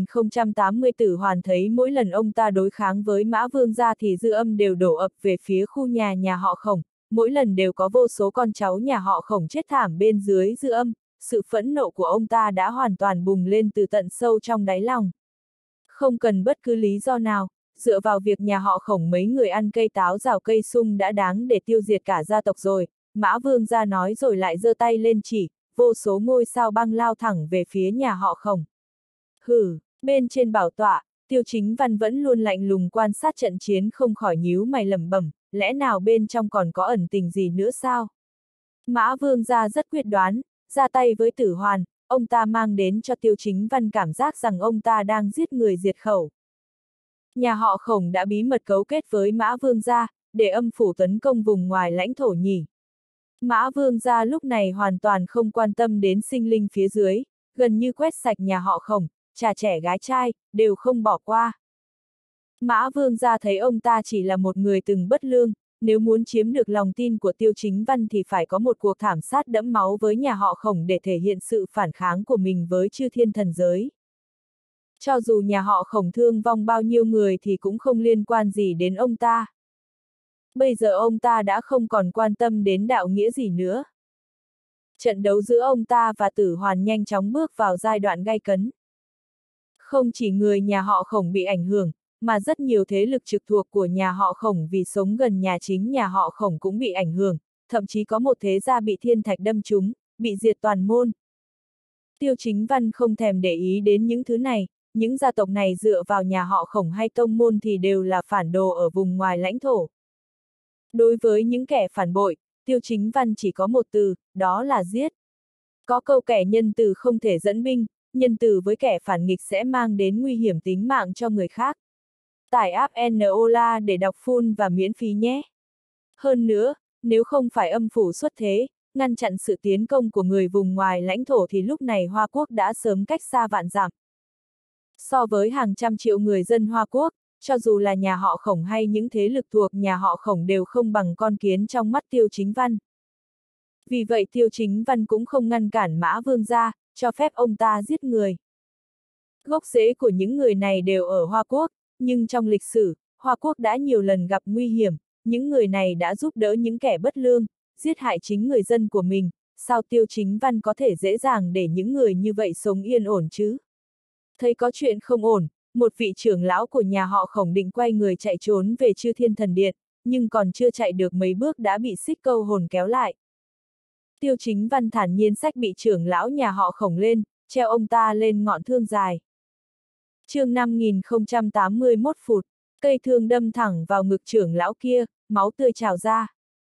5080 Tử Hoàn thấy mỗi lần ông ta đối kháng với Mã Vương gia thì dư âm đều đổ ập về phía khu nhà họ Khổng, mỗi lần đều có vô số con cháu nhà họ Khổng chết thảm bên dưới dư âm, sự phẫn nộ của ông ta đã hoàn toàn bùng lên từ tận sâu trong đáy lòng. Không cần bất cứ lý do nào, dựa vào việc nhà họ Khổng mấy người ăn cây táo rào cây sung đã đáng để tiêu diệt cả gia tộc rồi, Mã Vương gia nói rồi lại giơ tay lên chỉ, vô số ngôi sao băng lao thẳng về phía nhà họ Khổng. Hừ, bên trên bảo tọa, Tiêu Chính Văn vẫn luôn lạnh lùng quan sát trận chiến không khỏi nhíu mày lẩm bẩm, lẽ nào bên trong còn có ẩn tình gì nữa sao? Mã Vương gia rất quyết đoán, ra tay với Tử Hoàn, ông ta mang đến cho Tiêu Chính Văn cảm giác rằng ông ta đang giết người diệt khẩu. Nhà họ Khổng đã bí mật cấu kết với Mã Vương gia, để âm phủ tấn công vùng ngoài lãnh thổ nhỉ. Mã Vương gia lúc này hoàn toàn không quan tâm đến sinh linh phía dưới, gần như quét sạch nhà họ Khổng, già trẻ gái trai, đều không bỏ qua. Mã Vương gia thấy ông ta chỉ là một người từng bất lương, nếu muốn chiếm được lòng tin của Tiêu Chính Văn thì phải có một cuộc thảm sát đẫm máu với nhà họ Khổng để thể hiện sự phản kháng của mình với Chư Thiên Thần giới. Cho dù nhà họ Khổng thương vong bao nhiêu người thì cũng không liên quan gì đến ông ta. Bây giờ ông ta đã không còn quan tâm đến đạo nghĩa gì nữa. Trận đấu giữa ông ta và Tử Hoàn nhanh chóng bước vào giai đoạn gay cấn. Không chỉ người nhà họ Khổng bị ảnh hưởng, mà rất nhiều thế lực trực thuộc của nhà họ Khổng vì sống gần nhà chính nhà họ Khổng cũng bị ảnh hưởng, thậm chí có một thế gia bị thiên thạch đâm trúng, bị diệt toàn môn. Tiêu Chính Văn không thèm để ý đến những thứ này, những gia tộc này dựa vào nhà họ Khổng hay tông môn thì đều là phản đồ ở vùng ngoài lãnh thổ. Đối với những kẻ phản bội, Tiêu Chính Văn chỉ có một từ, đó là giết. Có câu kẻ nhân từ không thể dẫn binh, nhân từ với kẻ phản nghịch sẽ mang đến nguy hiểm tính mạng cho người khác. Tải app Nola để đọc full và miễn phí nhé. Hơn nữa, nếu không phải âm phủ xuất thế, ngăn chặn sự tiến công của người vùng ngoài lãnh thổ thì lúc này Hoa Quốc đã sớm cách xa vạn dặm. So với hàng trăm triệu người dân Hoa Quốc, cho dù là nhà họ Khổng hay những thế lực thuộc nhà họ Khổng đều không bằng con kiến trong mắt Tiêu Chính Văn. Vì vậy Tiêu Chính Văn cũng không ngăn cản Mã Vương ra, cho phép ông ta giết người. Gốc rễ của những người này đều ở Hoa Quốc, nhưng trong lịch sử, Hoa Quốc đã nhiều lần gặp nguy hiểm, những người này đã giúp đỡ những kẻ bất lương, giết hại chính người dân của mình, sao Tiêu Chính Văn có thể dễ dàng để những người như vậy sống yên ổn chứ? Thấy có chuyện không ổn, một vị trưởng lão của nhà họ Khổng định quay người chạy trốn về Chư Thiên Thần Điện, nhưng còn chưa chạy được mấy bước đã bị xích câu hồn kéo lại. Tiêu Chính Văn thản nhiên xách bị trưởng lão nhà họ Khổng lên, treo ông ta lên ngọn thương dài. Chương 5081 phụt, cây thương đâm thẳng vào ngực trưởng lão kia, máu tươi trào ra.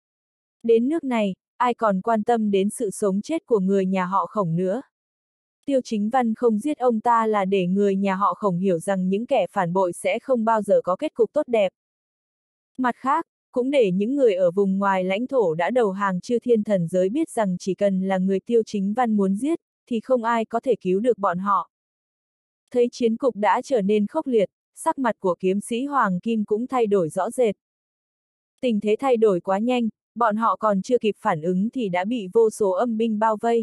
Đến nước này, ai còn quan tâm đến sự sống chết của người nhà họ Khổng nữa. Tiêu Chính Văn không giết ông ta là để người nhà họ Khổng hiểu rằng những kẻ phản bội sẽ không bao giờ có kết cục tốt đẹp. Mặt khác, cũng để những người ở vùng ngoài lãnh thổ đã đầu hàng Chư Thiên Thần giới biết rằng chỉ cần là người Tiêu Chính Văn muốn giết, thì không ai có thể cứu được bọn họ. Thấy chiến cục đã trở nên khốc liệt, sắc mặt của kiếm sĩ Hoàng Kim cũng thay đổi rõ rệt. Tình thế thay đổi quá nhanh, bọn họ còn chưa kịp phản ứng thì đã bị vô số âm binh bao vây.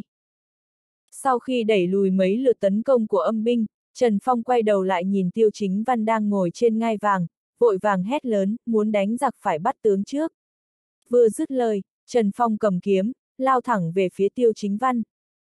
Sau khi đẩy lùi mấy lượt tấn công của âm binh, Trần Phong quay đầu lại nhìn Tiêu Chính Văn đang ngồi trên ngai vàng, vội vàng hét lớn, muốn đánh giặc phải bắt tướng trước. Vừa dứt lời, Trần Phong cầm kiếm, lao thẳng về phía Tiêu Chính Văn.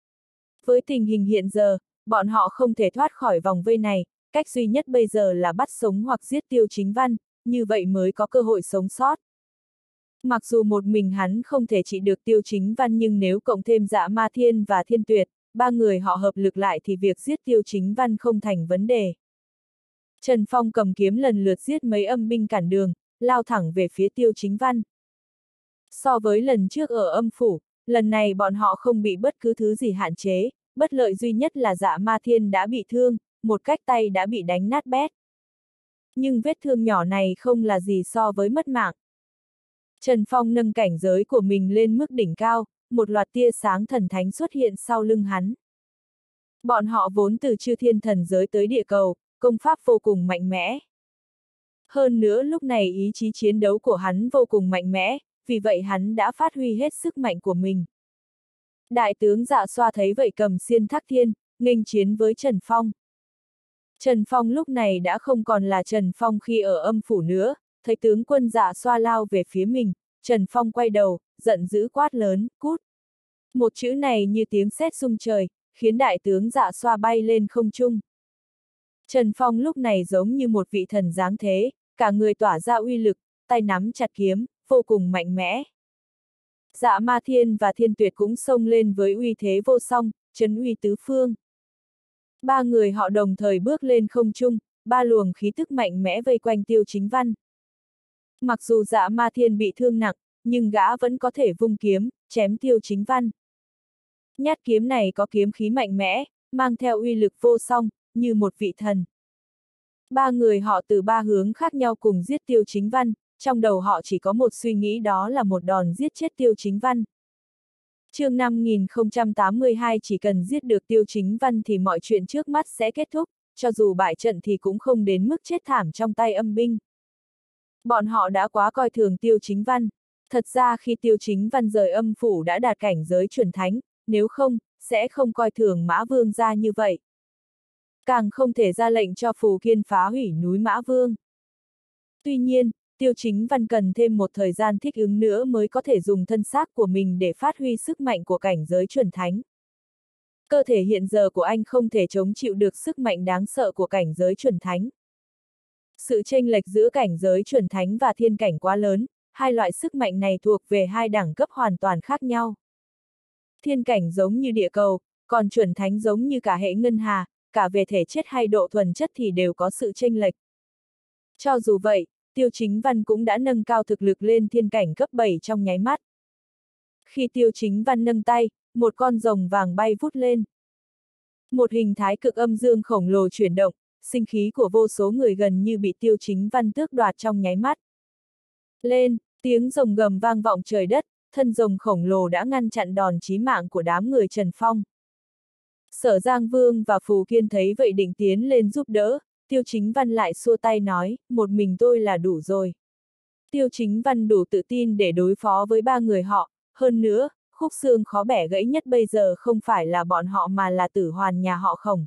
Với tình hình hiện giờ, bọn họ không thể thoát khỏi vòng vây này, cách duy nhất bây giờ là bắt sống hoặc giết Tiêu Chính Văn, như vậy mới có cơ hội sống sót. Mặc dù một mình hắn không thể trị được Tiêu Chính Văn nhưng nếu cộng thêm Dạ Ma Thiên và Thiên Tuyệt, ba người họ hợp lực lại thì việc giết Tiêu Chính Văn không thành vấn đề. Trần Phong cầm kiếm lần lượt giết mấy âm binh cản đường, lao thẳng về phía Tiêu Chính Văn. So với lần trước ở âm phủ, lần này bọn họ không bị bất cứ thứ gì hạn chế, bất lợi duy nhất là Dạ Ma Thiên đã bị thương, một cách tay đã bị đánh nát bét. Nhưng vết thương nhỏ này không là gì so với mất mạng. Trần Phong nâng cảnh giới của mình lên mức đỉnh cao, một loạt tia sáng thần thánh xuất hiện sau lưng hắn. Bọn họ vốn từ Chư Thiên Thần giới tới địa cầu, công pháp vô cùng mạnh mẽ. Hơn nữa lúc này ý chí chiến đấu của hắn vô cùng mạnh mẽ, vì vậy hắn đã phát huy hết sức mạnh của mình. Đại tướng Dạ Xoa thấy vậy cầm xiên Thác Thiên, nghênh chiến với Trần Phong. Trần Phong lúc này đã không còn là Trần Phong khi ở âm phủ nữa, thấy tướng quân Dạ Xoa lao về phía mình, Trần Phong quay đầu, giận dữ quát lớn, cút. Một chữ này như tiếng sét rung trời, khiến đại tướng Dạ Xoa bay lên không trung. Trần Phong lúc này giống như một vị thần giáng thế, cả người tỏa ra uy lực, tay nắm chặt kiếm, vô cùng mạnh mẽ. Dạ Ma Thiên và Thiên Tuyệt cũng xông lên với uy thế vô song, trấn uy tứ phương. Ba người họ đồng thời bước lên không trung, ba luồng khí tức mạnh mẽ vây quanh Tiêu Chính Văn. Mặc dù Dạ Ma Thiên bị thương nặng, nhưng gã vẫn có thể vung kiếm, chém Tiêu Chính Văn. Nhát kiếm này có kiếm khí mạnh mẽ, mang theo uy lực vô song, như một vị thần. Ba người họ từ ba hướng khác nhau cùng giết Tiêu Chính Văn, trong đầu họ chỉ có một suy nghĩ đó là một đòn giết chết Tiêu Chính Văn. Chương 5082 chỉ cần giết được Tiêu Chính Văn thì mọi chuyện trước mắt sẽ kết thúc, cho dù bại trận thì cũng không đến mức chết thảm trong tay âm binh. Bọn họ đã quá coi thường Tiêu Chính Văn. Thật ra khi Tiêu Chính Văn rời âm phủ đã đạt cảnh giới chuẩn thánh, nếu không, sẽ không coi thường Mã Vương ra như vậy. Càng không thể ra lệnh cho Phù Kiên phá hủy núi Mã Vương. Tuy nhiên, Tiêu Chính Văn cần thêm một thời gian thích ứng nữa mới có thể dùng thân xác của mình để phát huy sức mạnh của cảnh giới chuẩn thánh. Cơ thể hiện giờ của anh không thể chống chịu được sức mạnh đáng sợ của cảnh giới chuẩn thánh. Sự chênh lệch giữa cảnh giới chuẩn thánh và thiên cảnh quá lớn, hai loại sức mạnh này thuộc về hai đẳng cấp hoàn toàn khác nhau. Thiên cảnh giống như địa cầu, còn chuẩn thánh giống như cả hệ ngân hà, cả về thể chất hay độ thuần chất thì đều có sự chênh lệch. Cho dù vậy, Tiêu Chính Văn cũng đã nâng cao thực lực lên thiên cảnh cấp 7 trong nháy mắt. Khi Tiêu Chính Văn nâng tay, một con rồng vàng bay vút lên. Một hình thái cực âm dương khổng lồ chuyển động, sinh khí của vô số người gần như bị Tiêu Chính Văn tước đoạt trong nháy mắt. Lên, tiếng rồng gầm vang vọng trời đất, thân rồng khổng lồ đã ngăn chặn đòn chí mạng của đám người Trần Phong. Sở Giang Vương và Phù Kiên thấy vậy định tiến lên giúp đỡ, Tiêu Chính Văn lại xua tay nói, một mình tôi là đủ rồi. Tiêu Chính Văn đủ tự tin để đối phó với ba người họ, hơn nữa, khúc xương khó bẻ gãy nhất bây giờ không phải là bọn họ mà là Tử Hoàn nhà họ Khổng.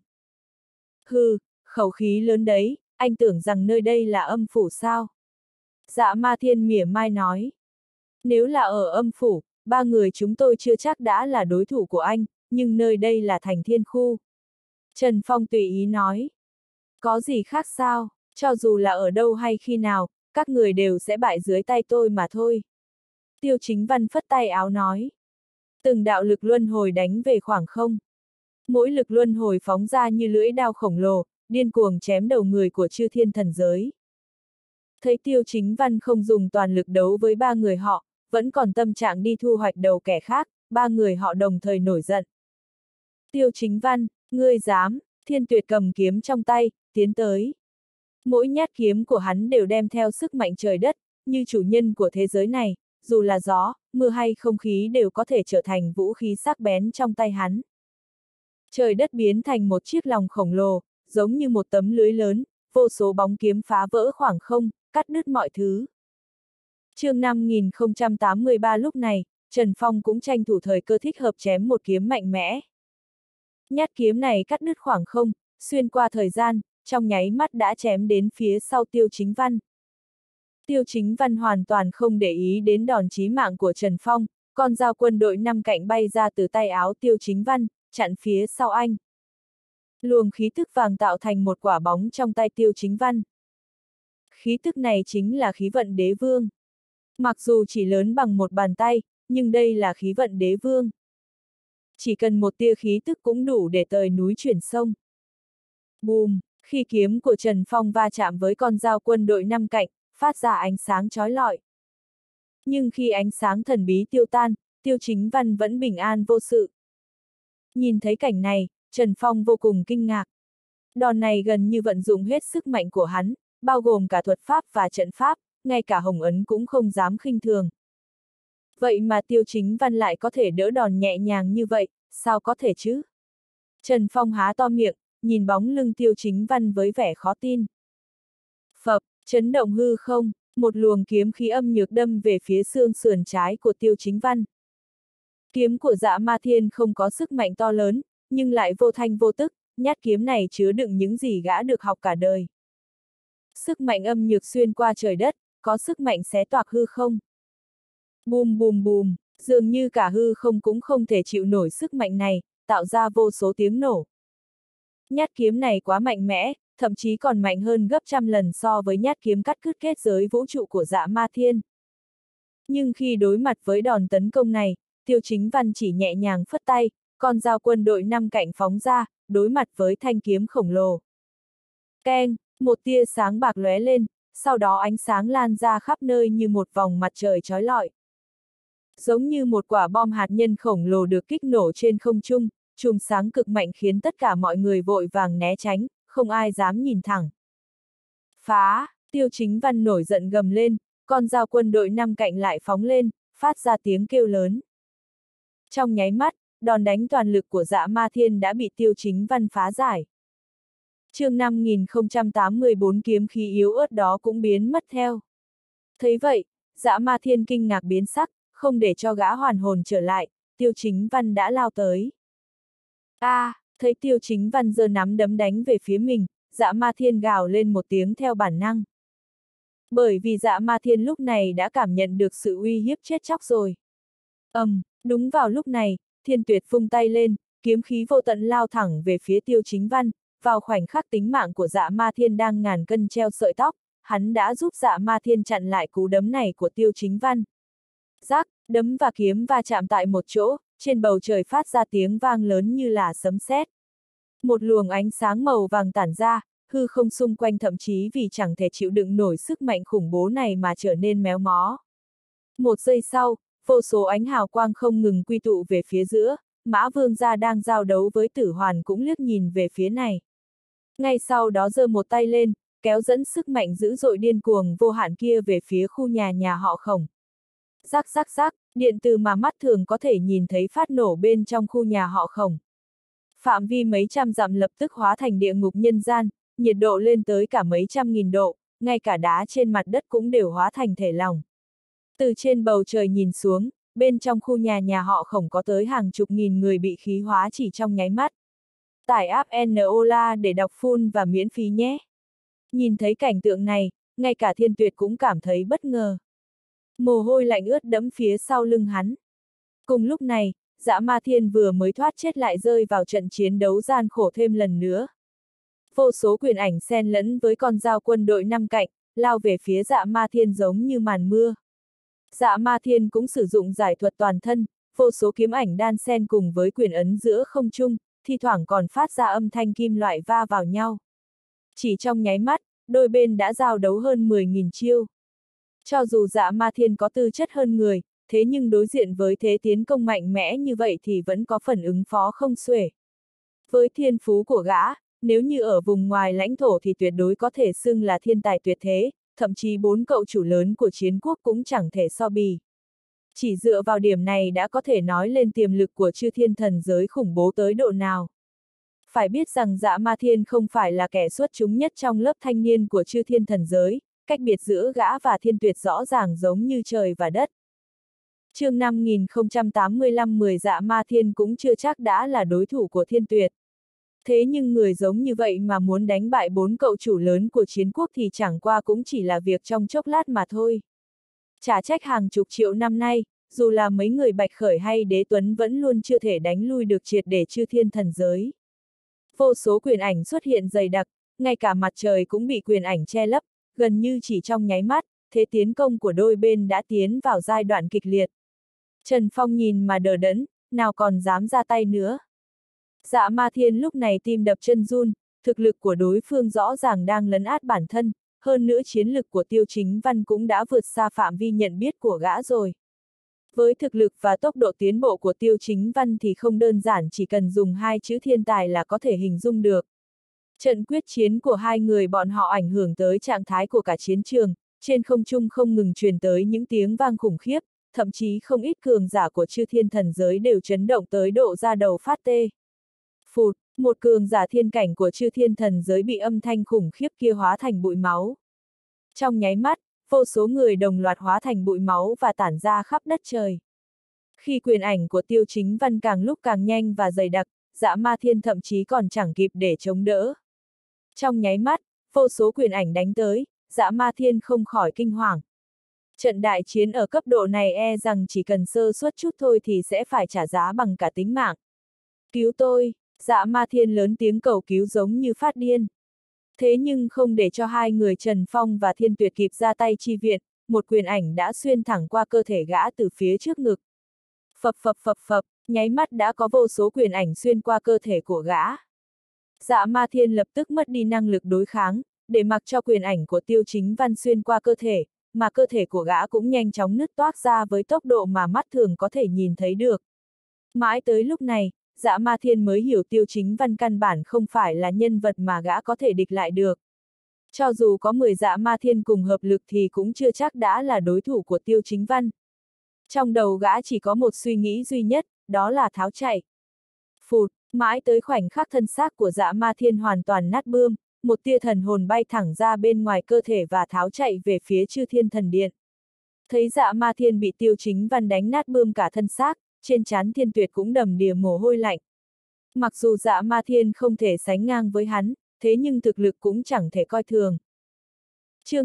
Hừ, khẩu khí lớn đấy, anh tưởng rằng nơi đây là âm phủ sao? Dạ Ma Thiên mỉa mai nói. Nếu là ở âm phủ, ba người chúng tôi chưa chắc đã là đối thủ của anh, nhưng nơi đây là thành thiên khu. Trần Phong tùy ý nói. Có gì khác sao, cho dù là ở đâu hay khi nào, các người đều sẽ bại dưới tay tôi mà thôi. Tiêu Chính Văn phất tay áo nói. Từng đạo lực luân hồi đánh về khoảng không. Mỗi lực luân hồi phóng ra như lưỡi đao khổng lồ, điên cuồng chém đầu người của chư thiên thần giới. Thấy Tiêu Chính Văn không dùng toàn lực đấu với ba người họ, vẫn còn tâm trạng đi thu hoạch đầu kẻ khác, ba người họ đồng thời nổi giận. Tiêu Chính Văn, ngươi dám, Thiên Tuyệt cầm kiếm trong tay, tiến tới. Mỗi nhát kiếm của hắn đều đem theo sức mạnh trời đất, như chủ nhân của thế giới này, dù là gió, mưa hay không khí đều có thể trở thành vũ khí sắc bén trong tay hắn. Trời đất biến thành một chiếc lòng khổng lồ, giống như một tấm lưới lớn, vô số bóng kiếm phá vỡ khoảng không, cắt đứt mọi thứ. Chương 5083 lúc này, Trần Phong cũng tranh thủ thời cơ thích hợp chém một kiếm mạnh mẽ. Nhát kiếm này cắt đứt khoảng không, xuyên qua thời gian, trong nháy mắt đã chém đến phía sau Tiêu Chính Văn. Tiêu Chính Văn hoàn toàn không để ý đến đòn chí mạng của Trần Phong, con dao quân đội 5 cạnh bay ra từ tay áo Tiêu Chính Văn, chặn phía sau anh. Luồng khí tức vàng tạo thành một quả bóng trong tay Tiêu Chính Văn. Khí tức này chính là khí vận đế vương. Mặc dù chỉ lớn bằng một bàn tay, nhưng đây là khí vận đế vương. Chỉ cần một tia khí tức cũng đủ để tời núi chuyển sông. Bùm, khi kiếm của Trần Phong va chạm với con dao quân đội 5 cạnh, phát ra ánh sáng chói lọi. Nhưng khi ánh sáng thần bí tiêu tan, Tiêu Chính Văn vẫn bình an vô sự. Nhìn thấy cảnh này, Trần Phong vô cùng kinh ngạc. Đòn này gần như vận dụng hết sức mạnh của hắn, bao gồm cả thuật pháp và trận pháp, ngay cả Hồng Ấn cũng không dám khinh thường. Vậy mà Tiêu Chính Văn lại có thể đỡ đòn nhẹ nhàng như vậy, sao có thể chứ? Trần Phong há to miệng, nhìn bóng lưng Tiêu Chính Văn với vẻ khó tin. Phập, chấn động hư không, một luồng kiếm khí âm nhược đâm về phía xương sườn trái của Tiêu Chính Văn. Kiếm của Dạ Ma Thiên không có sức mạnh to lớn, nhưng lại vô thanh vô tức, nhát kiếm này chứa đựng những gì gã được học cả đời. Sức mạnh âm nhược xuyên qua trời đất, có sức mạnh xé toạc hư không. Bùm bùm bùm, dường như cả hư không cũng không thể chịu nổi sức mạnh này, tạo ra vô số tiếng nổ. Nhát kiếm này quá mạnh mẽ, thậm chí còn mạnh hơn gấp trăm lần so với nhát kiếm cắt đứt kết giới vũ trụ của Dạ Ma Thiên. Nhưng khi đối mặt với đòn tấn công này, Tiêu Chính Văn chỉ nhẹ nhàng phất tay, con dao quân đội 5 cạnh phóng ra, đối mặt với thanh kiếm khổng lồ. Keng, một tia sáng bạc lóe lên, sau đó ánh sáng lan ra khắp nơi như một vòng mặt trời chói lọi. Giống như một quả bom hạt nhân khổng lồ được kích nổ trên không trung, chùm sáng cực mạnh khiến tất cả mọi người vội vàng né tránh, không ai dám nhìn thẳng. Phá, Tiêu Chính Văn nổi giận gầm lên, con dao quân đội 5 cạnh lại phóng lên, phát ra tiếng kêu lớn. Trong nháy mắt, đòn đánh toàn lực của Dạ Ma Thiên đã bị Tiêu Chính Văn phá giải. Chương 5084 kiếm khí yếu ớt đó cũng biến mất theo. Thấy vậy, Dạ Ma Thiên kinh ngạc biến sắc, không để cho gã hoàn hồn trở lại, Tiêu Chính Văn đã lao tới. Thấy Tiêu Chính Văn giơ nắm đấm đánh về phía mình, Dạ Ma Thiên gào lên một tiếng theo bản năng. Bởi vì Dạ Ma Thiên lúc này đã cảm nhận được sự uy hiếp chết chóc rồi. Đúng vào lúc này, Thiên Tuyệt vung tay lên, kiếm khí vô tận lao thẳng về phía Tiêu Chính Văn, vào khoảnh khắc tính mạng của Dạ Ma Thiên đang ngàn cân treo sợi tóc, hắn đã giúp Dạ Ma Thiên chặn lại cú đấm này của Tiêu Chính Văn. Rắc, đấm và kiếm va chạm tại một chỗ, trên bầu trời phát ra tiếng vang lớn như là sấm sét. Một luồng ánh sáng màu vàng tản ra, hư không xung quanh thậm chí vì chẳng thể chịu đựng nổi sức mạnh khủng bố này mà trở nên méo mó. Một giây sau, vô số ánh hào quang không ngừng quy tụ về phía giữa, Mã Vương gia đang giao đấu với Tử Hoàn cũng liếc nhìn về phía này. Ngay sau đó giơ một tay lên, kéo dẫn sức mạnh dữ dội điên cuồng vô hạn kia về phía khu nhà họ Khổng. Rắc rắc rắc, điện từ mà mắt thường có thể nhìn thấy phát nổ bên trong khu nhà họ Khổng. Phạm vi mấy trăm dặm lập tức hóa thành địa ngục nhân gian, nhiệt độ lên tới cả mấy trăm nghìn độ, ngay cả đá trên mặt đất cũng đều hóa thành thể lỏng. Từ trên bầu trời nhìn xuống, bên trong khu nhà họ Khổng có tới hàng chục nghìn người bị khí hóa chỉ trong nháy mắt. Tải app Nola để đọc full và miễn phí nhé. Nhìn thấy cảnh tượng này, ngay cả Thiên Tuyệt cũng cảm thấy bất ngờ. Mồ hôi lạnh ướt đẫm phía sau lưng hắn. Cùng lúc này, Dã Ma Thiên vừa mới thoát chết lại rơi vào trận chiến đấu gian khổ thêm lần nữa. Vô số quyền ảnh xen lẫn với con dao quân đội năm cạnh, lao về phía Dã Ma Thiên giống như màn mưa. Dã Ma Thiên cũng sử dụng giải thuật toàn thân, vô số kiếm ảnh đan xen cùng với quyền ấn giữa không trung, thi thoảng còn phát ra âm thanh kim loại va vào nhau. Chỉ trong nháy mắt, đôi bên đã giao đấu hơn 10.000 chiêu. Cho dù Dã Ma Thiên có tư chất hơn người, thế nhưng đối diện với thế tiến công mạnh mẽ như vậy thì vẫn có phần ứng phó không xuể. Với thiên phú của gã, nếu như ở vùng ngoài lãnh thổ thì tuyệt đối có thể xưng là thiên tài tuyệt thế, thậm chí 4 cậu chủ lớn của chiến quốc cũng chẳng thể so bì. Chỉ dựa vào điểm này đã có thể nói lên tiềm lực của chư thiên thần giới khủng bố tới độ nào. Phải biết rằng Dã Ma Thiên không phải là kẻ xuất chúng nhất trong lớp thanh niên của chư thiên thần giới, cách biệt giữa gã và Thiên Tuyệt rõ ràng giống như trời và đất. Chương 5085 10 Dã Ma Thiên cũng chưa chắc đã là đối thủ của Thiên Tuyệt. Thế nhưng người giống như vậy mà muốn đánh bại 4 cậu chủ lớn của chiến quốc thì chẳng qua cũng chỉ là việc trong chốc lát mà thôi. Chả trách hàng chục triệu năm nay, dù là mấy người Bạch Khởi hay Đế Tuấn vẫn luôn chưa thể đánh lui được triệt để chư thiên thần giới. Vô số quyền ảnh xuất hiện dày đặc, ngay cả mặt trời cũng bị quyền ảnh che lấp, gần như chỉ trong nháy mắt, thế tiến công của đôi bên đã tiến vào giai đoạn kịch liệt. Trần Phong nhìn mà đờ đẫn, nào còn dám ra tay nữa. Dã Ma Thiên lúc này tim đập chân run, thực lực của đối phương rõ ràng đang lấn át bản thân, hơn nữa chiến lực của Tiêu Chính Văn cũng đã vượt xa phạm vi nhận biết của gã rồi. Với thực lực và tốc độ tiến bộ của Tiêu Chính Văn thì không đơn giản chỉ cần dùng hai chữ thiên tài là có thể hình dung được. Trận quyết chiến của hai người bọn họ ảnh hưởng tới trạng thái của cả chiến trường, trên không trung không ngừng truyền tới những tiếng vang khủng khiếp, thậm chí không ít cường giả của chư thiên thần giới đều chấn động tới độ ra đầu phát tê. Phụt, một cường giả thiên cảnh của chư thiên thần giới bị âm thanh khủng khiếp kia hóa thành bụi máu. Trong nháy mắt, vô số người đồng loạt hóa thành bụi máu và tản ra khắp đất trời. Khi quyền ảnh của Tiêu Chính Văn càng lúc càng nhanh và dày đặc, Dã Ma Thiên thậm chí còn chẳng kịp để chống đỡ. Trong nháy mắt, vô số quyền ảnh đánh tới, Dã Ma Thiên không khỏi kinh hoàng. Trận đại chiến ở cấp độ này e rằng chỉ cần sơ suất chút thôi thì sẽ phải trả giá bằng cả tính mạng. Cứu tôi! Dã Ma Thiên lớn tiếng cầu cứu giống như phát điên. Thế nhưng không để cho hai người Trần Phong và Thiên Tuyệt kịp ra tay chi viện, một quyền ảnh đã xuyên thẳng qua cơ thể gã từ phía trước ngực. Phập phập phập phập, nháy mắt đã có vô số quyền ảnh xuyên qua cơ thể của gã. Dã Ma Thiên lập tức mất đi năng lực đối kháng, để mặc cho quyền ảnh của Tiêu Chính Văn xuyên qua cơ thể, mà cơ thể của gã cũng nhanh chóng nứt toác ra với tốc độ mà mắt thường có thể nhìn thấy được. Mãi tới lúc này, Dã Ma Thiên mới hiểu Tiêu Chính Văn căn bản không phải là nhân vật mà gã có thể địch lại được. Cho dù có 10 Dã Ma Thiên cùng hợp lực thì cũng chưa chắc đã là đối thủ của Tiêu Chính Văn. Trong đầu gã chỉ có một suy nghĩ duy nhất, đó là tháo chạy. Phụt, mãi tới khoảnh khắc thân xác của Dã Ma Thiên hoàn toàn nát bươm, một tia thần hồn bay thẳng ra bên ngoài cơ thể và tháo chạy về phía Chư Thiên Thần Điện. Thấy Dã Ma Thiên bị Tiêu Chính Văn đánh nát bươm cả thân xác, trên trán Thiên Tuyệt cũng đầm đìa mồ hôi lạnh. Mặc dù Dã Ma Thiên không thể sánh ngang với hắn, thế nhưng thực lực cũng chẳng thể coi thường. Chương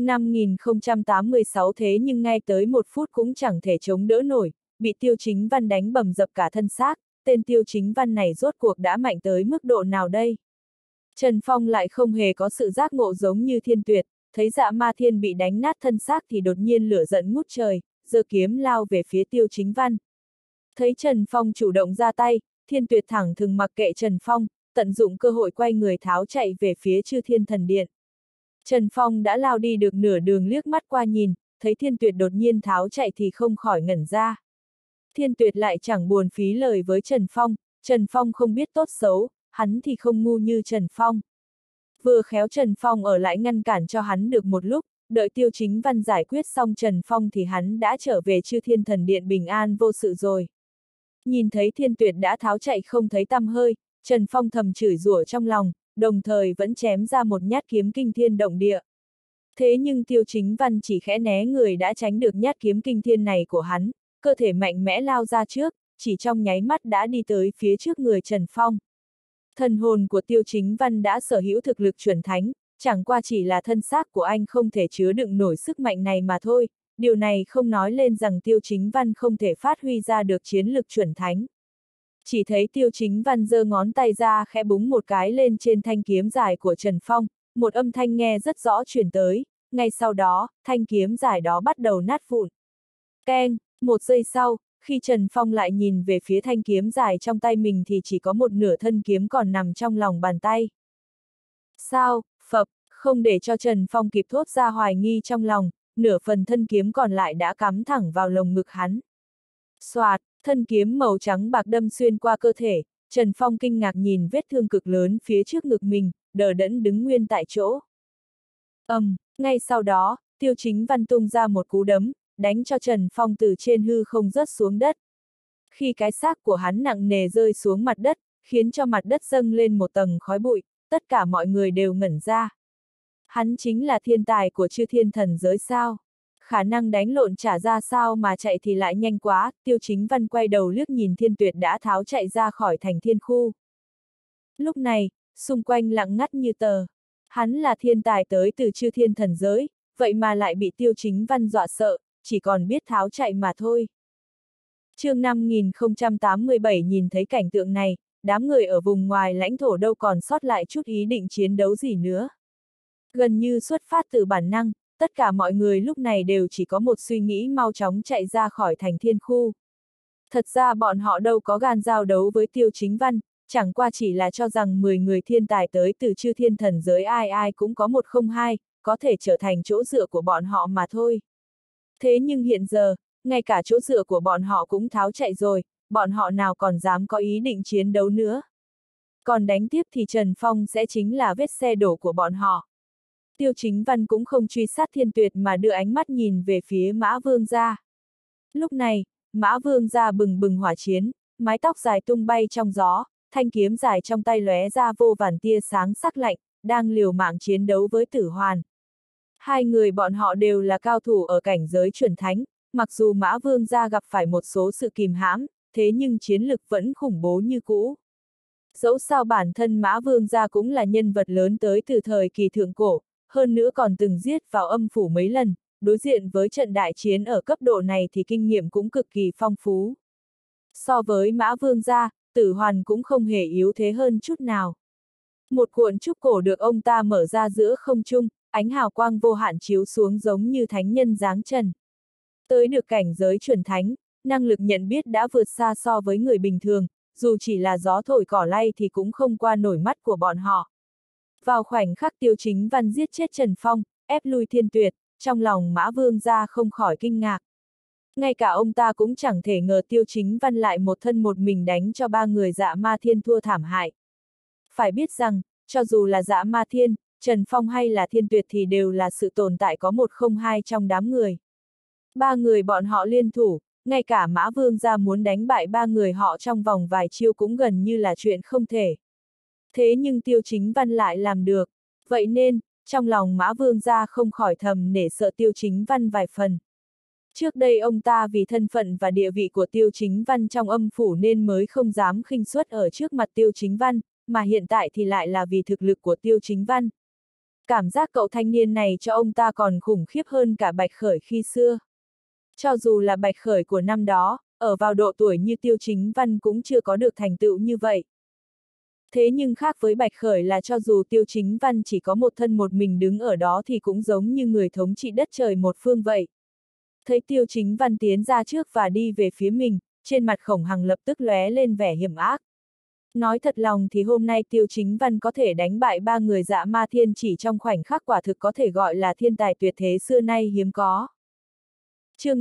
5086 thế nhưng ngay tới 1 phút cũng chẳng thể chống đỡ nổi, bị Tiêu Chính Văn đánh bầm dập cả thân xác, tên Tiêu Chính Văn này rốt cuộc đã mạnh tới mức độ nào đây? Trần Phong lại không hề có sự giác ngộ giống như Thiên Tuyệt, thấy Dã Ma Thiên bị đánh nát thân xác thì đột nhiên lửa giận ngút trời, giơ kiếm lao về phía Tiêu Chính Văn. Thấy Trần Phong chủ động ra tay, Thiên Tuyệt thẳng thừng mặc kệ Trần Phong, tận dụng cơ hội quay người tháo chạy về phía Chư Thiên Thần Điện. Trần Phong đã lao đi được nửa đường liếc mắt qua nhìn, thấy Thiên Tuyệt đột nhiên tháo chạy thì không khỏi ngẩn ra. Thiên Tuyệt lại chẳng buồn phí lời với Trần Phong, Trần Phong không biết tốt xấu, hắn thì không ngu như Trần Phong. Vừa khéo Trần Phong ở lại ngăn cản cho hắn được một lúc, đợi Tiêu Chính Văn giải quyết xong Trần Phong thì hắn đã trở về Chư Thiên Thần Điện bình an vô sự rồi. Nhìn thấy Thiên Tuyệt đã tháo chạy không thấy tăm hơi, Trần Phong thầm chửi rủa trong lòng, đồng thời vẫn chém ra một nhát kiếm kinh thiên động địa. Thế nhưng Tiêu Chính Văn chỉ khẽ né người đã tránh được nhát kiếm kinh thiên này của hắn, cơ thể mạnh mẽ lao ra trước, chỉ trong nháy mắt đã đi tới phía trước người Trần Phong. Thần hồn của Tiêu Chính Văn đã sở hữu thực lực chuẩn thánh, chẳng qua chỉ là thân xác của anh không thể chứa đựng nổi sức mạnh này mà thôi, điều này không nói lên rằng Tiêu Chính Văn không thể phát huy ra được chiến lực chuẩn thánh. Chỉ thấy Tiêu Chính Văn giơ ngón tay ra khẽ búng một cái lên trên thanh kiếm dài của Trần Phong, một âm thanh nghe rất rõ truyền tới, ngay sau đó, thanh kiếm dài đó bắt đầu nát vụn. Keng, một giây sau, khi Trần Phong lại nhìn về phía thanh kiếm dài trong tay mình thì chỉ có một nửa thân kiếm còn nằm trong lòng bàn tay. Sao, phập, không để cho Trần Phong kịp thốt ra hoài nghi trong lòng, nửa phần thân kiếm còn lại đã cắm thẳng vào lồng ngực hắn. Xoạt, thân kiếm màu trắng bạc đâm xuyên qua cơ thể, Trần Phong kinh ngạc nhìn vết thương cực lớn phía trước ngực mình, đờ đẫn đứng nguyên tại chỗ. Ngay sau đó, Tiêu Chính Văn tung ra một cú đấm, đánh cho Trần Phong từ trên hư không rớt xuống đất. Khi cái xác của hắn nặng nề rơi xuống mặt đất, khiến cho mặt đất dâng lên một tầng khói bụi, tất cả mọi người đều ngẩn ra. Hắn chính là thiên tài của Chư Thiên Thần giới sao? Khả năng đánh lộn trả ra sao mà chạy thì lại nhanh quá, Tiêu Chính Văn quay đầu liếc nhìn Thiên Tuyệt đã tháo chạy ra khỏi thành thiên khu. Lúc này, xung quanh lặng ngắt như tờ. Hắn là thiên tài tới từ Chư Thiên Thần giới, vậy mà lại bị Tiêu Chính Văn dọa sợ, chỉ còn biết tháo chạy mà thôi. Chương 5087 nhìn thấy cảnh tượng này, đám người ở vùng ngoài lãnh thổ đâu còn sót lại chút ý định chiến đấu gì nữa. Gần như xuất phát từ bản năng, tất cả mọi người lúc này đều chỉ có một suy nghĩ mau chóng chạy ra khỏi thành thiên khu. Thật ra bọn họ đâu có gan giao đấu với Tiêu Chính Văn, chẳng qua chỉ là cho rằng 10 người thiên tài tới từ Chư Thiên Thần giới ai ai cũng có một không hai, có thể trở thành chỗ dựa của bọn họ mà thôi. Thế nhưng hiện giờ, ngay cả chỗ dựa của bọn họ cũng tháo chạy rồi, bọn họ nào còn dám có ý định chiến đấu nữa. Còn đánh tiếp thì Trần Phong sẽ chính là vết xe đổ của bọn họ. Tiêu Chính Văn cũng không truy sát Thiên Tuyệt mà đưa ánh mắt nhìn về phía Mã Vương gia. Lúc này, Mã Vương gia bừng bừng hỏa chiến, mái tóc dài tung bay trong gió, thanh kiếm dài trong tay lóe ra vô vàn tia sáng sắc lạnh, đang liều mạng chiến đấu với Tử Hoàn. Hai người bọn họ đều là cao thủ ở cảnh giới chuẩn thánh, mặc dù Mã Vương gia gặp phải một số sự kìm hãm, thế nhưng chiến lực vẫn khủng bố như cũ. Dẫu sao bản thân Mã Vương gia cũng là nhân vật lớn tới từ thời kỳ thượng cổ, hơn nữa còn từng giết vào âm phủ mấy lần, đối diện với trận đại chiến ở cấp độ này thì kinh nghiệm cũng cực kỳ phong phú. So với Mã Vương gia, Tử Hoàn cũng không hề yếu thế hơn chút nào. Một cuộn trúc cổ được ông ta mở ra giữa không trung, ánh hào quang vô hạn chiếu xuống giống như thánh nhân giáng trần. Tới được cảnh giới chuẩn thánh, năng lực nhận biết đã vượt xa so với người bình thường, dù chỉ là gió thổi cỏ lay thì cũng không qua nổi mắt của bọn họ. Vào khoảnh khắc Tiêu Chính Văn giết chết Trần Phong, ép lui Thiên Tuyệt, trong lòng Mã Vương gia không khỏi kinh ngạc. Ngay cả ông ta cũng chẳng thể ngờ Tiêu Chính Văn lại một thân một mình đánh cho ba người Dạ Ma Thiên thua thảm hại. Phải biết rằng, cho dù là Dạ Ma Thiên, Trần Phong hay là Thiên Tuyệt thì đều là sự tồn tại có một không hai trong đám người. Ba người bọn họ liên thủ, ngay cả Mã Vương gia muốn đánh bại ba người họ trong vòng vài chiêu cũng gần như là chuyện không thể. Thế nhưng Tiêu Chính Văn lại làm được, vậy nên, trong lòng Mã Vương gia không khỏi thầm nể sợ Tiêu Chính Văn vài phần. Trước đây ông ta vì thân phận và địa vị của Tiêu Chính Văn trong âm phủ nên mới không dám khinh suất ở trước mặt Tiêu Chính Văn, mà hiện tại thì lại là vì thực lực của Tiêu Chính Văn. Cảm giác cậu thanh niên này cho ông ta còn khủng khiếp hơn cả Bạch Khởi khi xưa. Cho dù là Bạch Khởi của năm đó, ở vào độ tuổi như Tiêu Chính Văn cũng chưa có được thành tựu như vậy. Thế nhưng khác với Bạch Khởi là cho dù Tiêu Chính Văn chỉ có một thân một mình đứng ở đó thì cũng giống như người thống trị đất trời một phương vậy. Thấy Tiêu Chính Văn tiến ra trước và đi về phía mình, trên mặt Khổng Hằng lập tức lóe lên vẻ hiểm ác. Nói thật lòng thì hôm nay Tiêu Chính Văn có thể đánh bại ba người Dạ Ma Thiên chỉ trong khoảnh khắc quả thực có thể gọi là thiên tài tuyệt thế xưa nay hiếm có. Chương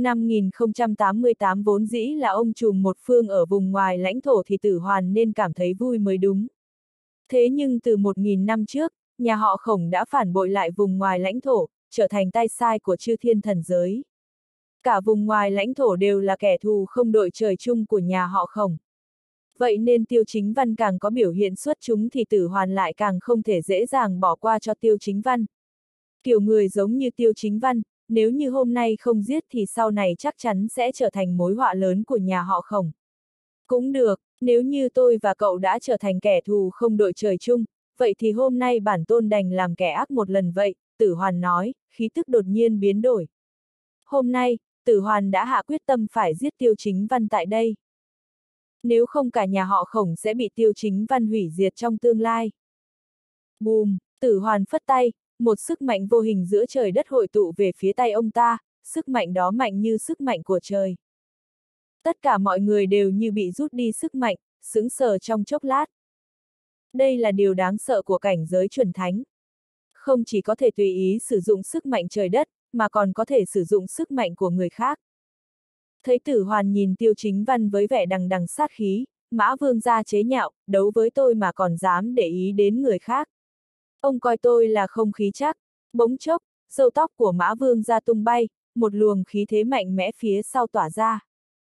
5088 vốn dĩ là ông trùm một phương ở vùng ngoài lãnh thổ thì Tử Hoàn nên cảm thấy vui mới đúng. Thế nhưng từ 1000 năm trước, nhà họ Khổng đã phản bội lại vùng ngoài lãnh thổ, trở thành tay sai của chư thiên thần giới. Cả vùng ngoài lãnh thổ đều là kẻ thù không đội trời chung của nhà họ Khổng. Vậy nên Tiêu Chính Văn càng có biểu hiện xuất chúng thì Tử Hoàn lại càng không thể dễ dàng bỏ qua cho Tiêu Chính Văn. Kiểu người giống như Tiêu Chính Văn, nếu như hôm nay không giết thì sau này chắc chắn sẽ trở thành mối họa lớn của nhà họ Khổng. Cũng được, nếu như tôi và cậu đã trở thành kẻ thù không đội trời chung, vậy thì hôm nay bản tôn đành làm kẻ ác một lần vậy, Tử Hoàn nói, khí tức đột nhiên biến đổi. Hôm nay, Tử Hoàn đã hạ quyết tâm phải giết Tiêu Chính Văn tại đây. Nếu không cả nhà họ Khổng sẽ bị Tiêu Chính Văn hủy diệt trong tương lai. Bùm, Tử Hoàn phất tay, một sức mạnh vô hình giữa trời đất hội tụ về phía tay ông ta, sức mạnh đó mạnh như sức mạnh của trời. Tất cả mọi người đều như bị rút đi sức mạnh, sững sờ trong chốc lát. Đây là điều đáng sợ của cảnh giới chuẩn thánh. Không chỉ có thể tùy ý sử dụng sức mạnh trời đất, mà còn có thể sử dụng sức mạnh của người khác. Thấy Tử Hoàn nhìn Tiêu Chính Văn với vẻ đằng đằng sát khí, Mã Vương gia chế nhạo, đấu với tôi mà còn dám để ý đến người khác. Ông coi tôi là không khí chắc. Bỗng chốc, râu tóc của Mã Vương gia tung bay, một luồng khí thế mạnh mẽ phía sau tỏa ra.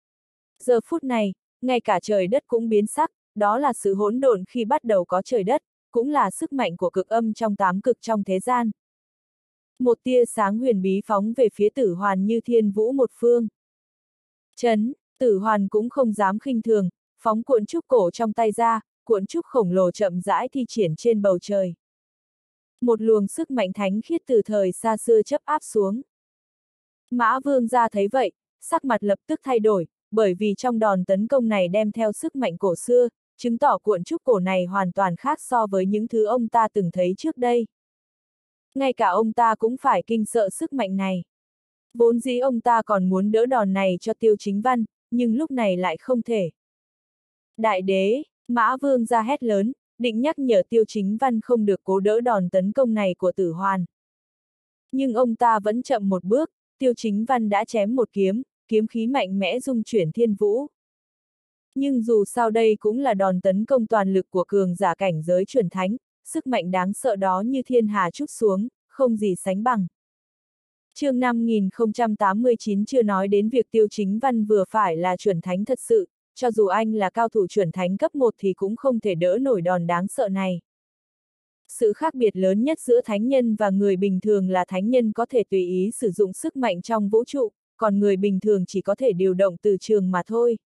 Giờ phút này, ngay cả trời đất cũng biến sắc, đó là sự hỗn độn khi bắt đầu có trời đất, cũng là sức mạnh của cực âm trong 8 cực trong thế gian. Một tia sáng huyền bí phóng về phía Tử Hoàn như thiên vũ một phương. Chấn, Tử Hoàn cũng không dám khinh thường, phóng cuộn trúc cổ trong tay ra, cuộn trúc khổng lồ chậm rãi thi triển trên bầu trời. Một luồng sức mạnh thánh khiết từ thời xa xưa chấp áp xuống. Mã Vương gia thấy vậy, sắc mặt lập tức thay đổi, bởi vì trong đòn tấn công này đem theo sức mạnh cổ xưa, chứng tỏ cuộn trúc cổ này hoàn toàn khác so với những thứ ông ta từng thấy trước đây. Ngay cả ông ta cũng phải kinh sợ sức mạnh này. Vốn dĩ ông ta còn muốn đỡ đòn này cho Tiêu Chính Văn, nhưng lúc này lại không thể. Đại đế, Mã Vương gia hét lớn, định nhắc nhở Tiêu Chính Văn không được cố đỡ đòn tấn công này của Tử Hoàn. Nhưng ông ta vẫn chậm một bước, Tiêu Chính Văn đã chém một kiếm, kiếm khí mạnh mẽ dung chuyển thiên vũ. Nhưng dù sao đây cũng là đòn tấn công toàn lực của cường giả cảnh giới chuẩn thánh, sức mạnh đáng sợ đó như thiên hà trút xuống, không gì sánh bằng. Chương 5089 chưa nói đến việc Tiêu Chính Văn vừa phải là chuẩn thánh thật sự, cho dù anh là cao thủ chuẩn thánh cấp 1 thì cũng không thể đỡ nổi đòn đáng sợ này. Sự khác biệt lớn nhất giữa thánh nhân và người bình thường là thánh nhân có thể tùy ý sử dụng sức mạnh trong vũ trụ, còn người bình thường chỉ có thể điều động từ trường mà thôi.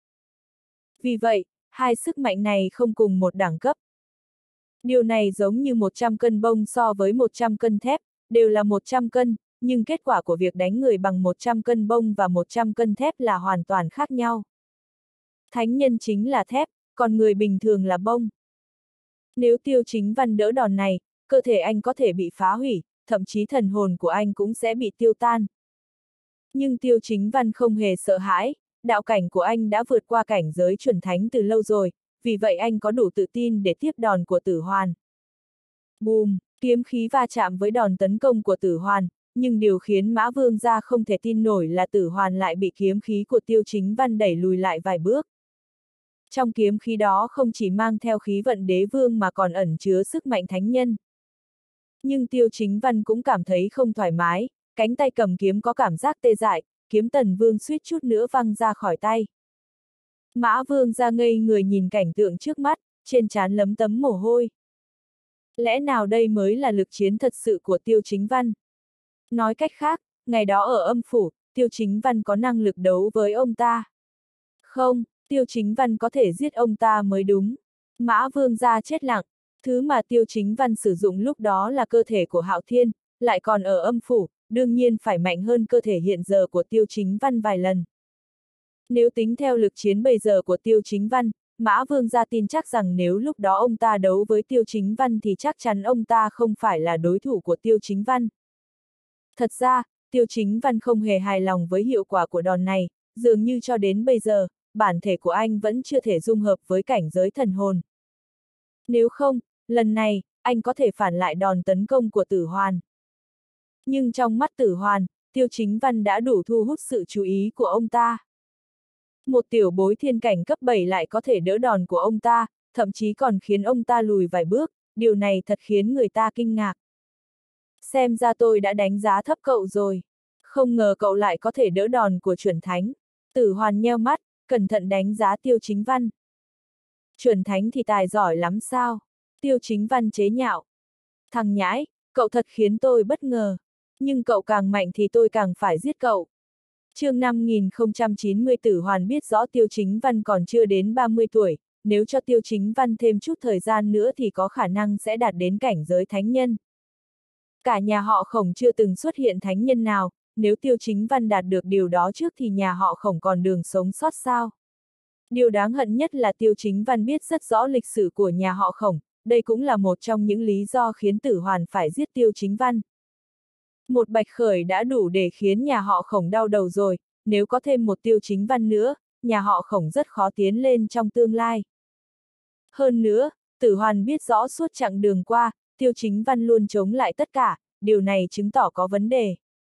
Vì vậy, hai sức mạnh này không cùng một đẳng cấp. Điều này giống như 100 cân bông so với 100 cân thép, đều là 100 cân, nhưng kết quả của việc đánh người bằng 100 cân bông và 100 cân thép là hoàn toàn khác nhau. Thánh nhân chính là thép, còn người bình thường là bông. Nếu Tiêu Chính Văn đỡ đòn này, cơ thể anh có thể bị phá hủy, thậm chí thần hồn của anh cũng sẽ bị tiêu tan. Nhưng Tiêu Chính Văn không hề sợ hãi, đạo cảnh của anh đã vượt qua cảnh giới chuẩn thánh từ lâu rồi, vì vậy anh có đủ tự tin để tiếp đòn của Tử Hoàn. Bùm, kiếm khí va chạm với đòn tấn công của Tử Hoàn, nhưng điều khiến Mã Vương gia không thể tin nổi là Tử Hoàn lại bị kiếm khí của Tiêu Chính Văn đẩy lùi lại vài bước. Trong kiếm khí đó không chỉ mang theo khí vận đế vương mà còn ẩn chứa sức mạnh thánh nhân. Nhưng Tiêu Chính Văn cũng cảm thấy không thoải mái, cánh tay cầm kiếm có cảm giác tê dại, kiếm Tần Vương suýt chút nữa văng ra khỏi tay. Mã Vương ra ngây người nhìn cảnh tượng trước mắt, trên trán lấm tấm mồ hôi. Lẽ nào đây mới là lực chiến thật sự của Tiêu Chính Văn? Nói cách khác, ngày đó ở âm phủ, Tiêu Chính Văn có năng lực đấu với ông ta. Không, Tiêu Chính Văn có thể giết ông ta mới đúng. Mã Vương gia chết lặng, thứ mà Tiêu Chính Văn sử dụng lúc đó là cơ thể của Hạo Thiên, lại còn ở âm phủ, đương nhiên phải mạnh hơn cơ thể hiện giờ của Tiêu Chính Văn vài lần. Nếu tính theo lực chiến bây giờ của Tiêu Chính Văn, Mã Vương gia tin chắc rằng nếu lúc đó ông ta đấu với Tiêu Chính Văn thì chắc chắn ông ta không phải là đối thủ của Tiêu Chính Văn. Thật ra, Tiêu Chính Văn không hề hài lòng với hiệu quả của đòn này, dường như cho đến bây giờ, bản thể của anh vẫn chưa thể dung hợp với cảnh giới thần hồn. Nếu không, lần này, anh có thể phản lại đòn tấn công của Tử Hoàn. Nhưng trong mắt Tử Hoàn, Tiêu Chính Văn đã đủ thu hút sự chú ý của ông ta. Một tiểu bối thiên cảnh cấp 7 lại có thể đỡ đòn của ông ta, thậm chí còn khiến ông ta lùi vài bước, điều này thật khiến người ta kinh ngạc. Xem ra tôi đã đánh giá thấp cậu rồi. Không ngờ cậu lại có thể đỡ đòn của chuẩn thánh. Tử Hoàn nheo mắt, cẩn thận đánh giá Tiêu Chính Văn. Chuẩn thánh thì tài giỏi lắm sao? Tiêu Chính Văn chế nhạo. Thằng nhãi, cậu thật khiến tôi bất ngờ. Nhưng cậu càng mạnh thì tôi càng phải giết cậu. Chương 5090 Tử Hoàn biết rõ Tiêu Chính Văn còn chưa đến 30 tuổi, nếu cho Tiêu Chính Văn thêm chút thời gian nữa thì có khả năng sẽ đạt đến cảnh giới thánh nhân. Cả nhà họ Khổng chưa từng xuất hiện thánh nhân nào, nếu Tiêu Chính Văn đạt được điều đó trước thì nhà họ Khổng còn đường sống sót sao? Điều đáng hận nhất là Tiêu Chính Văn biết rất rõ lịch sử của nhà họ Khổng, đây cũng là một trong những lý do khiến Tử Hoàn phải giết Tiêu Chính Văn. Một Bạch Khởi đã đủ để khiến nhà họ Khổng đau đầu rồi, nếu có thêm một Tiêu Chính Văn nữa, nhà họ Khổng rất khó tiến lên trong tương lai. Hơn nữa, Tử Hoàn biết rõ suốt chặng đường qua, Tiêu Chính Văn luôn chống lại tất cả, điều này chứng tỏ có vấn đề.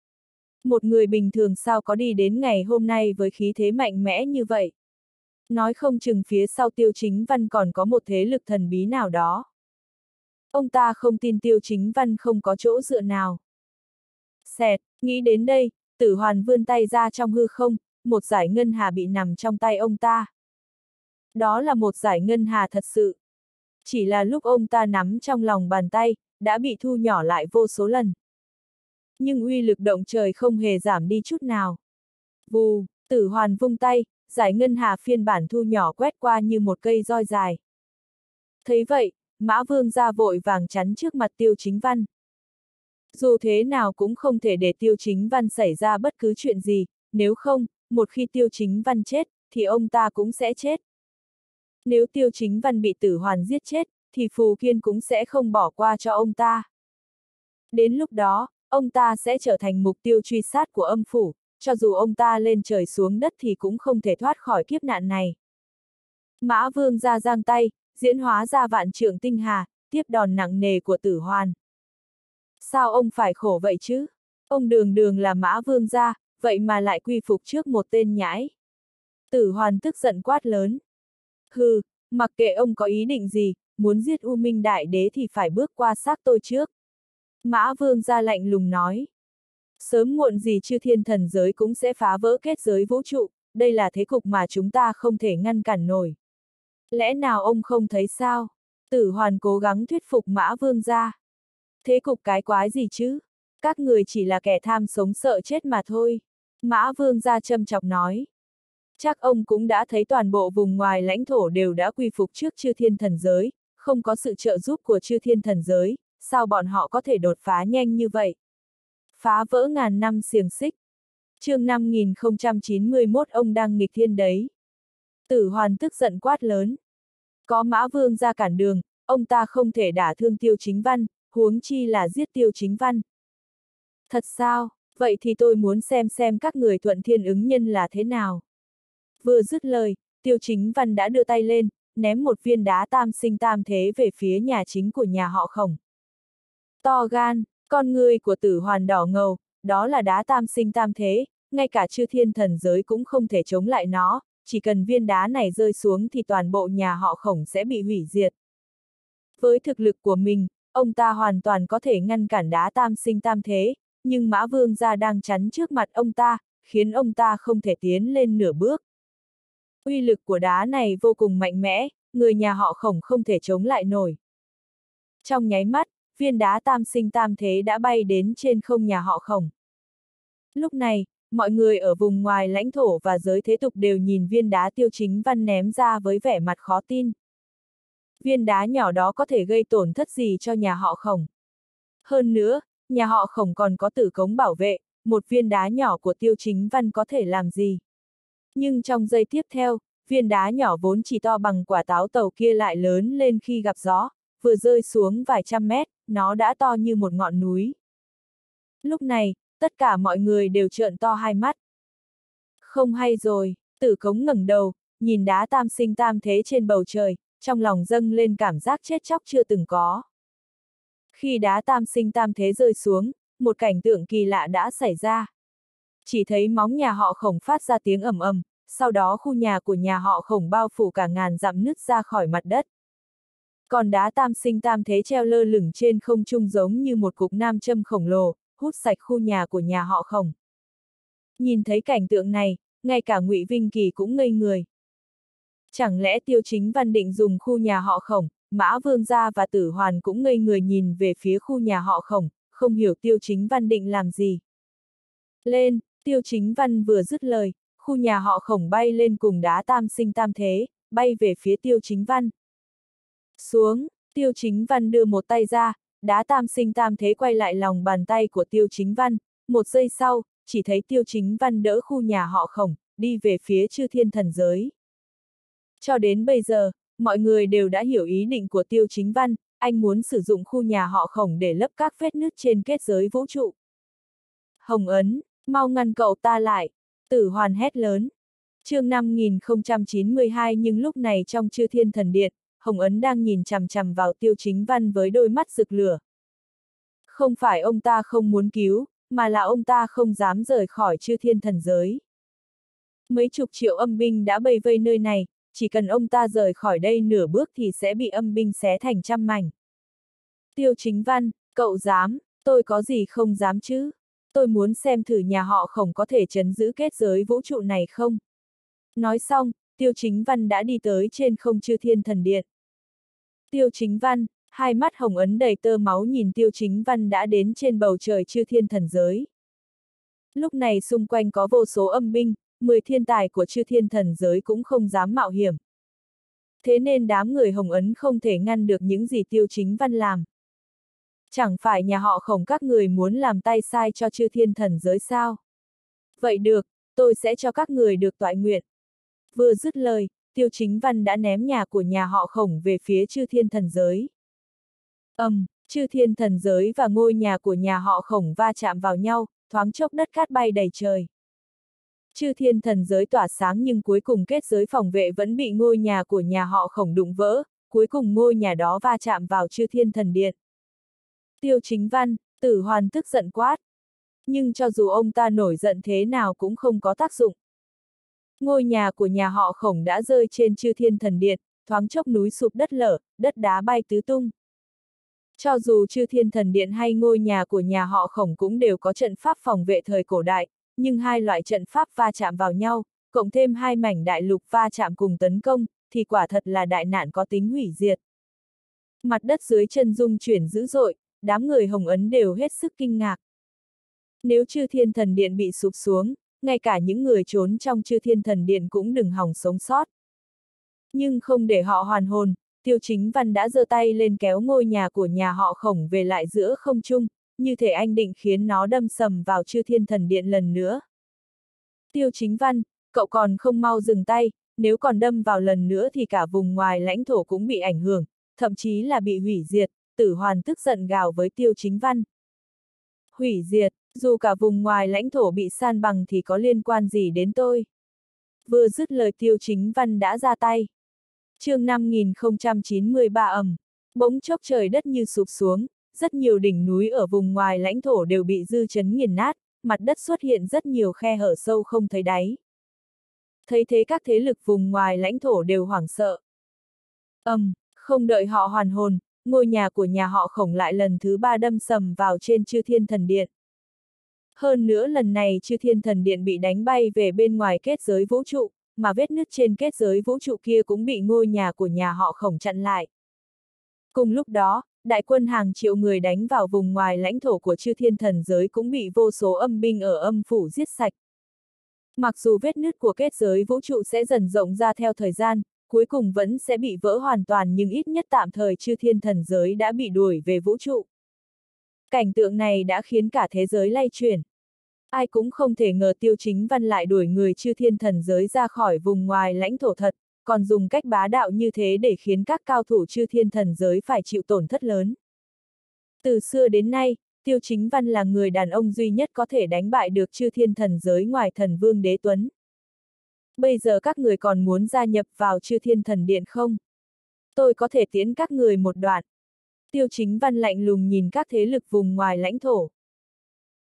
Một người bình thường sao có đi đến ngày hôm nay với khí thế mạnh mẽ như vậy? Nói không chừng phía sau Tiêu Chính Văn còn có một thế lực thần bí nào đó. Ông ta không tin Tiêu Chính Văn không có chỗ dựa nào. Xẹt, nghĩ đến đây, Tử Hoàn vươn tay ra trong hư không, một dải ngân hà bị nằm trong tay ông ta. Đó là một dải ngân hà thật sự. Chỉ là lúc ông ta nắm trong lòng bàn tay, đã bị thu nhỏ lại vô số lần. Nhưng uy lực động trời không hề giảm đi chút nào. Vù, Tử Hoàn vung tay, dải ngân hà phiên bản thu nhỏ quét qua như một cây roi dài. Thấy vậy, Mã Vương ra vội vàng chắn trước mặt Tiêu Chính Văn. Dù thế nào cũng không thể để Tiêu Chính Văn xảy ra bất cứ chuyện gì, nếu không, một khi Tiêu Chính Văn chết, thì ông ta cũng sẽ chết. Nếu Tiêu Chính Văn bị Tử Hoàn giết chết, thì Phù Kiên cũng sẽ không bỏ qua cho ông ta. Đến lúc đó, ông ta sẽ trở thành mục tiêu truy sát của âm phủ, cho dù ông ta lên trời xuống đất thì cũng không thể thoát khỏi kiếp nạn này. Mã Vương ra giang tay, diễn hóa ra vạn trượng tinh hà, tiếp đòn nặng nề của Tử Hoàn. Sao ông phải khổ vậy chứ? Ông đường đường là Mã Vương gia, vậy mà lại quy phục trước một tên nhãi. Tử Hoàn tức giận quát lớn. Hừ, mặc kệ ông có ý định gì, muốn giết U Minh Đại Đế thì phải bước qua xác tôi trước. Mã Vương gia lạnh lùng nói. Sớm muộn gì chư thiên thần giới cũng sẽ phá vỡ kết giới vũ trụ, đây là thế cục mà chúng ta không thể ngăn cản nổi. Lẽ nào ông không thấy sao? Tử Hoàn cố gắng thuyết phục Mã Vương gia. Thế cục cái quái gì chứ? Các người chỉ là kẻ tham sống sợ chết mà thôi. Mã Vương gia châm chọc nói. Chắc ông cũng đã thấy toàn bộ vùng ngoài lãnh thổ đều đã quy phục trước chư thiên thần giới, không có sự trợ giúp của chư thiên thần giới, sao bọn họ có thể đột phá nhanh như vậy? Phá vỡ ngàn năm xiềng xích. Chương 5091 ông đang nghịch thiên đấy. Tử Hoàn tức giận quát lớn. Có Mã Vương ra cản đường, ông ta không thể đả thương Tiêu Chính Văn, huống chi là giết Tiêu Chính Văn. Thật sao? Vậy thì tôi muốn xem các người thuận thiên ứng nhân là thế nào. Vừa dứt lời, Tiêu Chính Văn đã đưa tay lên, ném một viên đá tam sinh tam thế về phía nhà chính của nhà họ Khổng. To gan, con người của Tử Hoàn đỏ ngầu, đó là đá tam sinh tam thế, ngay cả chư thiên thần giới cũng không thể chống lại nó, chỉ cần viên đá này rơi xuống thì toàn bộ nhà họ Khổng sẽ bị hủy diệt. Với thực lực của mình, ông ta hoàn toàn có thể ngăn cản đá tam sinh tam thế, nhưng Mã Vương gia đang chắn trước mặt ông ta, khiến ông ta không thể tiến lên nửa bước. Uy lực của đá này vô cùng mạnh mẽ, người nhà họ Khổng không thể chống lại nổi. Trong nháy mắt, viên đá tam sinh tam thế đã bay đến trên không nhà họ Khổng. Lúc này, mọi người ở vùng ngoài lãnh thổ và giới thế tục đều nhìn viên đá Tiêu Chính Văn ném ra với vẻ mặt khó tin. Viên đá nhỏ đó có thể gây tổn thất gì cho nhà họ Khổng? Hơn nữa, nhà họ Khổng còn có tử cống bảo vệ, một viên đá nhỏ của Tiêu Chính Văn có thể làm gì? Nhưng trong giây tiếp theo, viên đá nhỏ vốn chỉ to bằng quả táo tàu kia lại lớn lên khi gặp gió, vừa rơi xuống vài trăm mét, nó đã to như một ngọn núi. Lúc này, tất cả mọi người đều trợn to hai mắt. Không hay rồi, Tử Cống ngẩng đầu, nhìn đá tam sinh tam thế trên bầu trời, trong lòng dâng lên cảm giác chết chóc chưa từng có. Khi đá tam sinh tam thế rơi xuống, một cảnh tượng kỳ lạ đã xảy ra. chỉ thấy móng nhà họ Khổng phát ra tiếng ầm ầm, sau đó khu nhà của nhà họ Khổng bao phủ cả ngàn dặm nứt ra khỏi mặt đất. Còn đá tam sinh tam thế treo lơ lửng trên không trung giống như một cục nam châm khổng lồ, hút sạch khu nhà của nhà họ Khổng. Nhìn thấy cảnh tượng này, ngay cả Ngụy Vinh Kỳ cũng ngây người. Chẳng lẽ Tiêu Chính Văn định dùng khu nhà họ Khổng? Mã Vương Gia và Tử Hoàn cũng ngây người nhìn về phía khu nhà họ Khổng, không hiểu Tiêu Chính Văn định làm gì. Lên, Tiêu Chính Văn vừa dứt lời, khu nhà họ Khổng bay lên cùng đá tam sinh tam thế, bay về phía Tiêu Chính Văn. Xuống, Tiêu Chính Văn đưa một tay ra, đá tam sinh tam thế quay lại lòng bàn tay của Tiêu Chính Văn, một giây sau, chỉ thấy Tiêu Chính Văn đỡ khu nhà họ Khổng, đi về phía Chư Thiên Thần Giới. Cho đến bây giờ, mọi người đều đã hiểu ý định của Tiêu Chính Văn, anh muốn sử dụng khu nhà họ Khổng để lấp các vết nứt trên kết giới vũ trụ. Hồng Ấn, mau ngăn cậu ta lại, Tử Hoàn hét lớn. Chương 5092 nhưng lúc này trong Chư Thiên Thần Điện, Hồng Ấn đang nhìn chằm chằm vào Tiêu Chính Văn với đôi mắt rực lửa. Không phải ông ta không muốn cứu, mà là ông ta không dám rời khỏi Chư Thiên Thần Giới. Mấy chục triệu âm binh đã bầy vây nơi này, chỉ cần ông ta rời khỏi đây nửa bước thì sẽ bị âm binh xé thành trăm mảnh. Tiêu Chính Văn, cậu dám, tôi có gì không dám chứ? Tôi muốn xem thử nhà họ Khổng có thể trấn giữ kết giới vũ trụ này không? Nói xong, Tiêu Chính Văn đã đi tới trên không Chư Thiên Thần Điện. Tiêu Chính Văn, hai mắt Hồng Ấn đầy tơ máu nhìn Tiêu Chính Văn đã đến trên bầu trời Chư Thiên Thần Giới. Lúc này xung quanh có vô số âm binh, 10 thiên tài của Chư Thiên Thần Giới cũng không dám mạo hiểm. Thế nên đám người Hồng Ấn không thể ngăn được những gì Tiêu Chính Văn làm. Chẳng phải nhà họ Khổng các người muốn làm tay sai cho Chư Thiên Thần Giới sao? Vậy được, tôi sẽ cho các người được toại nguyện. Vừa dứt lời, Tiêu Chính Văn đã ném nhà của nhà họ Khổng về phía Chư Thiên Thần Giới. Chư Thiên Thần Giới và ngôi nhà của nhà họ Khổng va chạm vào nhau, thoáng chốc đất cát bay đầy trời. Chư Thiên Thần Giới tỏa sáng nhưng cuối cùng kết giới phòng vệ vẫn bị ngôi nhà của nhà họ Khổng đụng vỡ, cuối cùng ngôi nhà đó va chạm vào Chư Thiên Thần Điện. Tiêu Chính Văn, Tử Hoàn tức giận quát. Nhưng cho dù ông ta nổi giận thế nào cũng không có tác dụng. Ngôi nhà của nhà họ Khổng đã rơi trên Chư Thiên Thần Điện, thoáng chốc núi sụp đất lở, đất đá bay tứ tung. Cho dù Chư Thiên Thần Điện hay ngôi nhà của nhà họ Khổng cũng đều có trận pháp phòng vệ thời cổ đại, nhưng hai loại trận pháp va chạm vào nhau, cộng thêm hai mảnh đại lục va chạm cùng tấn công, thì quả thật là đại nạn có tính hủy diệt. Mặt đất dưới chân rung chuyển dữ dội, đám người Hồng Ấn đều hết sức kinh ngạc. Nếu Chư Thiên Thần Điện bị sụp xuống, ngay cả những người trốn trong Chư Thiên Thần Điện cũng đừng hòng sống sót. Nhưng không để họ hoàn hồn, Tiêu Chính Văn đã giơ tay lên kéo ngôi nhà của nhà họ Khổng về lại giữa không trung, như thể anh định khiến nó đâm sầm vào Chư Thiên Thần Điện lần nữa. Tiêu Chính Văn, cậu còn không mau dừng tay, nếu còn đâm vào lần nữa thì cả vùng ngoài lãnh thổ cũng bị ảnh hưởng, thậm chí là bị hủy diệt. Tử Hoàn tức giận gào với Tiêu Chính Văn. Hủy diệt, dù cả vùng ngoài lãnh thổ bị san bằng thì có liên quan gì đến tôi? Vừa dứt lời Tiêu Chính Văn đã ra tay. Chương 5093 bỗng chốc trời đất như sụp xuống, rất nhiều đỉnh núi ở vùng ngoài lãnh thổ đều bị dư chấn nghiền nát, mặt đất xuất hiện rất nhiều khe hở sâu không thấy đáy. Thấy thế các thế lực vùng ngoài lãnh thổ đều hoảng sợ. Không đợi họ hoàn hồn, ngôi nhà của nhà họ Khổng lại lần thứ 3 đâm sầm vào trên Chư Thiên Thần Điện. Hơn nữa lần này Chư Thiên Thần Điện bị đánh bay về bên ngoài kết giới vũ trụ, mà vết nứt trên kết giới vũ trụ kia cũng bị ngôi nhà của nhà họ Khổng chặn lại. Cùng lúc đó, đại quân hàng triệu người đánh vào vùng ngoài lãnh thổ của Chư Thiên Thần Giới cũng bị vô số âm binh ở âm phủ giết sạch. Mặc dù vết nứt của kết giới vũ trụ sẽ dần rộng ra theo thời gian, cuối cùng vẫn sẽ bị vỡ hoàn toàn nhưng ít nhất tạm thời Chư Thiên Thần Giới đã bị đuổi về vũ trụ. Cảnh tượng này đã khiến cả thế giới lay chuyển. Ai cũng không thể ngờ Tiêu Chính Văn lại đuổi người Chư Thiên Thần Giới ra khỏi vùng ngoài lãnh thổ thật, còn dùng cách bá đạo như thế để khiến các cao thủ Chư Thiên Thần Giới phải chịu tổn thất lớn. Từ xưa đến nay, Tiêu Chính Văn là người đàn ông duy nhất có thể đánh bại được Chư Thiên Thần Giới ngoài Thần Vương Đế Tuấn. Bây giờ các người còn muốn gia nhập vào Chư Thiên Thần Điện không? Tôi có thể tiễn các người một đoạn. Tiêu Chính Văn lạnh lùng nhìn các thế lực vùng ngoài lãnh thổ.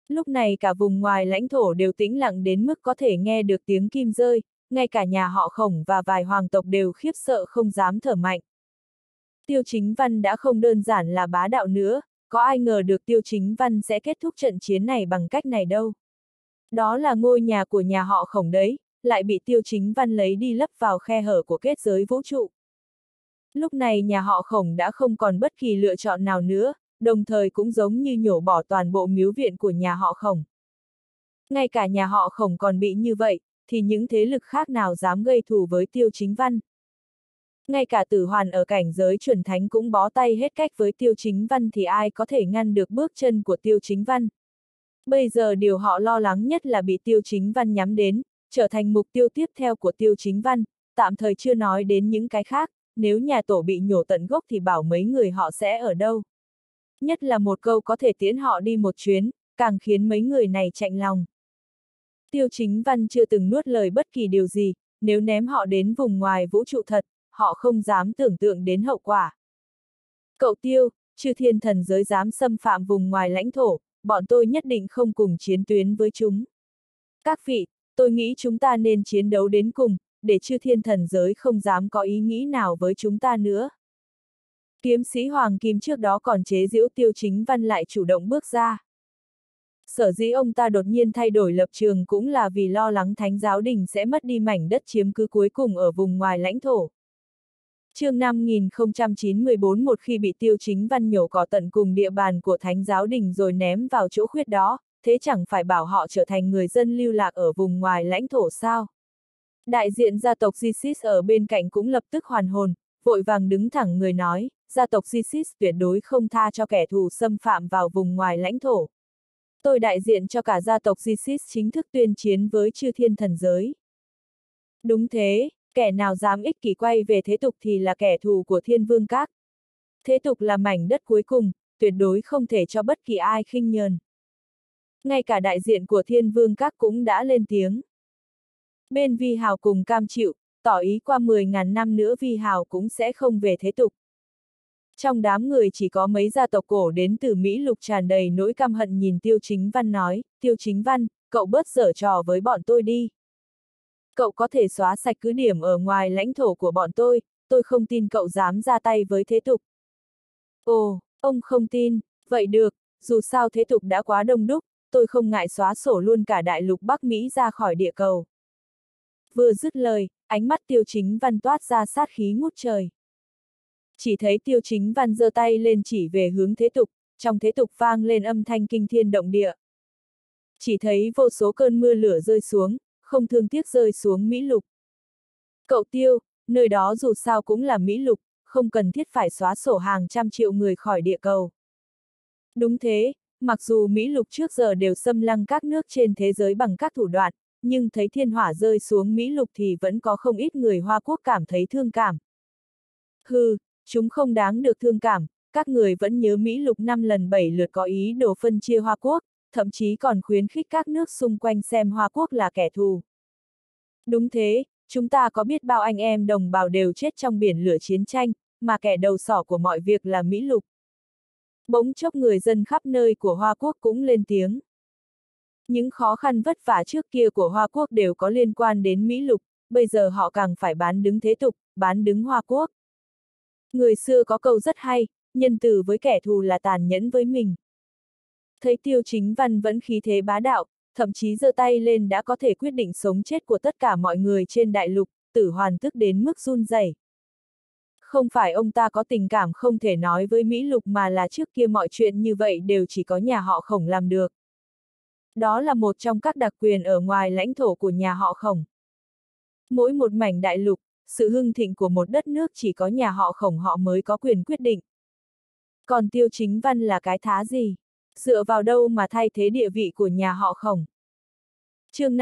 Lúc này cả vùng ngoài lãnh thổ đều tĩnh lặng đến mức có thể nghe được tiếng kim rơi, ngay cả nhà họ Khổng và vài hoàng tộc đều khiếp sợ không dám thở mạnh. Tiêu Chính Văn đã không đơn giản là bá đạo nữa, có ai ngờ được Tiêu Chính Văn sẽ kết thúc trận chiến này bằng cách này đâu. Đó là ngôi nhà của nhà họ Khổng đấy, lại bị Tiêu Chính Văn lấy đi lấp vào khe hở của kết giới vũ trụ. Lúc này nhà họ Khổng đã không còn bất kỳ lựa chọn nào nữa, đồng thời cũng giống như nhổ bỏ toàn bộ miếu viện của nhà họ Khổng. Ngay cả nhà họ Khổng còn bị như vậy, thì những thế lực khác nào dám gây thù với Tiêu Chính Văn. Ngay cả Tử Hoàn ở cảnh giới chuẩn thánh cũng bó tay hết cách với Tiêu Chính Văn thì ai có thể ngăn được bước chân của Tiêu Chính Văn. Bây giờ điều họ lo lắng nhất là bị Tiêu Chính Văn nhắm đến, trở thành mục tiêu tiếp theo của Tiêu Chính Văn, tạm thời chưa nói đến những cái khác, nếu nhà tổ bị nhổ tận gốc thì bảo mấy người họ sẽ ở đâu. Nhất là một câu có thể tiễn họ đi một chuyến, càng khiến mấy người này chạnh lòng. Tiêu Chính Văn chưa từng nuốt lời bất kỳ điều gì, nếu ném họ đến vùng ngoài vũ trụ thật, họ không dám tưởng tượng đến hậu quả. Cậu Tiêu, chư thiên thần giới dám xâm phạm vùng ngoài lãnh thổ, bọn tôi nhất định không cùng chiến tuyến với chúng. Các vị, tôi nghĩ chúng ta nên chiến đấu đến cùng, để chư thiên thần giới không dám có ý nghĩ nào với chúng ta nữa. Kiếm sĩ Hoàng Kim trước đó còn chế giễu Tiêu Chính Văn lại chủ động bước ra. Sở dĩ ông ta đột nhiên thay đổi lập trường cũng là vì lo lắng Thánh Giáo Đình sẽ mất đi mảnh đất chiếm cứ cuối cùng ở vùng ngoài lãnh thổ. Chương 5094 một khi bị Tiêu Chính Văn nhổ cỏ tận cùng địa bàn của Thánh Giáo Đình rồi ném vào chỗ khuyết đó, thế chẳng phải bảo họ trở thành người dân lưu lạc ở vùng ngoài lãnh thổ sao? Đại diện gia tộc Zisis ở bên cạnh cũng lập tức hoàn hồn, vội vàng đứng thẳng người nói, gia tộc Zisis tuyệt đối không tha cho kẻ thù xâm phạm vào vùng ngoài lãnh thổ. Tôi đại diện cho cả gia tộc Zisis chính thức tuyên chiến với chư thiên thần giới. Đúng thế, kẻ nào dám ích kỷ quay về thế tục thì là kẻ thù của Thiên Vương Các. Thế tục là mảnh đất cuối cùng, tuyệt đối không thể cho bất kỳ ai khinh nhờn. Ngay cả đại diện của Thiên Vương Các cũng đã lên tiếng. Bên Vi Hào cùng cam chịu, tỏ ý qua 10.000 năm nữa Vi Hào cũng sẽ không về thế tục. Trong đám người chỉ có mấy gia tộc cổ đến từ Mỹ Lục tràn đầy nỗi căm hận nhìn Tiêu Chính Văn nói, Tiêu Chính Văn, cậu bớt giở trò với bọn tôi đi. Cậu có thể xóa sạch cứ điểm ở ngoài lãnh thổ của bọn tôi không tin cậu dám ra tay với thế tục. Ồ, ông không tin, vậy được, dù sao thế tục đã quá đông đúc, tôi không ngại xóa sổ luôn cả đại lục Bắc Mỹ ra khỏi địa cầu. Vừa dứt lời, ánh mắt Tiêu Chính Văn toát ra sát khí ngút trời. Chỉ thấy Tiêu Chính Văn giơ tay lên chỉ về hướng thế tục, trong thế tục vang lên âm thanh kinh thiên động địa. Chỉ thấy vô số cơn mưa lửa rơi xuống, không thương tiếc rơi xuống Mỹ Lục. Cậu Tiêu, nơi đó dù sao cũng là Mỹ Lục, không cần thiết phải xóa sổ hàng trăm triệu người khỏi địa cầu. Đúng thế, mặc dù Mỹ Lục trước giờ đều xâm lăng các nước trên thế giới bằng các thủ đoạn, nhưng thấy thiên hỏa rơi xuống Mỹ Lục thì vẫn có không ít người Hoa Quốc cảm thấy thương cảm. Hừ, chúng không đáng được thương cảm, các người vẫn nhớ Mỹ Lục 5 lần 7 lượt có ý đồ phân chia Hoa Quốc, thậm chí còn khuyến khích các nước xung quanh xem Hoa Quốc là kẻ thù. Đúng thế, chúng ta có biết bao anh em đồng bào đều chết trong biển lửa chiến tranh, mà kẻ đầu sỏ của mọi việc là Mỹ Lục. Bỗng chốc người dân khắp nơi của Hoa Quốc cũng lên tiếng. Những khó khăn vất vả trước kia của Hoa Quốc đều có liên quan đến Mỹ Lục, bây giờ họ càng phải bán đứng thế tục, bán đứng Hoa Quốc. Người xưa có câu rất hay, nhân từ với kẻ thù là tàn nhẫn với mình. Thấy Tiêu Chính Văn vẫn khí thế bá đạo, thậm chí giơ tay lên đã có thể quyết định sống chết của tất cả mọi người trên đại lục, Tử Hoàn tức đến mức run rẩy. Không phải ông ta có tình cảm không thể nói với Mỹ Lục mà là trước kia mọi chuyện như vậy đều chỉ có nhà họ Khổng làm được. Đó là một trong các đặc quyền ở ngoài lãnh thổ của nhà họ Khổng. Mỗi một mảnh đại lục, sự hưng thịnh của một đất nước chỉ có nhà họ Khổng họ mới có quyền quyết định. Còn Tiêu Chính Văn là cái thá gì? Dựa vào đâu mà thay thế địa vị của nhà họ Khổng? Chương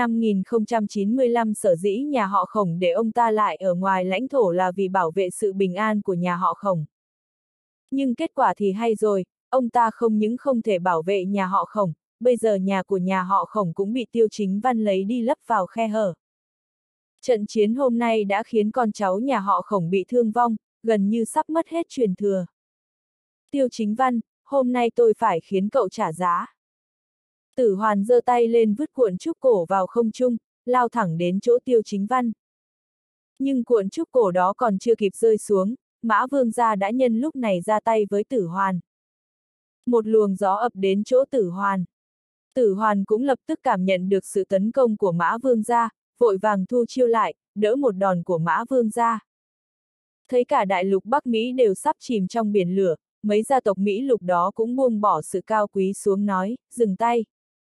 5095 sở dĩ nhà họ Khổng để ông ta lại ở ngoài lãnh thổ là vì bảo vệ sự bình an của nhà họ Khổng. Nhưng kết quả thì hay rồi, ông ta không những không thể bảo vệ nhà họ Khổng, bây giờ nhà của nhà họ Khổng cũng bị Tiêu Chính Văn lấy đi lấp vào khe hở. Trận chiến hôm nay đã khiến con cháu nhà họ Khổng bị thương vong, gần như sắp mất hết truyền thừa. Tiêu Chính Văn, hôm nay tôi phải khiến cậu trả giá. Tử Hoàn giơ tay lên vứt cuộn trúc cổ vào không trung, lao thẳng đến chỗ Tiêu Chính Văn. Nhưng cuộn trúc cổ đó còn chưa kịp rơi xuống, Mã Vương gia đã nhân lúc này ra tay với Tử Hoàn. Một luồng gió ập đến chỗ Tử Hoàn. Tử Hoàn cũng lập tức cảm nhận được sự tấn công của Mã Vương gia, vội vàng thu chiêu lại, đỡ một đòn của Mã Vương gia. Thấy cả đại lục Bắc Mỹ đều sắp chìm trong biển lửa, mấy gia tộc Mỹ lục đó cũng buông bỏ sự cao quý xuống nói, dừng tay.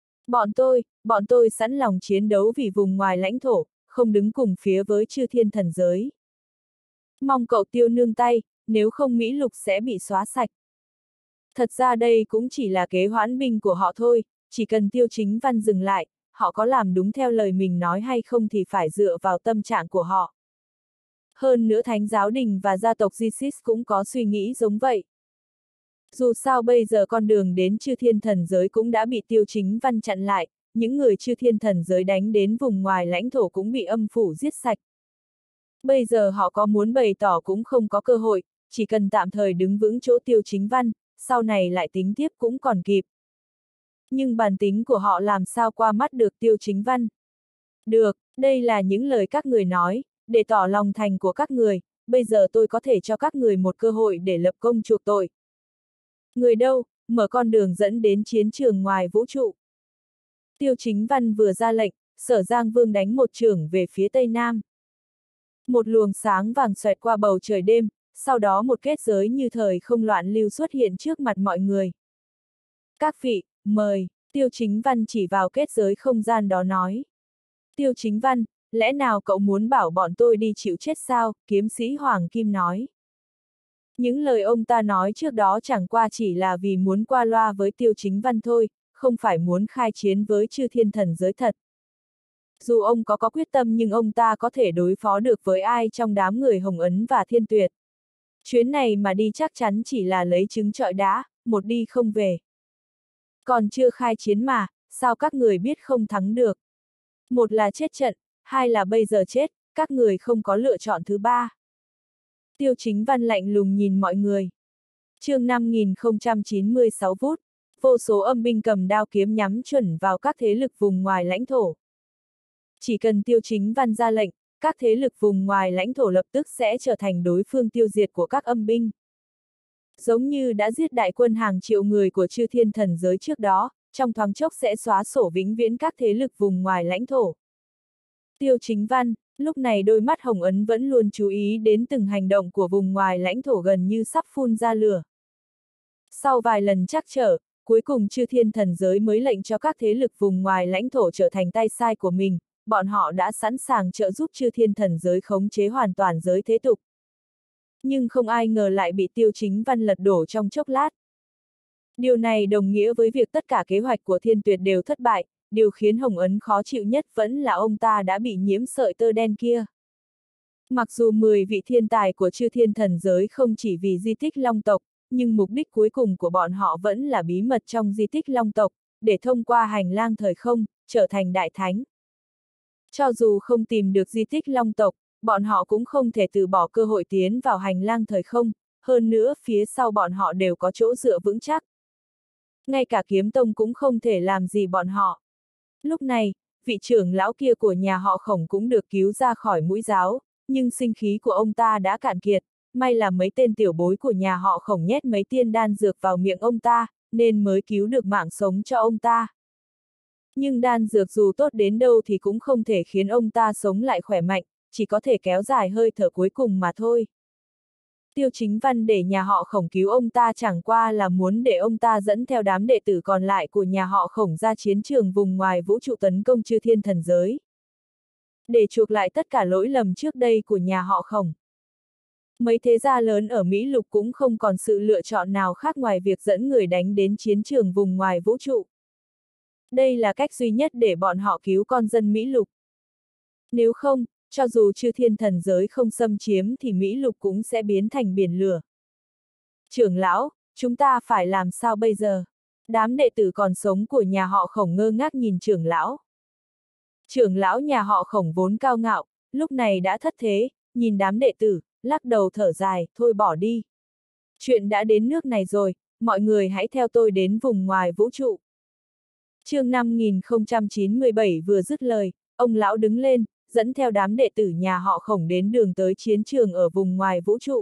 Bọn tôi sẵn lòng chiến đấu vì vùng ngoài lãnh thổ, không đứng cùng phía với chư thiên thần giới. Mong cậu Tiêu nương tay, nếu không Mỹ lục sẽ bị xóa sạch. Thật ra đây cũng chỉ là kế hoãn binh của họ thôi, chỉ cần Tiêu Chính Văn dừng lại, họ có làm đúng theo lời mình nói hay không thì phải dựa vào tâm trạng của họ. Hơn nữa Thánh Giáo Đình và gia tộc Jesus cũng có suy nghĩ giống vậy. Dù sao bây giờ con đường đến chư thiên thần giới cũng đã bị Tiêu Chính Văn chặn lại, những người chư thiên thần giới đánh đến vùng ngoài lãnh thổ cũng bị âm phủ giết sạch. Bây giờ họ có muốn bày tỏ cũng không có cơ hội, chỉ cần tạm thời đứng vững chỗ Tiêu Chính Văn, sau này lại tính tiếp cũng còn kịp. Nhưng bản tính của họ làm sao qua mắt được Tiêu Chính Văn? Được, đây là những lời các người nói, để tỏ lòng thành của các người, bây giờ tôi có thể cho các người một cơ hội để lập công chuộc tội. Người đâu, mở con đường dẫn đến chiến trường ngoài vũ trụ. Tiêu Chính Văn vừa ra lệnh, Sở Giang Vương đánh một chưởng về phía tây nam. Một luồng sáng vàng xoẹt qua bầu trời đêm, sau đó một kết giới như thời không loạn lưu xuất hiện trước mặt mọi người. Các vị, mời, Tiêu Chính Văn chỉ vào kết giới không gian đó nói. Tiêu Chính Văn, lẽ nào cậu muốn bảo bọn tôi đi chịu chết sao? Kiếm sĩ Hoàng Kim nói. Những lời ông ta nói trước đó chẳng qua chỉ là vì muốn qua loa với Tiêu Chính Văn thôi, không phải muốn khai chiến với chư thiên thần giới thật. Dù ông có quyết tâm nhưng ông ta có thể đối phó được với ai trong đám người Hồng Ấn và Thiên Tuyệt. Chuyến này mà đi chắc chắn chỉ là lấy trứng trọi đá, một đi không về. Còn chưa khai chiến mà, sao các người biết không thắng được? Một là chết trận, hai là bây giờ chết, các người không có lựa chọn thứ ba. Tiêu Chính Văn lạnh lùng nhìn mọi người. Chương 5096 vút, vô số âm binh cầm đao kiếm nhắm chuẩn vào các thế lực vùng ngoài lãnh thổ. Chỉ cần Tiêu Chính Văn ra lệnh, các thế lực vùng ngoài lãnh thổ lập tức sẽ trở thành đối phương tiêu diệt của các âm binh. Giống như đã giết đại quân hàng triệu người của chư thiên thần giới trước đó, trong thoáng chốc sẽ xóa sổ vĩnh viễn các thế lực vùng ngoài lãnh thổ. Tiêu Chính Văn, lúc này đôi mắt Hồng Ấn vẫn luôn chú ý đến từng hành động của vùng ngoài lãnh thổ gần như sắp phun ra lửa. Sau vài lần trắc trở, cuối cùng chư thiên thần giới mới lệnh cho các thế lực vùng ngoài lãnh thổ trở thành tay sai của mình, bọn họ đã sẵn sàng trợ giúp chư thiên thần giới khống chế hoàn toàn giới thế tục. Nhưng không ai ngờ lại bị Tiêu Chính Văn lật đổ trong chốc lát. Điều này đồng nghĩa với việc tất cả kế hoạch của Thiên Tuyệt đều thất bại, điều khiến Hồng Ấn khó chịu nhất vẫn là ông ta đã bị nhiễm sợi tơ đen kia. Mặc dù 10 vị thiên tài của chư thiên thần giới không chỉ vì di tích Long tộc, nhưng mục đích cuối cùng của bọn họ vẫn là bí mật trong di tích Long tộc, để thông qua hành lang thời không, trở thành đại thánh. Cho dù không tìm được di tích Long tộc, bọn họ cũng không thể từ bỏ cơ hội tiến vào hành lang thời không, hơn nữa phía sau bọn họ đều có chỗ dựa vững chắc. Ngay cả Kiếm Tông cũng không thể làm gì bọn họ. Lúc này, vị trưởng lão kia của nhà họ Khổng cũng được cứu ra khỏi mũi giáo, nhưng sinh khí của ông ta đã cạn kiệt, may là mấy tên tiểu bối của nhà họ Khổng nhét mấy tiên đan dược vào miệng ông ta, nên mới cứu được mạng sống cho ông ta. Nhưng đan dược dù tốt đến đâu thì cũng không thể khiến ông ta sống lại khỏe mạnh, chỉ có thể kéo dài hơi thở cuối cùng mà thôi. Tiêu Chính Văn để nhà họ Khổng cứu ông ta chẳng qua là muốn để ông ta dẫn theo đám đệ tử còn lại của nhà họ Khổng ra chiến trường vùng ngoài vũ trụ tấn công chư thiên thần giới. Để chuộc lại tất cả lỗi lầm trước đây của nhà họ Khổng. Mấy thế gia lớn ở Mỹ Lục cũng không còn sự lựa chọn nào khác ngoài việc dẫn người đánh đến chiến trường vùng ngoài vũ trụ. Đây là cách duy nhất để bọn họ cứu con dân Mỹ Lục. Nếu không, cho dù chư thiên thần giới không xâm chiếm thì Mỹ Lục cũng sẽ biến thành biển lửa. Trưởng lão, chúng ta phải làm sao bây giờ? Đám đệ tử còn sống của nhà họ Khổng ngơ ngác nhìn trưởng lão. Trưởng lão nhà họ Khổng vốn cao ngạo, lúc này đã thất thế, nhìn đám đệ tử, lắc đầu thở dài, thôi bỏ đi. Chuyện đã đến nước này rồi, mọi người hãy theo tôi đến vùng ngoài vũ trụ. Chương 5097 vừa dứt lời, ông lão đứng lên, dẫn theo đám đệ tử nhà họ Khổng đến đường tới chiến trường ở vùng ngoài vũ trụ.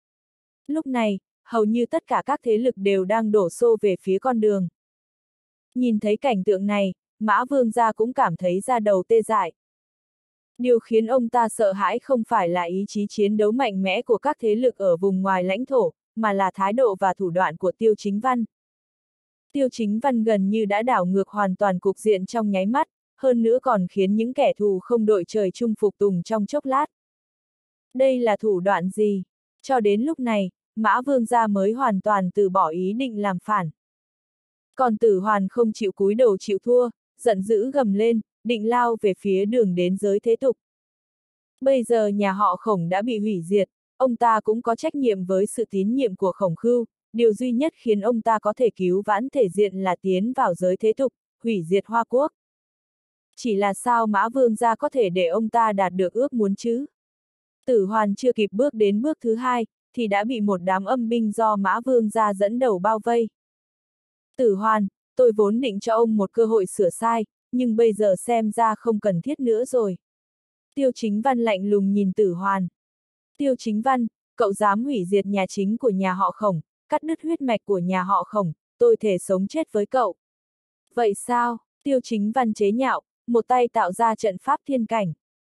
Lúc này, hầu như tất cả các thế lực đều đang đổ xô về phía con đường. Nhìn thấy cảnh tượng này, Mã Vương gia cũng cảm thấy da đầu tê dại. Điều khiến ông ta sợ hãi không phải là ý chí chiến đấu mạnh mẽ của các thế lực ở vùng ngoài lãnh thổ, mà là thái độ và thủ đoạn của Tiêu Chính Văn. Tiêu Chính Văn gần như đã đảo ngược hoàn toàn cục diện trong nháy mắt, hơn nữa còn khiến những kẻ thù không đội trời chung phục tùng trong chốc lát. Đây là thủ đoạn gì? Cho đến lúc này, Mã Vương gia mới hoàn toàn từ bỏ ý định làm phản. Còn Tử Hoàn không chịu cúi đầu chịu thua, giận dữ gầm lên, định lao về phía đường đến giới thế tục. Bây giờ nhà họ Khổng đã bị hủy diệt, ông ta cũng có trách nhiệm với sự tín nhiệm của Khổng Khưu, điều duy nhất khiến ông ta có thể cứu vãn thể diện là tiến vào giới thế tục, hủy diệt Hoa Quốc. Chỉ là sao Mã Vương gia có thể để ông ta đạt được ước muốn chứ? Tử Hoàn chưa kịp bước đến bước thứ hai, thì đã bị một đám âm binh do Mã Vương gia dẫn đầu bao vây. Tử Hoàn, tôi vốn định cho ông một cơ hội sửa sai, nhưng bây giờ xem ra không cần thiết nữa rồi. Tiêu Chính Văn lạnh lùng nhìn Tử Hoàn. Tiêu Chính Văn, cậu dám hủy diệt nhà chính của nhà họ Khổng, cắt đứt huyết mạch của nhà họ Khổng, tôi thề sống chết với cậu. Vậy sao? Tiêu Chính Văn chế nhạo, một tay tạo ra trận pháp thiên cảnh.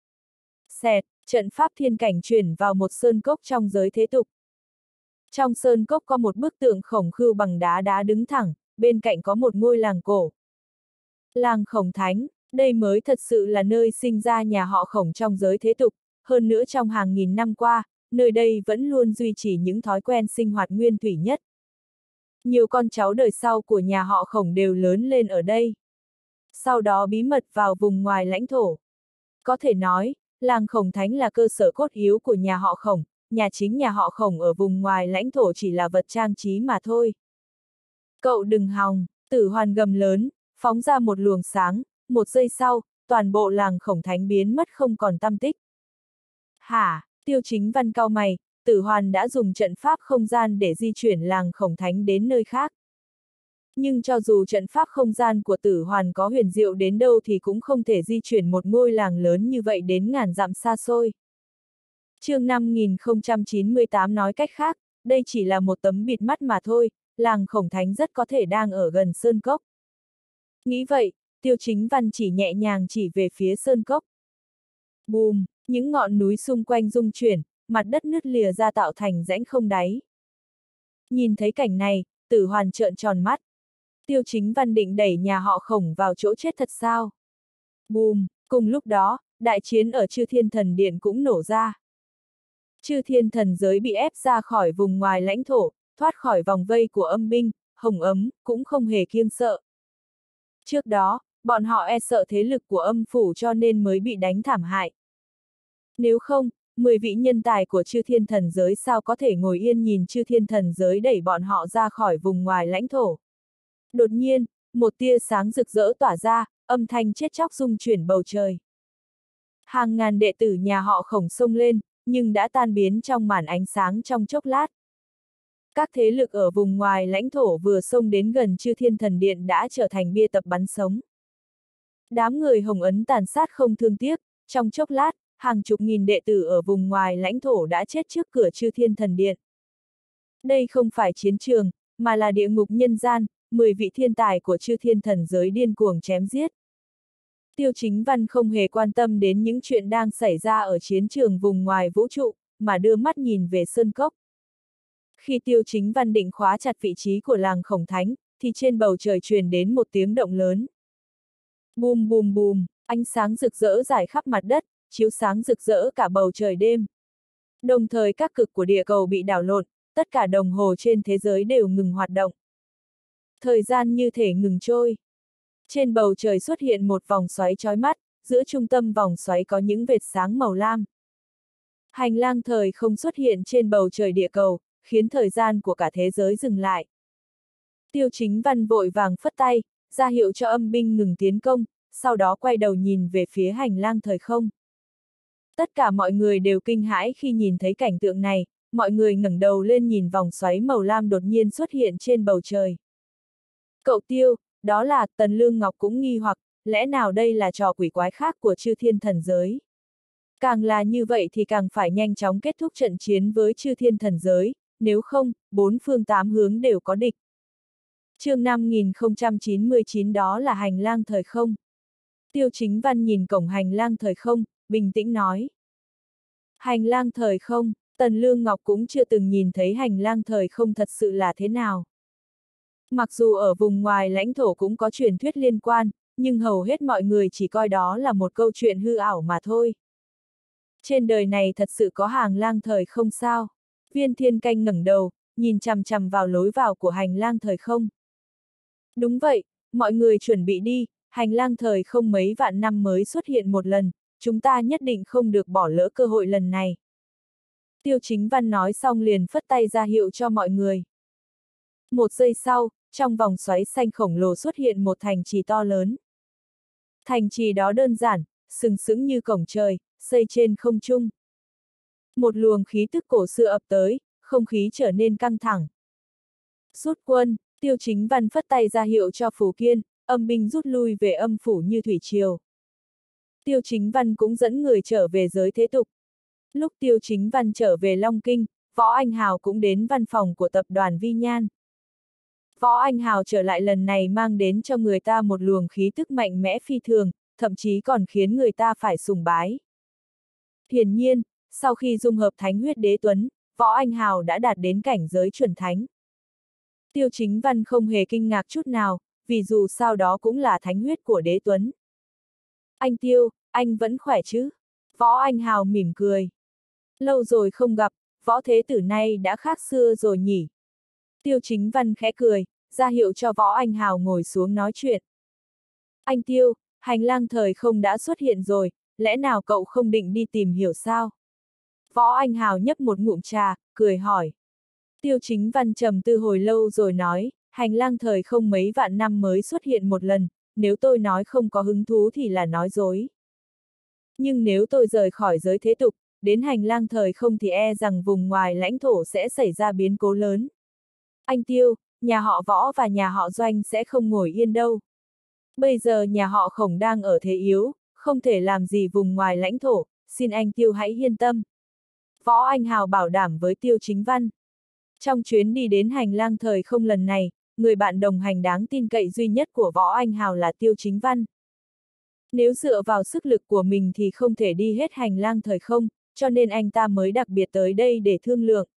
Xẹt, trận pháp thiên cảnh chuyển vào một sơn cốc trong giới thế tục. Trong sơn cốc có một bức tượng Khổng Khưu bằng đá đá đứng thẳng, bên cạnh có một ngôi làng cổ. Làng Khổng Thánh, đây mới thật sự là nơi sinh ra nhà họ Khổng trong giới thế tục, hơn nữa trong hàng nghìn năm qua, nơi đây vẫn luôn duy trì những thói quen sinh hoạt nguyên thủy nhất. Nhiều con cháu đời sau của nhà họ Khổng đều lớn lên ở đây. Sau đó bí mật vào vùng ngoài lãnh thổ. Có thể nói, làng Khổng Thánh là cơ sở cốt yếu của nhà họ Khổng, nhà chính nhà họ Khổng ở vùng ngoài lãnh thổ chỉ là vật trang trí mà thôi. Cậu đừng hòng, Tử Hoàn gầm lớn, phóng ra một luồng sáng, một giây sau, toàn bộ làng Khổng Thánh biến mất không còn tăm tích. Hả? Tiêu Chính Văn cau mày, Tử Hoàn đã dùng trận pháp không gian để di chuyển làng Khổng Thánh đến nơi khác. Nhưng cho dù trận pháp không gian của Tử Hoàn có huyền diệu đến đâu thì cũng không thể di chuyển một ngôi làng lớn như vậy đến ngàn dặm xa xôi. Chương 5098 nói cách khác, đây chỉ là một tấm bịt mắt mà thôi, làng Khổng Thánh rất có thể đang ở gần sơn cốc. Nghĩ vậy, Tiêu Chính Văn chỉ nhẹ nhàng chỉ về phía sơn cốc. Bùm, những ngọn núi xung quanh rung chuyển, mặt đất nứt lìa ra tạo thành rãnh không đáy. Nhìn thấy cảnh này, Tử Hoàn trợn tròn mắt. Tiêu Chính Văn định đẩy nhà họ Khổng vào chỗ chết thật sao? Bùm, cùng lúc đó, đại chiến ở Chư Thiên Thần Điện cũng nổ ra. Chư Thiên Thần giới bị ép ra khỏi vùng ngoài lãnh thổ, thoát khỏi vòng vây của âm binh, Hồng Ấm cũng không hề kiêng sợ. Trước đó, bọn họ e sợ thế lực của âm phủ cho nên mới bị đánh thảm hại. Nếu không, 10 vị nhân tài của Chư Thiên Thần giới sao có thể ngồi yên nhìn Chư Thiên Thần giới đẩy bọn họ ra khỏi vùng ngoài lãnh thổ. Đột nhiên, một tia sáng rực rỡ tỏa ra, âm thanh chết chóc rung chuyển bầu trời. Hàng ngàn đệ tử nhà họ Khổng xông lên, nhưng đã tan biến trong màn ánh sáng trong chốc lát. Các thế lực ở vùng ngoài lãnh thổ vừa xông đến gần Chư Thiên Thần Điện đã trở thành bia tập bắn sống. Đám người Hồng Ấn tàn sát không thương tiếc, trong chốc lát, hàng chục nghìn đệ tử ở vùng ngoài lãnh thổ đã chết trước cửa Chư Thiên Thần Điện. Đây không phải chiến trường, mà là địa ngục nhân gian, 10 vị thiên tài của Chư Thiên Thần giới điên cuồng chém giết. Tiêu Chính Văn không hề quan tâm đến những chuyện đang xảy ra ở chiến trường vùng ngoài vũ trụ, mà đưa mắt nhìn về sơn cốc. Khi Tiêu Chính Văn định khóa chặt vị trí của làng Khổng Thánh, thì trên bầu trời truyền đến một tiếng động lớn. Bùm bùm bùm, ánh sáng rực rỡ rải khắp mặt đất, chiếu sáng rực rỡ cả bầu trời đêm. Đồng thời các cực của địa cầu bị đảo lộn, tất cả đồng hồ trên thế giới đều ngừng hoạt động. Thời gian như thể ngừng trôi. Trên bầu trời xuất hiện một vòng xoáy chói mắt, giữa trung tâm vòng xoáy có những vệt sáng màu lam. Hành lang thời không xuất hiện trên bầu trời địa cầu, khiến thời gian của cả thế giới dừng lại. Tiêu Chính Văn vội vàng phất tay, ra hiệu cho âm binh ngừng tiến công, sau đó quay đầu nhìn về phía hành lang thời không. Tất cả mọi người đều kinh hãi khi nhìn thấy cảnh tượng này, mọi người ngẩng đầu lên nhìn vòng xoáy màu lam đột nhiên xuất hiện trên bầu trời. Cậu Tiêu, đó là Tần Lương Ngọc cũng nghi hoặc, lẽ nào đây là trò quỷ quái khác của chư thiên thần giới? Càng là như vậy thì càng phải nhanh chóng kết thúc trận chiến với chư thiên thần giới, nếu không, bốn phương tám hướng đều có địch. Chương 5099 đó là hành lang thời không. Tiêu Chính Văn nhìn cổng hành lang thời không, bình tĩnh nói. Hành lang thời không, Tần Lương Ngọc cũng chưa từng nhìn thấy hành lang thời không thật sự là thế nào. Mặc dù ở vùng ngoài lãnh thổ cũng có truyền thuyết liên quan, nhưng hầu hết mọi người chỉ coi đó là một câu chuyện hư ảo mà thôi. Trên đời này thật sự có hành lang thời không sao? Viên Thiên Canh ngẩng đầu, nhìn chằm chằm vào lối vào của hành lang thời không. Đúng vậy, mọi người chuẩn bị đi, hành lang thời không mấy vạn năm mới xuất hiện một lần, chúng ta nhất định không được bỏ lỡ cơ hội lần này. Tiêu Chính Văn nói xong liền phất tay ra hiệu cho mọi người. Một giây sau, trong vòng xoáy xanh khổng lồ xuất hiện một thành trì to lớn. Thành trì đó đơn giản, sừng sững như cổng trời, xây trên không trung. Một luồng khí tức cổ xưa ập tới, không khí trở nên căng thẳng. Rút quân, Tiêu Chính Văn phất tay ra hiệu cho Phủ Kiên, âm binh rút lui về âm phủ như thủy triều. Tiêu Chính Văn cũng dẫn người trở về giới thế tục. Lúc Tiêu Chính Văn trở về Long Kinh, Võ Anh Hào cũng đến văn phòng của tập đoàn Vi Nhan. Võ Anh Hào trở lại lần này mang đến cho người ta một luồng khí tức mạnh mẽ phi thường, thậm chí còn khiến người ta phải sùng bái. Hiển nhiên, sau khi dung hợp thánh huyết đế tuấn, Võ Anh Hào đã đạt đến cảnh giới chuẩn thánh. Tiêu Chính Văn không hề kinh ngạc chút nào, vì dù sao đó cũng là thánh huyết của đế tuấn. Anh Tiêu, anh vẫn khỏe chứ? Võ Anh Hào mỉm cười. Lâu rồi không gặp, Võ Thế Tử nay đã khác xưa rồi nhỉ? Tiêu Chính Văn khẽ cười, ra hiệu cho Võ Anh Hào ngồi xuống nói chuyện. Anh Tiêu, hành lang thời không đã xuất hiện rồi, lẽ nào cậu không định đi tìm hiểu sao? Võ Anh Hào nhấp một ngụm trà, cười hỏi. Tiêu Chính Văn trầm tư hồi lâu rồi nói, hành lang thời không mấy vạn năm mới xuất hiện một lần, nếu tôi nói không có hứng thú thì là nói dối. Nhưng nếu tôi rời khỏi giới thế tục, đến hành lang thời không thì e rằng vùng ngoài lãnh thổ sẽ xảy ra biến cố lớn. Anh Tiêu, nhà họ Võ và nhà họ Doanh sẽ không ngồi yên đâu. Bây giờ nhà họ Khổng đang ở thế yếu, không thể làm gì vùng ngoài lãnh thổ, xin anh Tiêu hãy yên tâm. Võ Anh Hào bảo đảm với Tiêu Chính Văn. Trong chuyến đi đến hành lang thời không lần này, người bạn đồng hành đáng tin cậy duy nhất của Võ Anh Hào là Tiêu Chính Văn. Nếu dựa vào sức lực của mình thì không thể đi hết hành lang thời không, cho nên anh ta mới đặc biệt tới đây để thương lượng.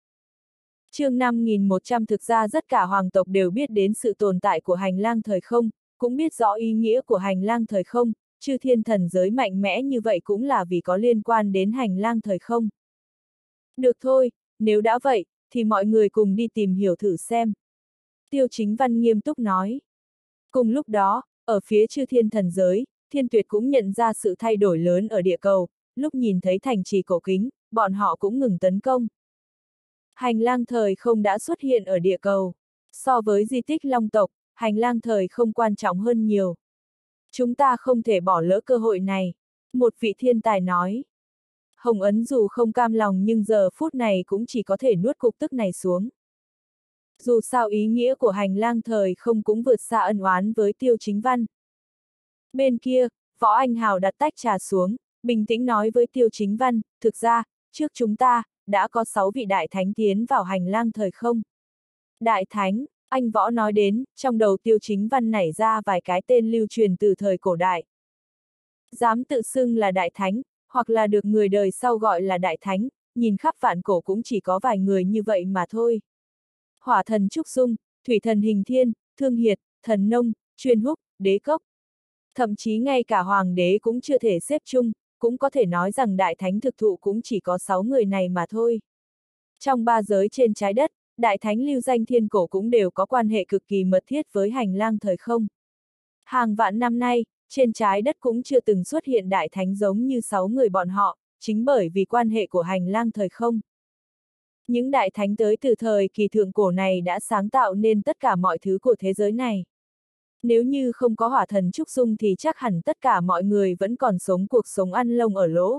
Chương 5100 thực ra tất cả hoàng tộc đều biết đến sự tồn tại của hành lang thời không, cũng biết rõ ý nghĩa của hành lang thời không, chư thiên thần giới mạnh mẽ như vậy cũng là vì có liên quan đến hành lang thời không. Được thôi, nếu đã vậy, thì mọi người cùng đi tìm hiểu thử xem. Tiêu Chính Văn nghiêm túc nói. Cùng lúc đó, ở phía chư thiên thần giới, Thiên Tuyệt cũng nhận ra sự thay đổi lớn ở địa cầu, lúc nhìn thấy thành trì cổ kính, bọn họ cũng ngừng tấn công. Hành lang thời không đã xuất hiện ở địa cầu. So với di tích Long tộc, hành lang thời không quan trọng hơn nhiều. Chúng ta không thể bỏ lỡ cơ hội này. Một vị thiên tài nói. Hồng Ấn dù không cam lòng nhưng giờ phút này cũng chỉ có thể nuốt cục tức này xuống. Dù sao ý nghĩa của hành lang thời không cũng vượt xa ân oán với Tiêu Chính Văn. Bên kia, Võ Anh Hào đặt tách trà xuống, bình tĩnh nói với Tiêu Chính Văn, thực ra, trước chúng ta, đã có 6 vị đại thánh tiến vào hành lang thời không. Đại thánh, anh Võ nói đến, trong đầu Tiêu Chính Văn nảy ra vài cái tên lưu truyền từ thời cổ đại. Dám tự xưng là đại thánh, hoặc là được người đời sau gọi là đại thánh, nhìn khắp vạn cổ cũng chỉ có vài người như vậy mà thôi. Hỏa thần Trúc Dung, thủy thần Hình Thiên, Thương Hiệt, thần Nông, Chuyên Húc, Đế Cốc. Thậm chí ngay cả hoàng đế cũng chưa thể xếp chung, cũng có thể nói rằng đại thánh thực thụ cũng chỉ có 6 người này mà thôi. Trong 3 giới trên trái đất, đại thánh lưu danh thiên cổ cũng đều có quan hệ cực kỳ mật thiết với hành lang thời không. Hàng vạn năm nay, trên trái đất cũng chưa từng xuất hiện đại thánh giống như 6 người bọn họ, chính bởi vì quan hệ của hành lang thời không. Những đại thánh tới từ thời kỳ thượng cổ này đã sáng tạo nên tất cả mọi thứ của thế giới này. Nếu như không có hỏa thần Trúc Dung thì chắc hẳn tất cả mọi người vẫn còn sống cuộc sống ăn lông ở lỗ.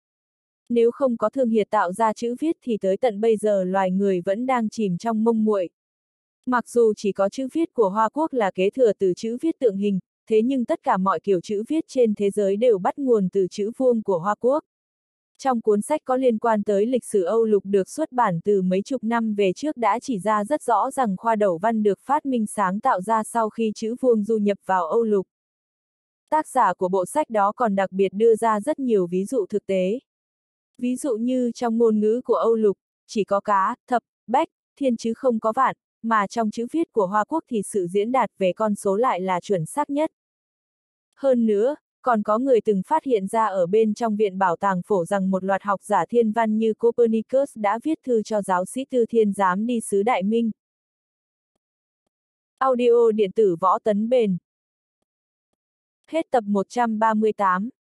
Nếu không có Thương Hiệt tạo ra chữ viết thì tới tận bây giờ loài người vẫn đang chìm trong mông muội. Mặc dù chỉ có chữ viết của Hoa Quốc là kế thừa từ chữ viết tượng hình, thế nhưng tất cả mọi kiểu chữ viết trên thế giới đều bắt nguồn từ chữ vuông của Hoa Quốc. Trong cuốn sách có liên quan tới lịch sử Âu Lục được xuất bản từ mấy chục năm về trước đã chỉ ra rất rõ rằng khoa đầu văn được phát minh sáng tạo ra sau khi chữ vuông du nhập vào Âu Lục. Tác giả của bộ sách đó còn đặc biệt đưa ra rất nhiều ví dụ thực tế. Ví dụ như trong ngôn ngữ của Âu Lục, chỉ có cá, thập, bách, thiên chứ không có vạn, mà trong chữ viết của Hoa Quốc thì sự diễn đạt về con số lại là chuẩn xác nhất. Hơn nữa, còn có người từng phát hiện ra ở bên trong viện bảo tàng phổ rằng một loạt học giả thiên văn như Copernicus đã viết thư cho giáo sĩ Tư Thiên Giám đi xứ Đại Minh. Audio điện tử Võ Tấn Bền. Hết tập 138.